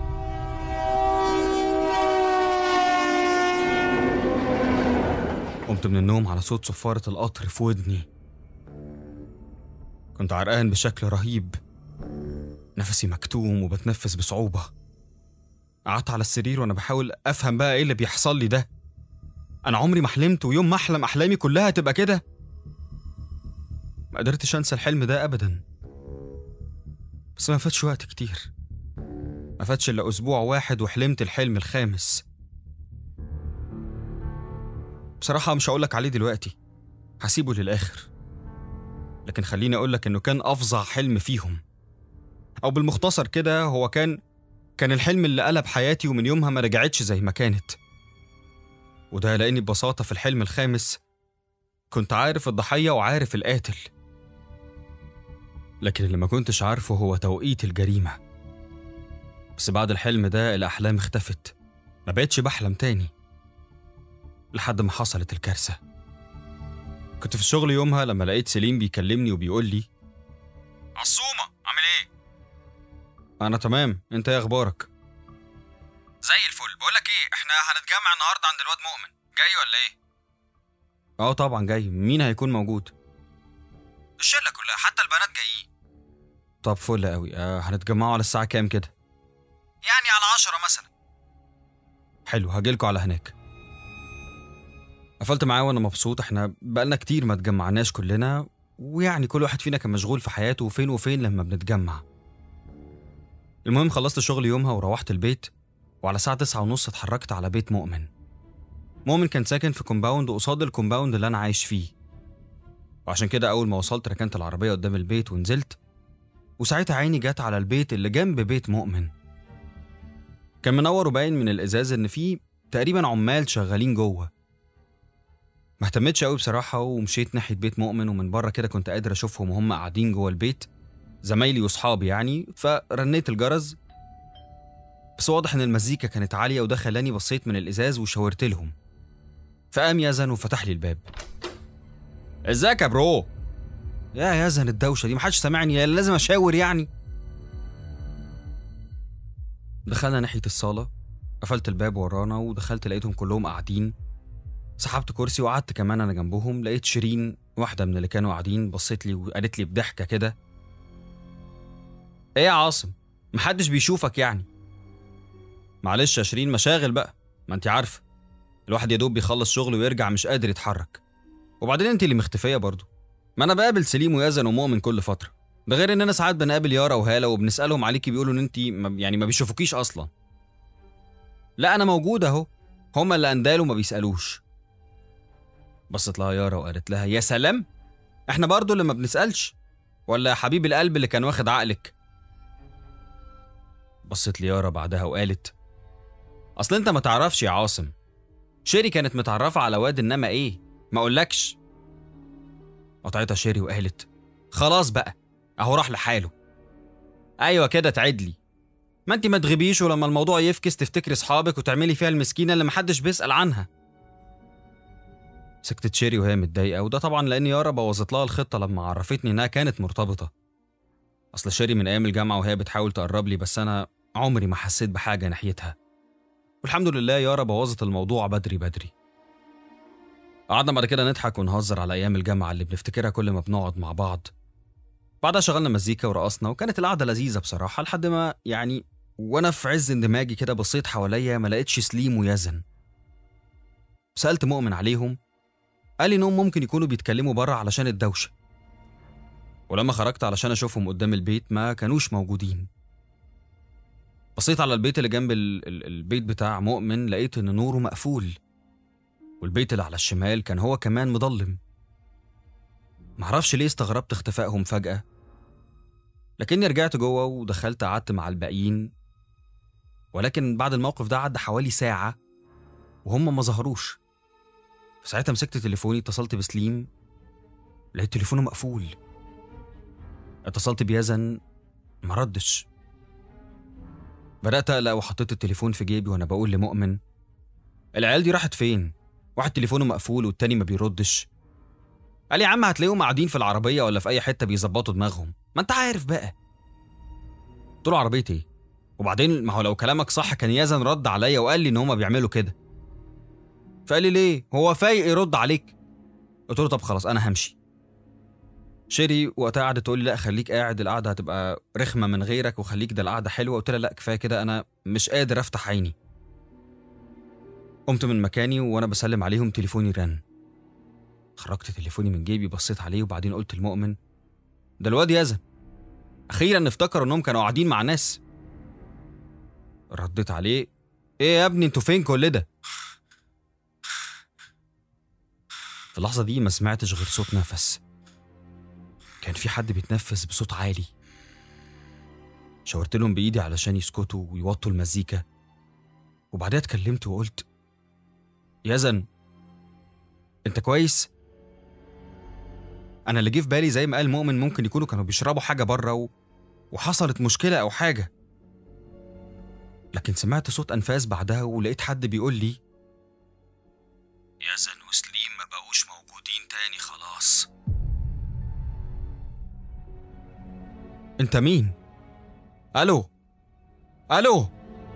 قمت من النوم على صوت صفارة القطر في ودني. كنت عرقان بشكل رهيب، نفسي مكتوم وبتنفس بصعوبة. قعدت على السرير وأنا بحاول أفهم بقى إيه اللي بيحصل لي ده. أنا عمري ما حلمت، ويوم ما أحلم أحلامي كلها تبقى كده. ما قدرتش أنسى الحلم ده أبدا، بس ما فاتش وقت كتير، ما فاتش إلا أسبوع واحد وحلمت الحلم الخامس. بصراحة مش هقولك عليه دلوقتي، هسيبه للآخر، لكن خليني أقولك إنه كان أفظع حلم فيهم، أو بالمختصر كده هو كان الحلم اللي قلب حياتي ومن يومها ما رجعتش زي ما كانت. وده لأني ببساطة في الحلم الخامس كنت عارف الضحية وعارف القاتل، لكن اللي ما كنتش عارفه هو توقيت الجريمة. بس بعد الحلم ده الأحلام اختفت، ما بقتش بحلم تاني لحد ما حصلت الكارثة. كنت في الشغل يومها لما لقيت سليم بيكلمني وبيقول لي: عصومة عامل ايه؟ انا تمام، انت ايه اخبارك؟ زي الفل. بقولك ايه، احنا هنتجمع النهارده عند الواد مؤمن، جاي ولا ايه؟ اه طبعا جاي، مين هيكون موجود؟ الشلة كلها، حتى البنات جايين. طب فل قوي. هنتجمعوا على الساعة كام كده؟ يعني على 10 مثلا. حلو، هجيلكوا على هناك. قفلت معاه وانا مبسوط، احنا بقالنا كتير ما اتجمعناش كلنا، ويعني كل واحد فينا كان مشغول في حياته، وفين وفين لما بنتجمع. المهم خلصت شغل يومها وروحت البيت، وعلى الساعة 9:30 اتحركت على بيت مؤمن. مؤمن كان ساكن في كومباوند قصاد الكومباوند اللي أنا عايش فيه، وعشان كده أول ما وصلت ركنت العربية قدام البيت ونزلت، وساعتها عيني جت على البيت اللي جنب بيت مؤمن. كان منور وباين من الإزاز إن فيه تقريبا عمال شغالين جوه. ما اهتمتش قوي بصراحة، ومشيت ناحية بيت مؤمن، ومن بره كده كنت قادر أشوفهم وهم قاعدين جوه البيت، زمايلي وصحابي يعني، فرنيت الجرس. بس واضح إن المزيكا كانت عالية، وده خلاني بصيت من الإزاز وشاورت لهم، فقام يزن وفتح لي الباب. ازيك يا برو؟ يا يزن الدوشة دي، محدش سامعني، لازم أشاور يعني. دخلنا ناحية الصالة، قفلت الباب ورانا ودخلت لقيتهم كلهم قاعدين. سحبت كرسي وقعدت كمان أنا جنبهم. لقيت شيرين واحدة من اللي كانوا قاعدين بصيت لي وقالت لي بضحكة كده: ايه يا عاصم، محدش بيشوفك يعني؟ معلش يا شيرين، مشاغل بقى، ما انت عارفة الواحد يا دوب بيخلص شغل ويرجع مش قادر يتحرك. وبعدين انت اللي مختفية برضو، ما انا بقابل سليم ويزن ومؤمن كل فترة، ده غير اننا ساعات بنقابل يارا وهالة وبنسألهم عليكي بيقولوا ان انت يعني ما بيشوفوكيش اصلا. لا انا موجود اهو، هما اللي اندالوا ما بيسألوش. بصت لها يارا وقالت لها: يا سلام، احنا برضو اللي ما بنسألش، ولا يا حبيب القلب اللي كان واخد عقلك؟ بصت لي يارا بعدها وقالت: اصل انت ما تعرفش يا عاصم، شيري كانت متعرفة على واد، انما ايه ما اقولكش. قطعتها شيري وقالت: خلاص بقى، اهو راح لحاله. ايوه كده تعدلي، ما انت ما تغيبيش، ولما الموضوع يفكس تفتكري اصحابك وتعملي فيها المسكينه اللي محدش بيسأل عنها. سكتت شيري وهي متضايقه، وده طبعا لان يارا بوظت لها الخطه لما عرفتني انها كانت مرتبطه. اصل شيري من ايام الجامعه وهي بتحاول تقرب لي، بس انا عمري ما حسيت بحاجه ناحيتها، والحمد لله يارا بوظت الموضوع بدري بدري. قعدنا بعد كده نضحك ونهزر على ايام الجامعه اللي بنفتكرها كل ما بنقعد مع بعض. بعدها شغلنا مزيكا ورقصنا، وكانت القعده لذيذه بصراحه، لحد ما يعني وانا في عز اندماجي كده بصيت حواليا ما لقيتش سليم ويزن. سألت مؤمن عليهم، قال لي انهم ممكن يكونوا بيتكلموا بره علشان الدوشه، ولما خرجت علشان اشوفهم قدام البيت ما كانوش موجودين. بصيت على البيت اللي جنب البيت بتاع مؤمن، لقيت ان نوره مقفول، والبيت اللي على الشمال كان هو كمان مضلم. معرفش ليه استغربت اختفائهم فجأة، لكني رجعت جوه ودخلت قعدت مع الباقيين. ولكن بعد الموقف ده عدى حوالي ساعة وهم ما ظهروش. ساعتها مسكت تليفوني، اتصلت بسليم، لقيت تليفونه مقفول. اتصلت بيزن، ما ردش. بدأت أقلق وحطيت التليفون في جيبي وانا بقول لمؤمن: العيال دي راحت فين؟ واحد تليفونه مقفول والتاني ما بيردش. قال لي: يا عم هتلاقيهم قاعدين في العربية ولا في أي حتة بيظبطوا دماغهم، ما أنت عارف بقى. قلت له: عربية إيه؟ وبعدين ما هو لو كلامك صح كان يزن رد عليا وقال لي إن هما بيعملوا كده. فقال لي: ليه؟ هو فايق يرد عليك؟ قلت له: طب خلاص أنا همشي. شيري وقتها قعدت تقول لي: لا خليك قاعد، القعدة هتبقى رخمة من غيرك، وخليك ده القعدة حلوة. قلت لها: لا كفاية كده، أنا مش قادر أفتح عيني. قمت من مكاني وأنا بسلم عليهم تليفوني رن. خرجت تليفوني من جيبي، بصيت عليه، وبعدين قلت لمؤمن: ده الواد يزن، أخيرا افتكروا إنهم كانوا قاعدين مع ناس. رديت عليه: إيه يا ابني أنتوا فين كل ده؟ في اللحظة دي ما سمعتش غير صوت نفس، كان في حد بيتنفس بصوت عالي. شاورت لهم بإيدي علشان يسكتوا ويوطوا المزيكا، وبعدها اتكلمت وقلت: يزن أنت كويس؟ أنا اللي جه في بالي زي ما قال مؤمن ممكن يكونوا كانوا بيشربوا حاجة بره وحصلت مشكلة أو حاجة. لكن سمعت صوت أنفاس بعدها ولقيت حد بيقول لي: يزن وسليم ما بقوش موجودين تاني خلاص. انت مين؟ الو الو.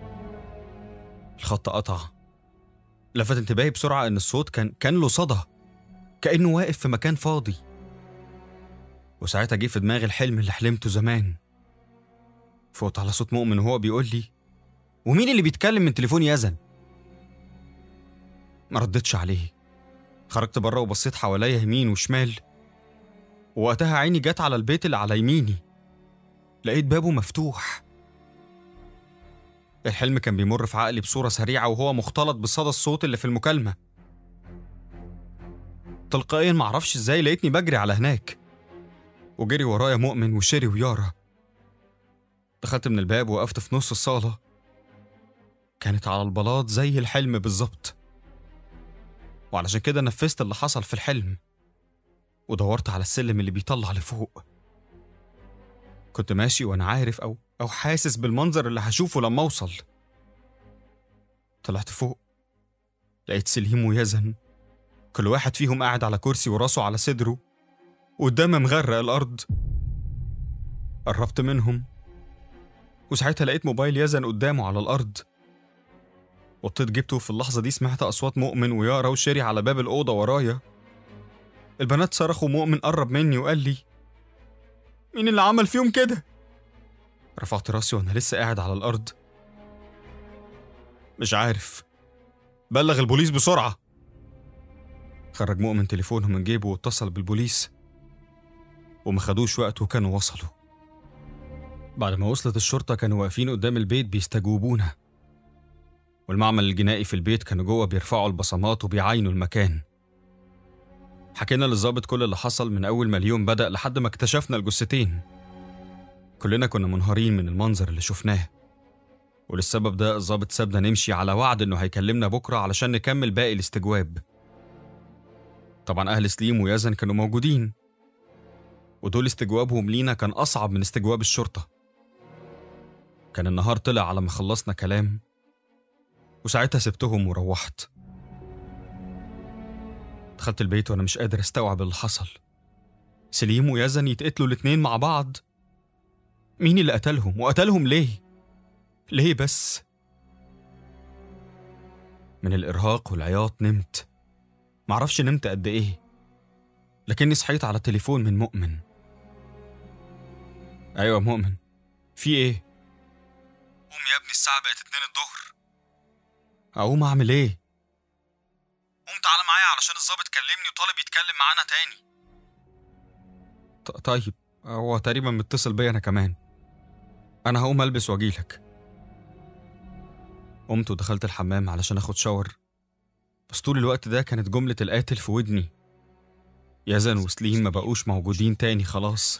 الخط قطع. لفت انتباهي بسرعة ان الصوت كان له صدى، كأنه واقف في مكان فاضي. وساعتها جه في دماغي الحلم اللي حلمته زمان. فوت على صوت مؤمن وهو بيقول لي: ومين اللي بيتكلم من تليفون يزن؟ ما ردتش عليه. خرجت بره وبصيت حواليا يمين وشمال، ووقتها عيني جت على البيت اللي على يميني. لقيت بابه مفتوح. الحلم كان بيمر في عقلي بصورة سريعة وهو مختلط بصدى الصوت اللي في المكالمة. تلقائيا معرفش ازاي لقيتني بجري على هناك، وجري ورايا مؤمن وشيري ويارا. دخلت من الباب ووقفت في نص الصالة. كانت على البلاط زي الحلم بالظبط، وعلشان كده نفذت اللي حصل في الحلم ودورت على السلم اللي بيطلع لفوق. كنت ماشي وانا عارف أو حاسس بالمنظر اللي هشوفه لما اوصل. طلعت فوق، لقيت سليم ويزن، كل واحد فيهم قاعد على كرسي وراسه على صدره والدم مغرق الأرض. قربت منهم، وساعتها لقيت موبايل يزن قدامه على الأرض. وطيت جبته، وفي اللحظة دي سمعت أصوات مؤمن ويارا وشيري على باب الأوضة ورايا. البنات صرخوا. مؤمن قرب مني وقال لي: مين اللي عمل فيهم كده؟ رفعت راسي وأنا لسه قاعد على الأرض. مش عارف، بلغ البوليس بسرعة. خرج مؤمن تليفونه من جيبه واتصل بالبوليس، وما خدوش وقت وكانوا وصلوا. بعد ما وصلت الشرطة كانوا واقفين قدام البيت بيستجوبونا، والمعمل الجنائي في البيت كانوا جوه بيرفعوا البصمات وبيعاينوا المكان. حكينا للظابط كل اللي حصل من أول ما اليوم بدأ لحد ما اكتشفنا الجثتين. كلنا كنا منهارين من المنظر اللي شفناه، وللسبب ده الظابط سابنا نمشي على وعد إنه هيكلمنا بكرة علشان نكمل باقي الاستجواب. طبعا أهل سليم ويزن كانوا موجودين، ودول استجوابهم لينا كان أصعب من استجواب الشرطة. كان النهار طلع على ما خلصنا كلام، وساعتها سبتهم وروحت. دخلت البيت وأنا مش قادر استوعب اللي حصل. سليم ويزن يتقتلوا الاتنين مع بعض؟ مين اللي قتلهم؟ وقتلهم ليه؟ ليه بس؟ من الإرهاق والعياط نمت. معرفش نمت قد إيه، لكني صحيت على التليفون من مؤمن. أيوة مؤمن، في إيه؟ قوم يا ابني، الساعة بقت 2 الظهر. أقوم أعمل إيه؟ قوم تعالى معايا علشان الظابط كلمني وطالب يتكلم معانا تاني. طيب، هو تقريبا متصل بيا أنا كمان. أنا هقوم ألبس وأجيلك. قمت ودخلت الحمام علشان أخد شاور، بس طول الوقت ده كانت جملة القاتل في ودني. يزن وسليم ما بقوش موجودين تاني خلاص.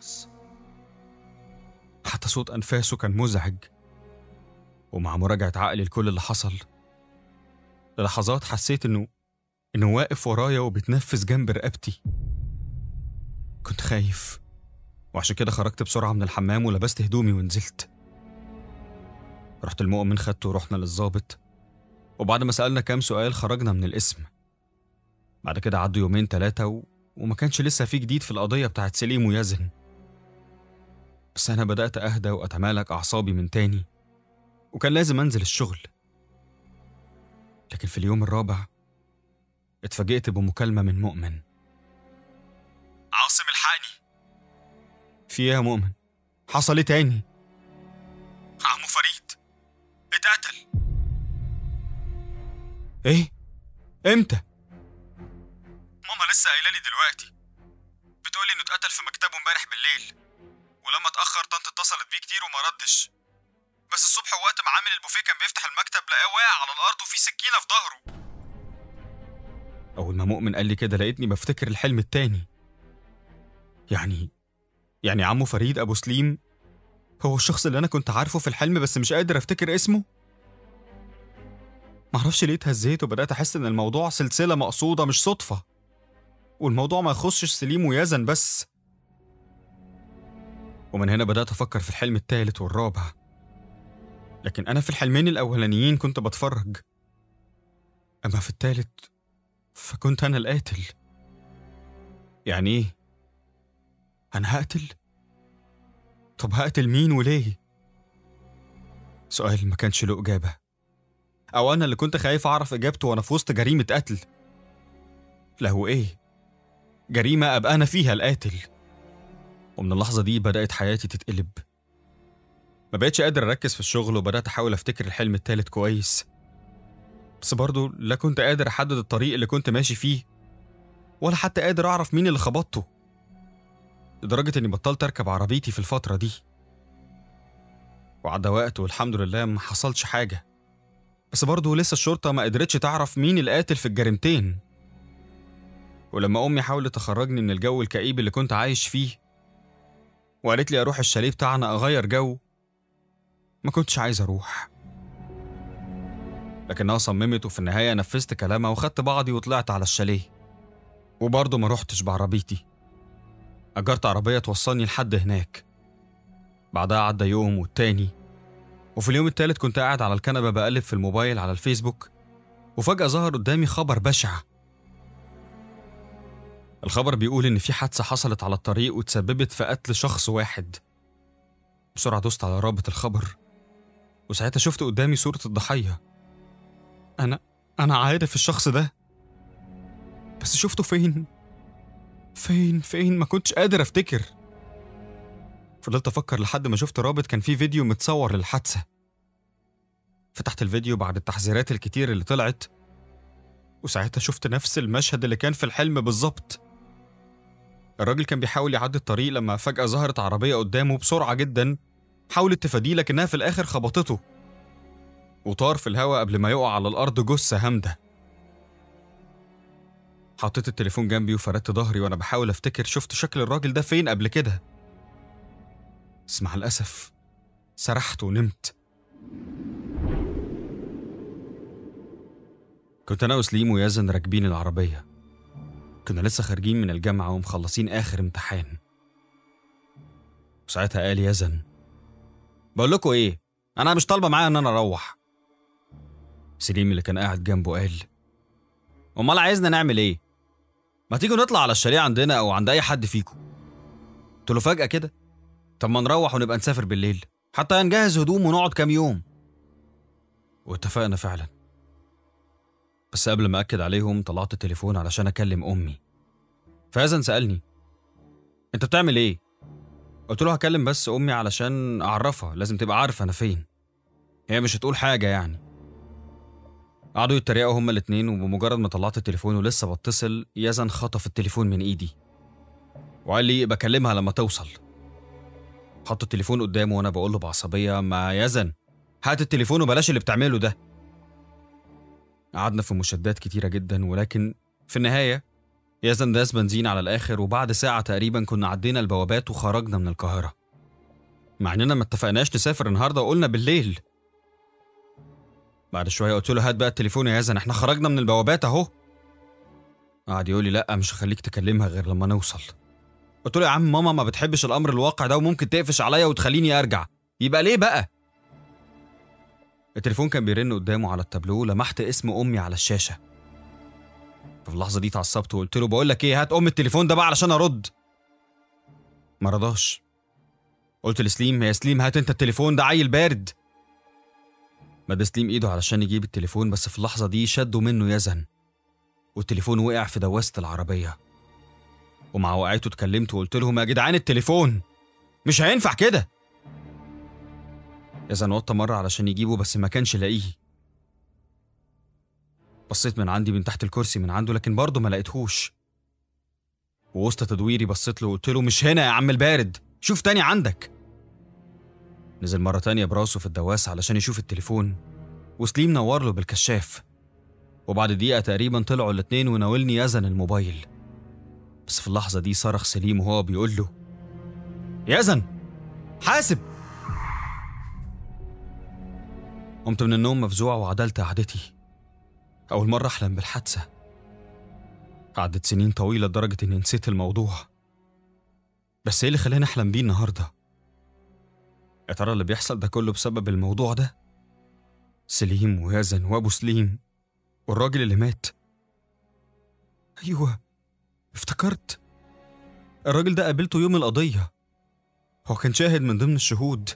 حتى صوت أنفاسه كان مزعج. ومع مراجعة عقلي لكل اللي حصل، للحظات حسيت إنه واقف ورايا وبيتنفس جنب رقبتي. كنت خايف، وعشان كده خرجت بسرعة من الحمام ولبست هدومي ونزلت. رحت المؤمن، خدته ورحنا للظابط، وبعد ما سألنا كام سؤال خرجنا من القسم. بعد كده عدوا يومين 3 وما كانش لسه في جديد في القضية بتاعت سليم ويزن. بس أنا بدأت أهدى وأتمالك أعصابي من تاني، وكان لازم أنزل الشغل. لكن في اليوم الرابع اتفاجئت بمكالمة من مؤمن. عاصم الحقني. في ايه يا مؤمن؟ حصل ايه تاني؟ عمو فريد اتقتل. ايه؟ امتى؟ ماما لسه قايله لي دلوقتي، بتقولي انه اتقتل في مكتبه امبارح بالليل، ولما اتاخر طنط اتصلت بيه كتير وما ردش، بس الصبح وقت ما عامل البوفيه كان بيفتح المكتب لقاه واقع على الارض وفي سكينه في ظهره. اول ما مؤمن قال لي كده لقيتني بفتكر الحلم التاني. يعني عمو فريد ابو سليم هو الشخص اللي انا كنت عارفه في الحلم، بس مش قادر افتكر اسمه. معرفش ليه اتهزيت وبدات احس ان الموضوع سلسله مقصوده مش صدفه، والموضوع ما يخصش سليم ويزن بس. ومن هنا بدات افكر في الحلم الثالث والرابع، لكن انا في الحلمين الاولانيين كنت بتفرج، اما في الثالث فكنت انا القاتل. يعني ايه؟ انا هقتل؟ طب هقتل مين وليه؟ سؤال ما كانش له إجابة، أو أنا اللي كنت خايف أعرف إجابته وأنا في وسط جريمة قتل. لا هو إيه؟ جريمة أبقى أنا فيها القاتل. ومن اللحظة دي بدأت حياتي تتقلب. ما بقتش قادر أركز في الشغل، وبدأت أحاول أفتكر الحلم التالت كويس، بس برضه لا كنت قادر أحدد الطريق اللي كنت ماشي فيه، ولا حتى قادر أعرف مين اللي خبطته، لدرجة إني بطلت أركب عربيتي في الفترة دي. وعدى وقت والحمد لله ما حصلش حاجة، بس برضه لسه الشرطة ما قدرتش تعرف مين القاتل في الجريمتين. ولما أمي حاولت تخرجني من الجو الكئيب اللي كنت عايش فيه وقالت لي أروح الشاليه بتاعنا أغير جو، ما كنتش عايز أروح، لكنها صممت، وفي النهاية نفذت كلامها وخدت بعضي وطلعت على الشاليه. وبرضه ما روحتش بعربيتي، أجرت عربية توصلني لحد هناك. بعدها عدى يوم والتاني، وفي اليوم التالت كنت قاعد على الكنبة بقلب في الموبايل على الفيسبوك، وفجأة ظهر قدامي خبر بشع. الخبر بيقول إن في حادثة حصلت على الطريق وتسببت في قتل شخص واحد. بسرعة دوست على رابط الخبر، وساعتها شفت قدامي صورة الضحية. أنا عارف الشخص ده، بس شفته فين ما كنتش قادر أفتكر. فضلت أفكر لحد ما شفت رابط كان فيه فيديو متصور للحادثة. فتحت الفيديو بعد التحذيرات الكتير اللي طلعت، وساعتها شفت نفس المشهد اللي كان في الحلم بالظبط. الراجل كان بيحاول يعدي الطريق لما فجأة ظهرت عربية قدامه بسرعة جدا، حاولت تفاديه لكنها في الآخر خبطته، وطار في الهواء قبل ما يقع على الأرض جثة هامدة. حطيت التليفون جنبي وفردت ظهري وأنا بحاول أفتكر شفت شكل الراجل ده فين قبل كده، بس مع الأسف سرحت ونمت. كنت أنا وسليم ويزن راكبين العربية، كنا لسه خارجين من الجامعة ومخلصين آخر امتحان. وساعتها قال يزن: بقول لكم إيه، أنا مش طالبة معايا إن أنا أروح. سليم اللي كان قاعد جنبه قال: أمال عايزنا نعمل إيه؟ ما تيجوا نطلع على الشاليه عندنا أو عند أي حد فيكم. قلت له فجأة كده: طب ما نروح ونبقى نسافر بالليل، حتى نجهز هدوم ونقعد كام يوم. واتفقنا فعلا، بس قبل ما أكد عليهم طلعت التليفون علشان أكلم أمي. فيزن سألني: أنت بتعمل إيه؟ قلت له هكلم بس أمي علشان أعرفها، لازم تبقى عارفة أنا فين، هي مش هتقول حاجة يعني. قعدوا يتريقوا هما الاتنين، وبمجرد ما طلعت التليفون ولسه بتصل يزن خطف التليفون من إيدي وقال لي بكلمها لما توصل. حط التليفون قدامه وأنا بقول له بعصبية: ما يزن هات التليفون وبلاش اللي بتعمله ده. قعدنا في مشادات كتيرة جدا، ولكن في النهاية يزن داس بنزين على الآخر، وبعد ساعة تقريبا كنا عدينا البوابات وخرجنا من القاهرة، مع إننا ما اتفقناش نسافر النهاردة وقلنا بالليل. بعد شوية قلت له: هات بقى التليفون يا يزن، احنا خرجنا من البوابات اهو. قعد يقول لي: لا مش هخليك تكلمها غير لما نوصل. قلت له: يا عم ماما ما بتحبش الأمر الواقع ده وممكن تقفش عليا وتخليني أرجع، يبقى ليه بقى؟ التليفون كان بيرن قدامه على التابلو، لمحت اسم أمي على الشاشة. في اللحظة دي اتعصبت وقلت له: بقول لك إيه، هات أم التليفون ده بقى علشان أرد. ما رضاش. قلت لسليم: يا سليم هات أنت التليفون ده عيل بارد. مد سليم إيده علشان يجيب التليفون، بس في اللحظة دي شدوا منه يزن والتليفون وقع في دواسة العربية. ومع وقعته اتكلمت وقلت لهم: يا جدعان التليفون مش هينفع كده. يزن وطى مرة علشان يجيبه بس ما كانش لاقيه. بصيت من عندي من تحت الكرسي من عنده لكن برضه ما لقيتهوش. ووسط تدويري بصيت له وقلت له: مش هنا يا عم البارد، شوف تاني عندك. نزل مرة تانية براسه في الدواسة علشان يشوف التليفون، وسليم نور له بالكشاف. وبعد دقيقة تقريبا طلعوا الاتنين وناولني يزن الموبايل. بس في اللحظة دي صرخ سليم وهو بيقول له: يزن حاسب. قمت من النوم مفزوع وعدلت قعدتي. أول مرة أحلم بالحادثة. عدت سنين طويلة لدرجة إني نسيت الموضوع، بس إيه اللي خلاني أحلم بيه النهاردة؟ يا ترى اللي بيحصل ده كله بسبب الموضوع ده؟ سليم ويزن وأبو سليم والراجل اللي مات. أيوة افتكرت، الراجل ده قابلته يوم القضية، هو كان شاهد من ضمن الشهود.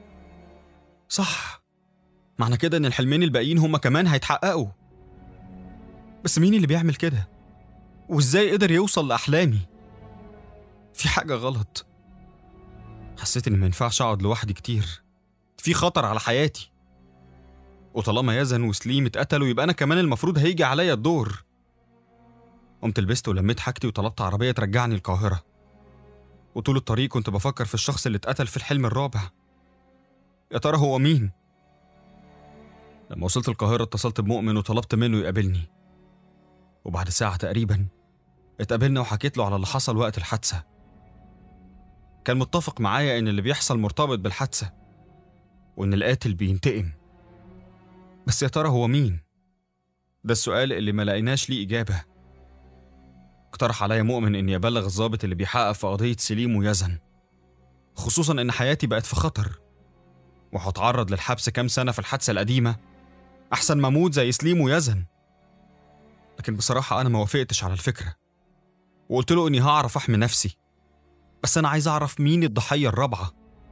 صح، معنى كده إن الحلمين الباقيين هما كمان هيتحققوا. بس مين اللي بيعمل كده؟ وإزاي قدر يوصل لأحلامي؟ في حاجة غلط. حسيت إن ما ينفعش أقعد لوحدي كتير، في خطر على حياتي. وطالما يزن وسليم اتقتلوا يبقى أنا كمان المفروض هيجي عليا الدور. قمت لبست ولميت حاجتي وطلبت عربية ترجعني القاهرة. وطول الطريق كنت بفكر في الشخص اللي اتقتل في الحلم الرابع. يا ترى هو مين؟ لما وصلت القاهرة اتصلت بمؤمن وطلبت منه يقابلني. وبعد ساعة تقريبا اتقابلنا وحكيت له على اللي حصل وقت الحادثة. كان متفق معايا إن اللي بيحصل مرتبط بالحادثة وإن القاتل بينتقم. بس يا ترى هو مين؟ ده السؤال اللي ما لقيناش ليه إجابة. اقترح عليا مؤمن إني أبلغ الضابط اللي بيحقق في قضية سليم ويزن، خصوصا إن حياتي بقت في خطر وهتعرض للحبس كام سنة في الحادثة القديمة أحسن ما أموت زي سليم ويزن. لكن بصراحة أنا ما وافقتش على الفكرة وقلت له إني هعرف أحمي نفسي، بس أنا عايز أعرف مين الضحية الرابعة.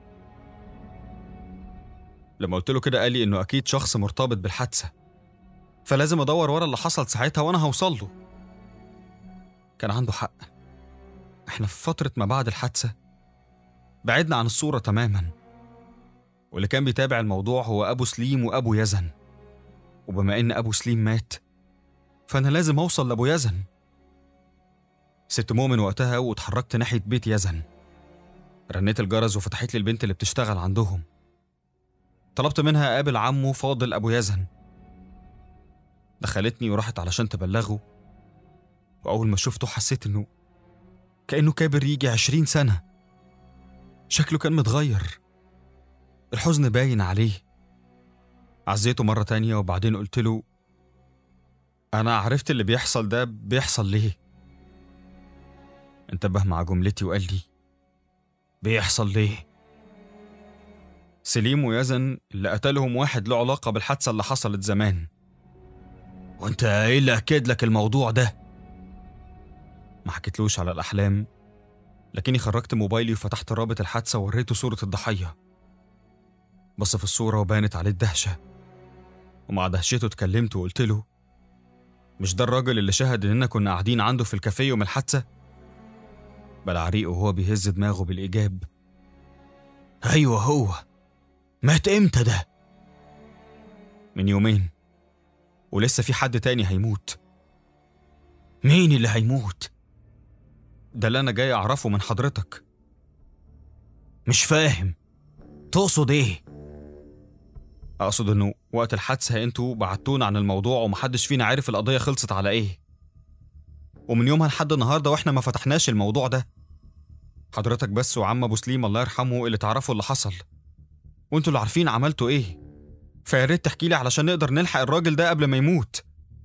لما قلت له كده قال لي إنه أكيد شخص مرتبط بالحادثة، فلازم أدور ورا اللي حصل ساعتها وأنا هوصل له. كان عنده حق. إحنا في فترة ما بعد الحادثة بعدنا عن الصورة تماما، واللي كان بيتابع الموضوع هو أبو سليم وأبو يزن. وبما إن أبو سليم مات فأنا لازم أوصل لأبو يزن. سبت مؤمن وقتها واتحركت ناحية بيت يزن. رنيت الجرس وفتحت لي البنت اللي بتشتغل عندهم. طلبت منها أقابل عمه فاضل أبو يزن. دخلتني وراحت علشان تبلغه، وأول ما شفته حسيت إنه كأنه كابر يجي 20 سنة. شكله كان متغير، الحزن باين عليه. عزيته مرة تانية وبعدين قلت له أنا عرفت اللي بيحصل ده بيحصل ليه. انتبه مع جملتي وقال لي بيحصل ليه؟ سليم ويزن اللي قتلهم واحد له علاقة بالحادثة اللي حصلت زمان. وانت ايه اللي اكد لك الموضوع ده؟ ما حكيتلوش على الأحلام، لكني خرجت موبايلي وفتحت رابط الحادثة ووريته صورة الضحية. بص في الصورة وبانت عليه الدهشة، ومع دهشته اتكلمت وقلت له مش ده الراجل اللي شهد إننا كنا قاعدين عنده في الكافيه يوم الحادثة؟ بلع ريقه وهو بيهز دماغه بالإيجاب. أيوة هو. مات إمتى ده؟ من يومين، ولسه في حد تاني هيموت. مين اللي هيموت؟ ده اللي أنا جاي أعرفه من حضرتك. مش فاهم، تقصد إيه؟ أقصد إنه وقت الحادثة انتوا بعتونا عن الموضوع ومحدش فينا عارف القضية خلصت على إيه، ومن يومها لحد النهاردة وإحنا ما فتحناش الموضوع ده. حضرتك بس وعم أبو سليم الله يرحمه اللي تعرفوا اللي حصل، وانتوا اللي عارفين عملتوا إيه. فياريت تحكيلي علشان نقدر نلحق الراجل ده قبل ما يموت.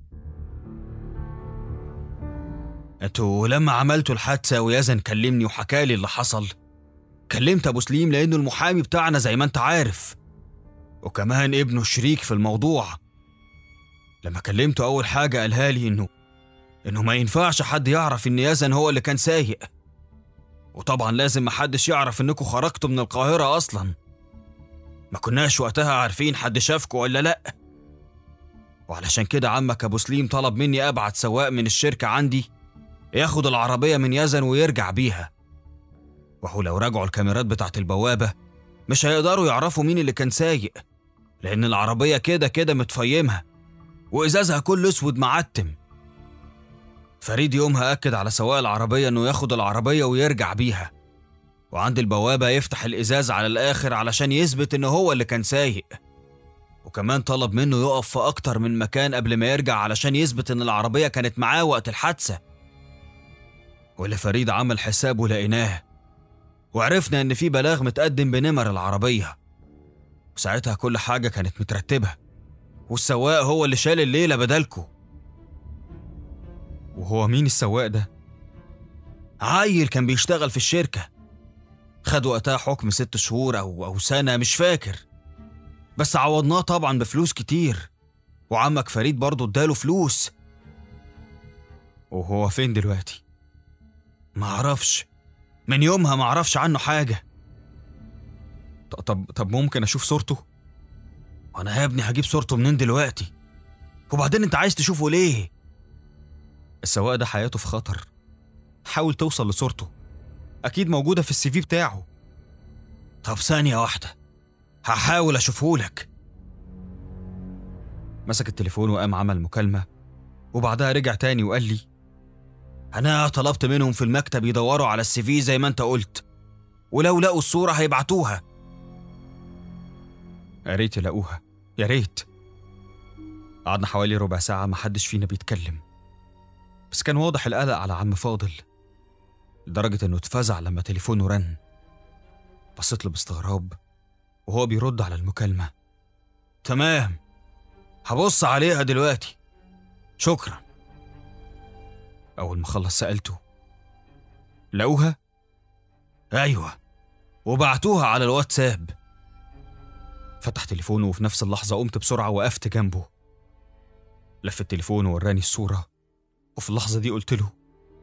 انتوا لما عملتوا الحادثة ويزن كلمني وحكالي اللي حصل، كلمت أبو سليم لأنه المحامي بتاعنا زي ما انت عارف، وكمان ابنه شريك في الموضوع. لما كلمته أول حاجة قالها لي إنه ما ينفعش حد يعرف إن يزن هو اللي كان سايق، وطبعا لازم محدش يعرف إنكوا خرجتوا من القاهرة أصلا. ما كناش وقتها عارفين حد شافكوا ولا لأ، وعلشان كده عمك أبو سليم طلب مني أبعت سواق من الشركة عندي ياخد العربية من يزن ويرجع بيها. وهو لو راجعوا الكاميرات بتاعت البوابة مش هيقدروا يعرفوا مين اللي كان سايق، لأن العربية كده كده متفيمها وإزازها كله أسود معتم. فريد يومها أكد على سواق العربية إنه ياخد العربية ويرجع بيها، وعند البوابة يفتح الإزاز على الآخر علشان يثبت إنه هو اللي كان سايق، وكمان طلب منه يقف في أكتر من مكان قبل ما يرجع علشان يثبت إن العربية كانت معاه وقت الحادثة. واللي فريد عمل حسابه لقيناه، وعرفنا إن في بلاغ متقدم بنمر العربية، وساعتها كل حاجة كانت مترتبة، والسواق هو اللي شال الليلة بدلكو. وهو مين السواق ده؟ عيل كان بيشتغل في الشركة، خد وقتها حكم 6 شهور أو سنة مش فاكر، بس عوضناه طبعا بفلوس كتير، وعمك فريد برضه اداله فلوس. وهو فين دلوقتي؟ معرفش، من يومها معرفش عنه حاجة. طب ممكن اشوف صورته؟ وانا يا ابني هجيب صورته منين دلوقتي؟ وبعدين انت عايز تشوفه ليه؟ السواق ده حياته في خطر، حاول توصل لصورته، اكيد موجودة في السي في بتاعه. طب ثانية واحدة، هحاول اشوفهولك. مسك التليفون وقام عمل مكالمة، وبعدها رجع تاني وقال لي: انا طلبت منهم في المكتب يدوروا على السي في زي ما انت قلت، ولو لقوا الصورة هيبعتوها. يا ريت يلاقوها، يا ريت. قعدنا حوالي ربع ساعة محدش فينا بيتكلم، بس كان واضح القلق على عم فاضل لدرجة انه اتفزع لما تليفونه رن. بصيت له باستغراب وهو بيرد على المكالمة. تمام، هبص عليها دلوقتي، شكرا. أول ما خلص سألته: لقوها؟ أيوة، وبعتوها على الواتساب. فتح تليفونه وفي نفس اللحظة قمت بسرعة وقفت جنبه. لف التليفون ووراني الصورة، وفي اللحظة دي قلت له: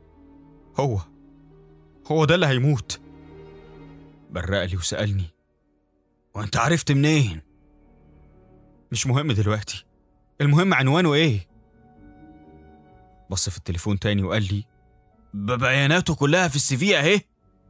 هو ده اللي هيموت. برق لي وسألني: وانت عرفت منين؟ مش مهم دلوقتي، المهم عنوانه ايه؟ بص في التليفون تاني وقال لي: ببياناته كلها في السي في اهي.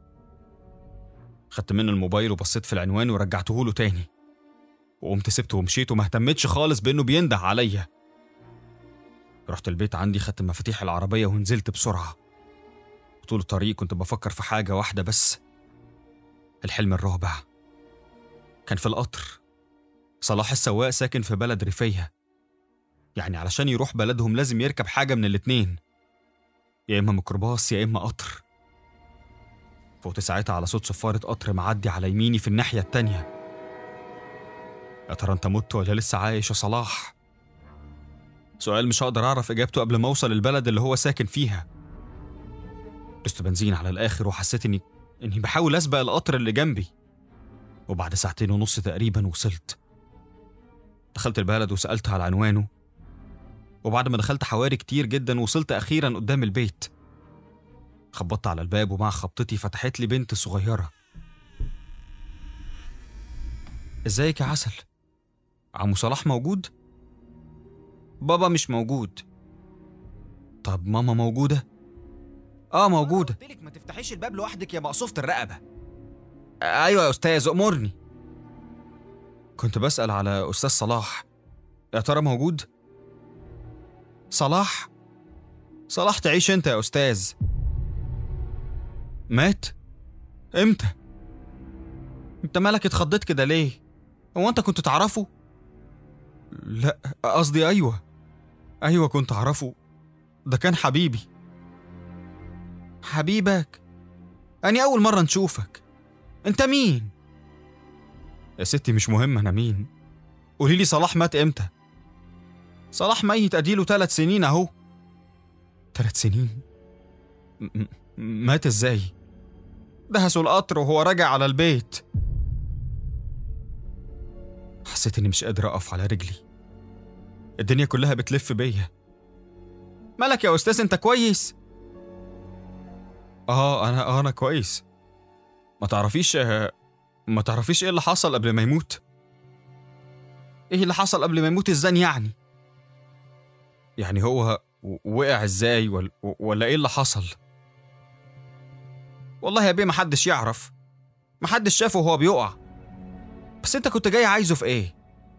خدت منه الموبايل وبصيت في العنوان ورجعته له تاني، وقمت سبته ومشيت وما اهتمتش خالص بانه بينده عليا. رحت البيت عندي، خدت مفاتيح العربية ونزلت بسرعة. طول الطريق كنت بفكر في حاجة واحدة بس، الحلم الرابع. كان في القطر. صلاح السواق ساكن في بلد ريفية، يعني علشان يروح بلدهم لازم يركب حاجة من الاتنين، يا إما ميكروباص يا إما قطر. فوت ساعتها على صوت صفارة قطر معدي على يميني في الناحية التانية. يا ترى أنت مت ولا لسه عايش يا صلاح؟ سؤال مش هقدر أعرف إجابته قبل ما أوصل البلد اللي هو ساكن فيها. دوست بنزين على الآخر وحسيت إني بحاول أسبق القطر اللي جنبي، وبعد 2.5 ساعة تقريبا وصلت. دخلت البلد وسألت على عنوانه، وبعد ما دخلت حواري كتير جدا وصلت أخيرا قدام البيت. خبطت على الباب ومع خبطتي فتحت لي بنت صغيرة. ازيك يا عسل؟ عمو صلاح موجود؟ بابا مش موجود. طب ماما موجودة؟ موجودة. قلتلك ما تفتحيش الباب لوحدك يا مقصوفة الرقبة. ايوه يا استاذ، امرني. كنت بسأل على استاذ صلاح، يا ترى موجود؟ صلاح تعيش انت يا استاذ. مات؟ امتى؟ انت مالك اتخضيت كده ليه؟ هو انت كنت تعرفه؟ لا قصدي ايوه كنت اعرفه، ده كان حبيبي. حبيبك؟ أنا أول مرة نشوفك، أنت مين؟ يا ستي مش مهم أنا مين، قوليلي صلاح مات إمتى؟ صلاح ميت أديله 3 سنين أهو. 3 سنين؟ مات إزاي؟ دهسوا القطر وهو راجع على البيت. حسيت إني مش قادر أقف على رجلي، الدنيا كلها بتلف بيا. مالك يا أستاذ، أنت كويس؟ أنا كويس. ما تعرفيش إيه اللي حصل قبل ما يموت؟ إيه اللي حصل قبل ما يموت إزاي يعني؟ يعني هو وقع إزاي ولا إيه اللي حصل؟ والله يا بيه محدش يعرف، محدش شافه وهو بيقع. بس أنت كنت جاي عايزه في إيه؟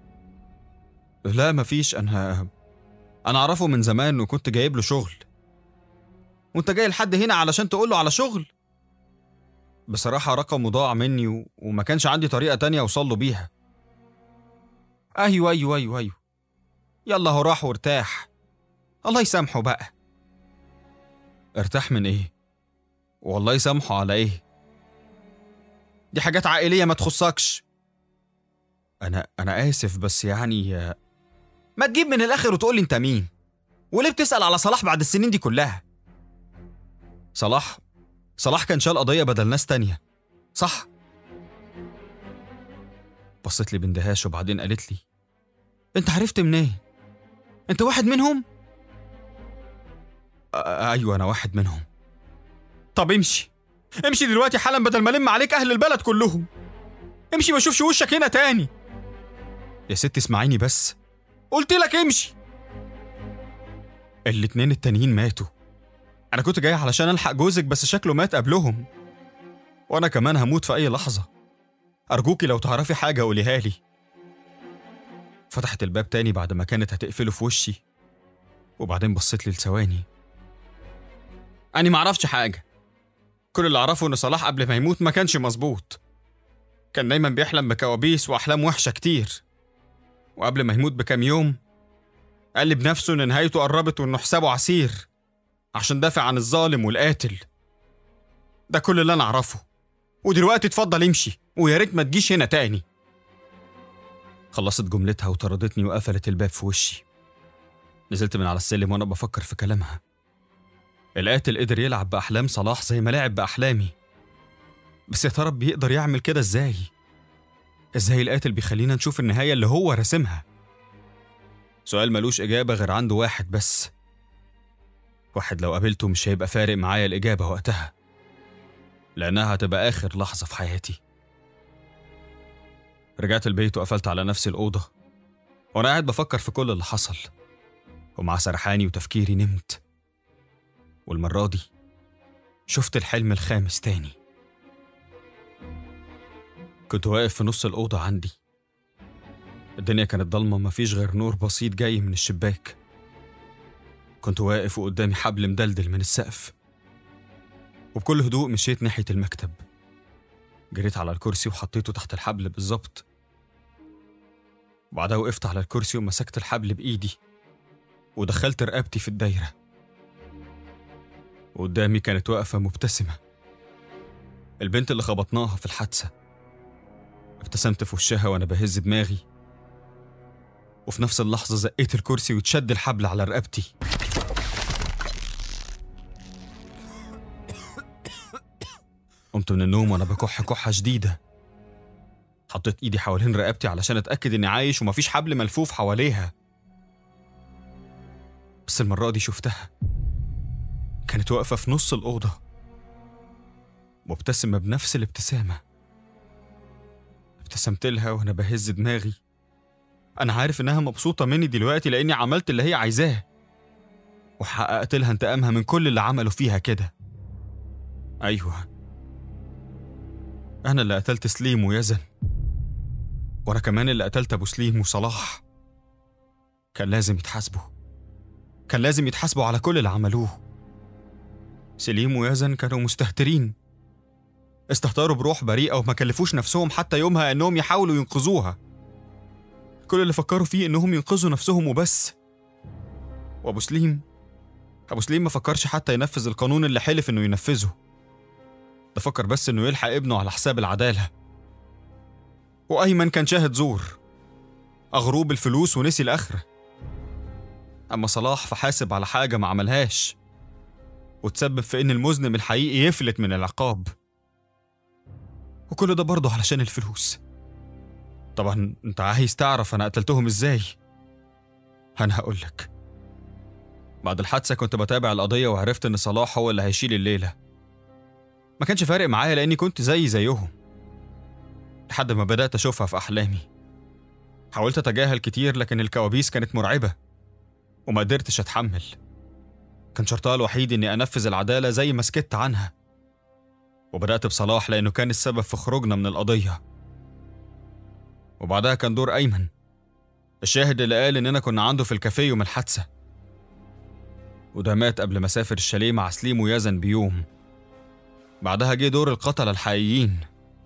لا مفيش، أنا أعرفه من زمان وكنت جايب له شغل. وانت جاي لحد هنا علشان تقوله على شغل؟ بصراحة رقمه ضاع مني وما كانش عندي طريقة تانية اوصل له بيها. ايوه يلا هو راح وارتاح، الله يسامحه بقى. ارتاح من ايه؟ والله يسامحه على ايه؟ دي حاجات عائلية ما تخصكش. انا اسف بس يعني ما تجيب من الاخر وتقولي انت مين؟ وليه بتسأل على صلاح بعد السنين دي كلها؟ صلاح كان شال قضية بدل ناس تانية، صح؟ بصت لي باندهاش وبعدين قالت لي: انت عرفت منين؟ انت واحد منهم؟ ايوه انا واحد منهم. طب امشي دلوقتي حالا بدل ما الم عليك اهل البلد كلهم. امشي ما اشوفش وشك هنا تاني. يا ست اسمعيني بس، قلت لك امشي. الاتنين التانيين ماتوا. انا كنت جاي علشان الحق جوزك بس شكله مات قبلهم، وانا كمان هموت في اي لحظة. ارجوكي لو تعرفي حاجة قوليها لي. فتحت الباب تاني بعد ما كانت هتقفله في وشي، وبعدين بصيت لي لثواني. أنا معرفش حاجة، كل اللي أعرفه إن صلاح قبل ما يموت ما كانش مظبوط، كان دايما بيحلم بكوابيس وأحلام وحشة كتير، وقبل ما يموت بكام يوم قال لي بنفسه إن نهايته قربت وإنه حسابه عسير عشان دافع عن الظالم والقاتل. ده كل اللي أنا أعرفه، ودلوقتي اتفضل امشي ويا ريت ما تجيش هنا تاني. خلصت جملتها وطردتني وقفلت الباب في وشي. نزلت من على السلم وأنا بفكر في كلامها. القاتل قدر يلعب بأحلام صلاح زي ما لعب بأحلامي، بس يا ترى بيقدر يعمل كده ازاي؟ ازاي القاتل بيخلينا نشوف النهاية اللي هو رسمها؟ سؤال ملوش إجابة غير عنده واحد بس، واحد لو قابلته مش هيبقى فارق معايا الإجابة وقتها، لأنها هتبقى آخر لحظة في حياتي. رجعت البيت وقفلت على نفسي الأوضة وأنا قاعد بفكر في كل اللي حصل، ومع سرحاني وتفكيري نمت. والمرة دي شفت الحلم الخامس تاني. كنت واقف في نص الأوضة عندي، الدنيا كانت ضلمة، مفيش غير نور بسيط جاي من الشباك. كنت واقف وقدامي حبل مدلدل من السقف، وبكل هدوء مشيت ناحية المكتب، جريت على الكرسي وحطيته تحت الحبل بالظبط، وبعدها وقفت على الكرسي ومسكت الحبل بإيدي ودخلت رقبتي في الدايرة. وقدامي كانت واقفة مبتسمة، البنت اللي خبطناها في الحادثة. ابتسمت في وشها وأنا بهز دماغي، وفي نفس اللحظة زقيت الكرسي وتشد الحبل على رقبتي. قمت من النوم وأنا بكح كحة شديدة. حطيت إيدي حوالين رقبتي علشان أتأكد إني عايش ومفيش حبل ملفوف حواليها، بس المرة دي شفتها، كانت واقفة في نص الأوضة مبتسمة بنفس الابتسامة. ابتسمت لها وأنا بهز دماغي. أنا عارف إنها مبسوطة مني دلوقتي لأني عملت اللي هي عايزاه، وحققت لها انتقامها من كل اللي عملوا فيها كده. أيوة، أنا اللي قتلت سليم ويزن، وأنا كمان اللي قتلت أبو سليم وصلاح. كان لازم يتحاسبوا، كان لازم يتحاسبوا على كل اللي عملوه. سليم ويزن كانوا مستهترين، استهتروا بروح بريئة وما كلفوش نفسهم حتى يومها إنهم يحاولوا ينقذوها. كل اللي فكروا فيه إنهم ينقذوا نفسهم وبس. وأبو سليم ما فكرش حتى ينفذ القانون اللي حلف إنه ينفذه، ده فكر بس إنه يلحق ابنه على حساب العدالة. وأيمن كان شاهد زور، أغروه بالفلوس ونسي الآخرة. أما صلاح فحاسب على حاجة ما عملهاش، وتسبب في إن المذنب الحقيقي يفلت من العقاب، وكل ده برضه علشان الفلوس. طبعا انت عايز تعرف انا قتلتهم ازاي؟ انا هقولك. بعد الحادثة كنت بتابع القضية وعرفت ان صلاح هو اللي هيشيل الليلة. ما كانش فارق معايا لاني كنت زيهم، لحد ما بدأت اشوفها في احلامي. حاولت اتجاهل كتير لكن الكوابيس كانت مرعبة وما قدرتش اتحمل. كان شرطها الوحيد اني انفذ العدالة زي ما سكت عنها، وبدأت بصلاح لانه كان السبب في خروجنا من القضية. وبعدها كان دور أيمن، الشاهد اللي قال إننا كنا عنده في الكافيه يوم الحادثة، وده مات قبل ما سافر الشاليه مع سليم ويزن بيوم. بعدها جه دور القتلة الحقيقيين.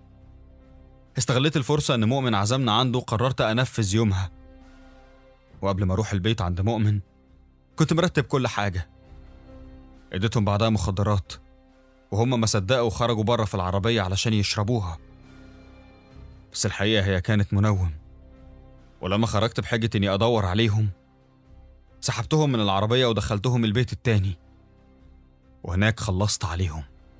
استغليت الفرصة إن مؤمن عزمنا عنده وقررت أنفذ يومها. وقبل ما أروح البيت عند مؤمن كنت مرتب كل حاجة. اديتهم بعدها مخدرات، وهم ما صدقوا وخرجوا بره في العربية علشان يشربوها، بس الحقيقة هي كانت منوم. ولما خرجت بحجة إني أدور عليهم سحبتهم من العربية ودخلتهم البيت التاني، وهناك خلصت عليهم.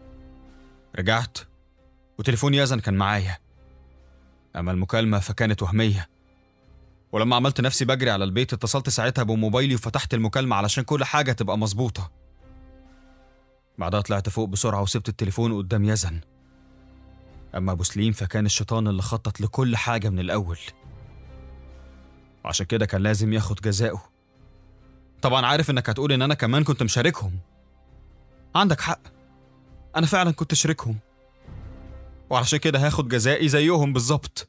رجعت وتليفون يزن كان معايا، أما المكالمة فكانت وهمية. ولما عملت نفسي بجري على البيت اتصلت ساعتها بموبايلي وفتحت المكالمة علشان كل حاجة تبقى مظبوطة. بعدها طلعت فوق بسرعة وسبت التليفون قدام يزن. أما أبو سليم فكان الشيطان اللي خطط لكل حاجة من الأول، وعشان كده كان لازم ياخد جزاؤه. طبعا عارف إنك هتقول إن أنا كمان كنت مشاركهم. عندك حق، أنا فعلا كنت شاركهم، وعشان كده هاخد جزائي زيهم بالظبط.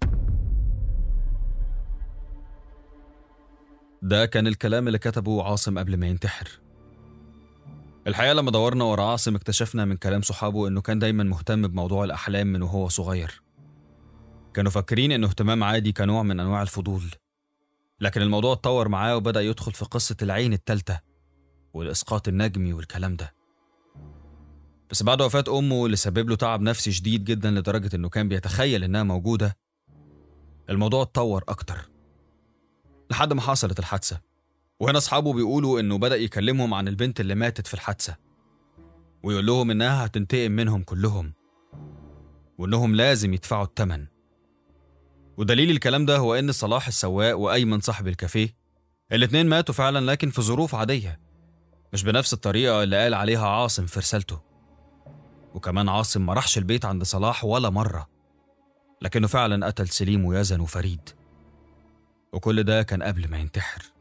ده كان الكلام اللي كتبه عاصم قبل ما ينتحر. الحقيقة لما دورنا ورا عاصم اكتشفنا من كلام صحابه إنه كان دايما مهتم بموضوع الأحلام من وهو صغير. كانوا فاكرين إنه اهتمام عادي كنوع من أنواع الفضول، لكن الموضوع اتطور معاه وبدأ يدخل في قصة العين التالتة والإسقاط النجمي والكلام ده. بس بعد وفاة أمه اللي سبب له تعب نفسي شديد جدا لدرجة إنه كان بيتخيل إنها موجودة، الموضوع اتطور أكتر لحد ما حصلت الحادثة. وهنا أصحابه بيقولوا إنه بدأ يكلمهم عن البنت اللي ماتت في الحادثة، ويقول لهم إنها هتنتقم منهم كلهم وإنهم لازم يدفعوا الثمن. ودليل الكلام ده هو إن صلاح السواق وأيمن صاحب الكافيه الاتنين ماتوا فعلا، لكن في ظروف عادية، مش بنفس الطريقة اللي قال عليها عاصم في رسالته. وكمان عاصم ما راحش البيت عند صلاح ولا مرة، لكنه فعلا قتل سليم ويزن وفريد، وكل ده كان قبل ما ينتحر.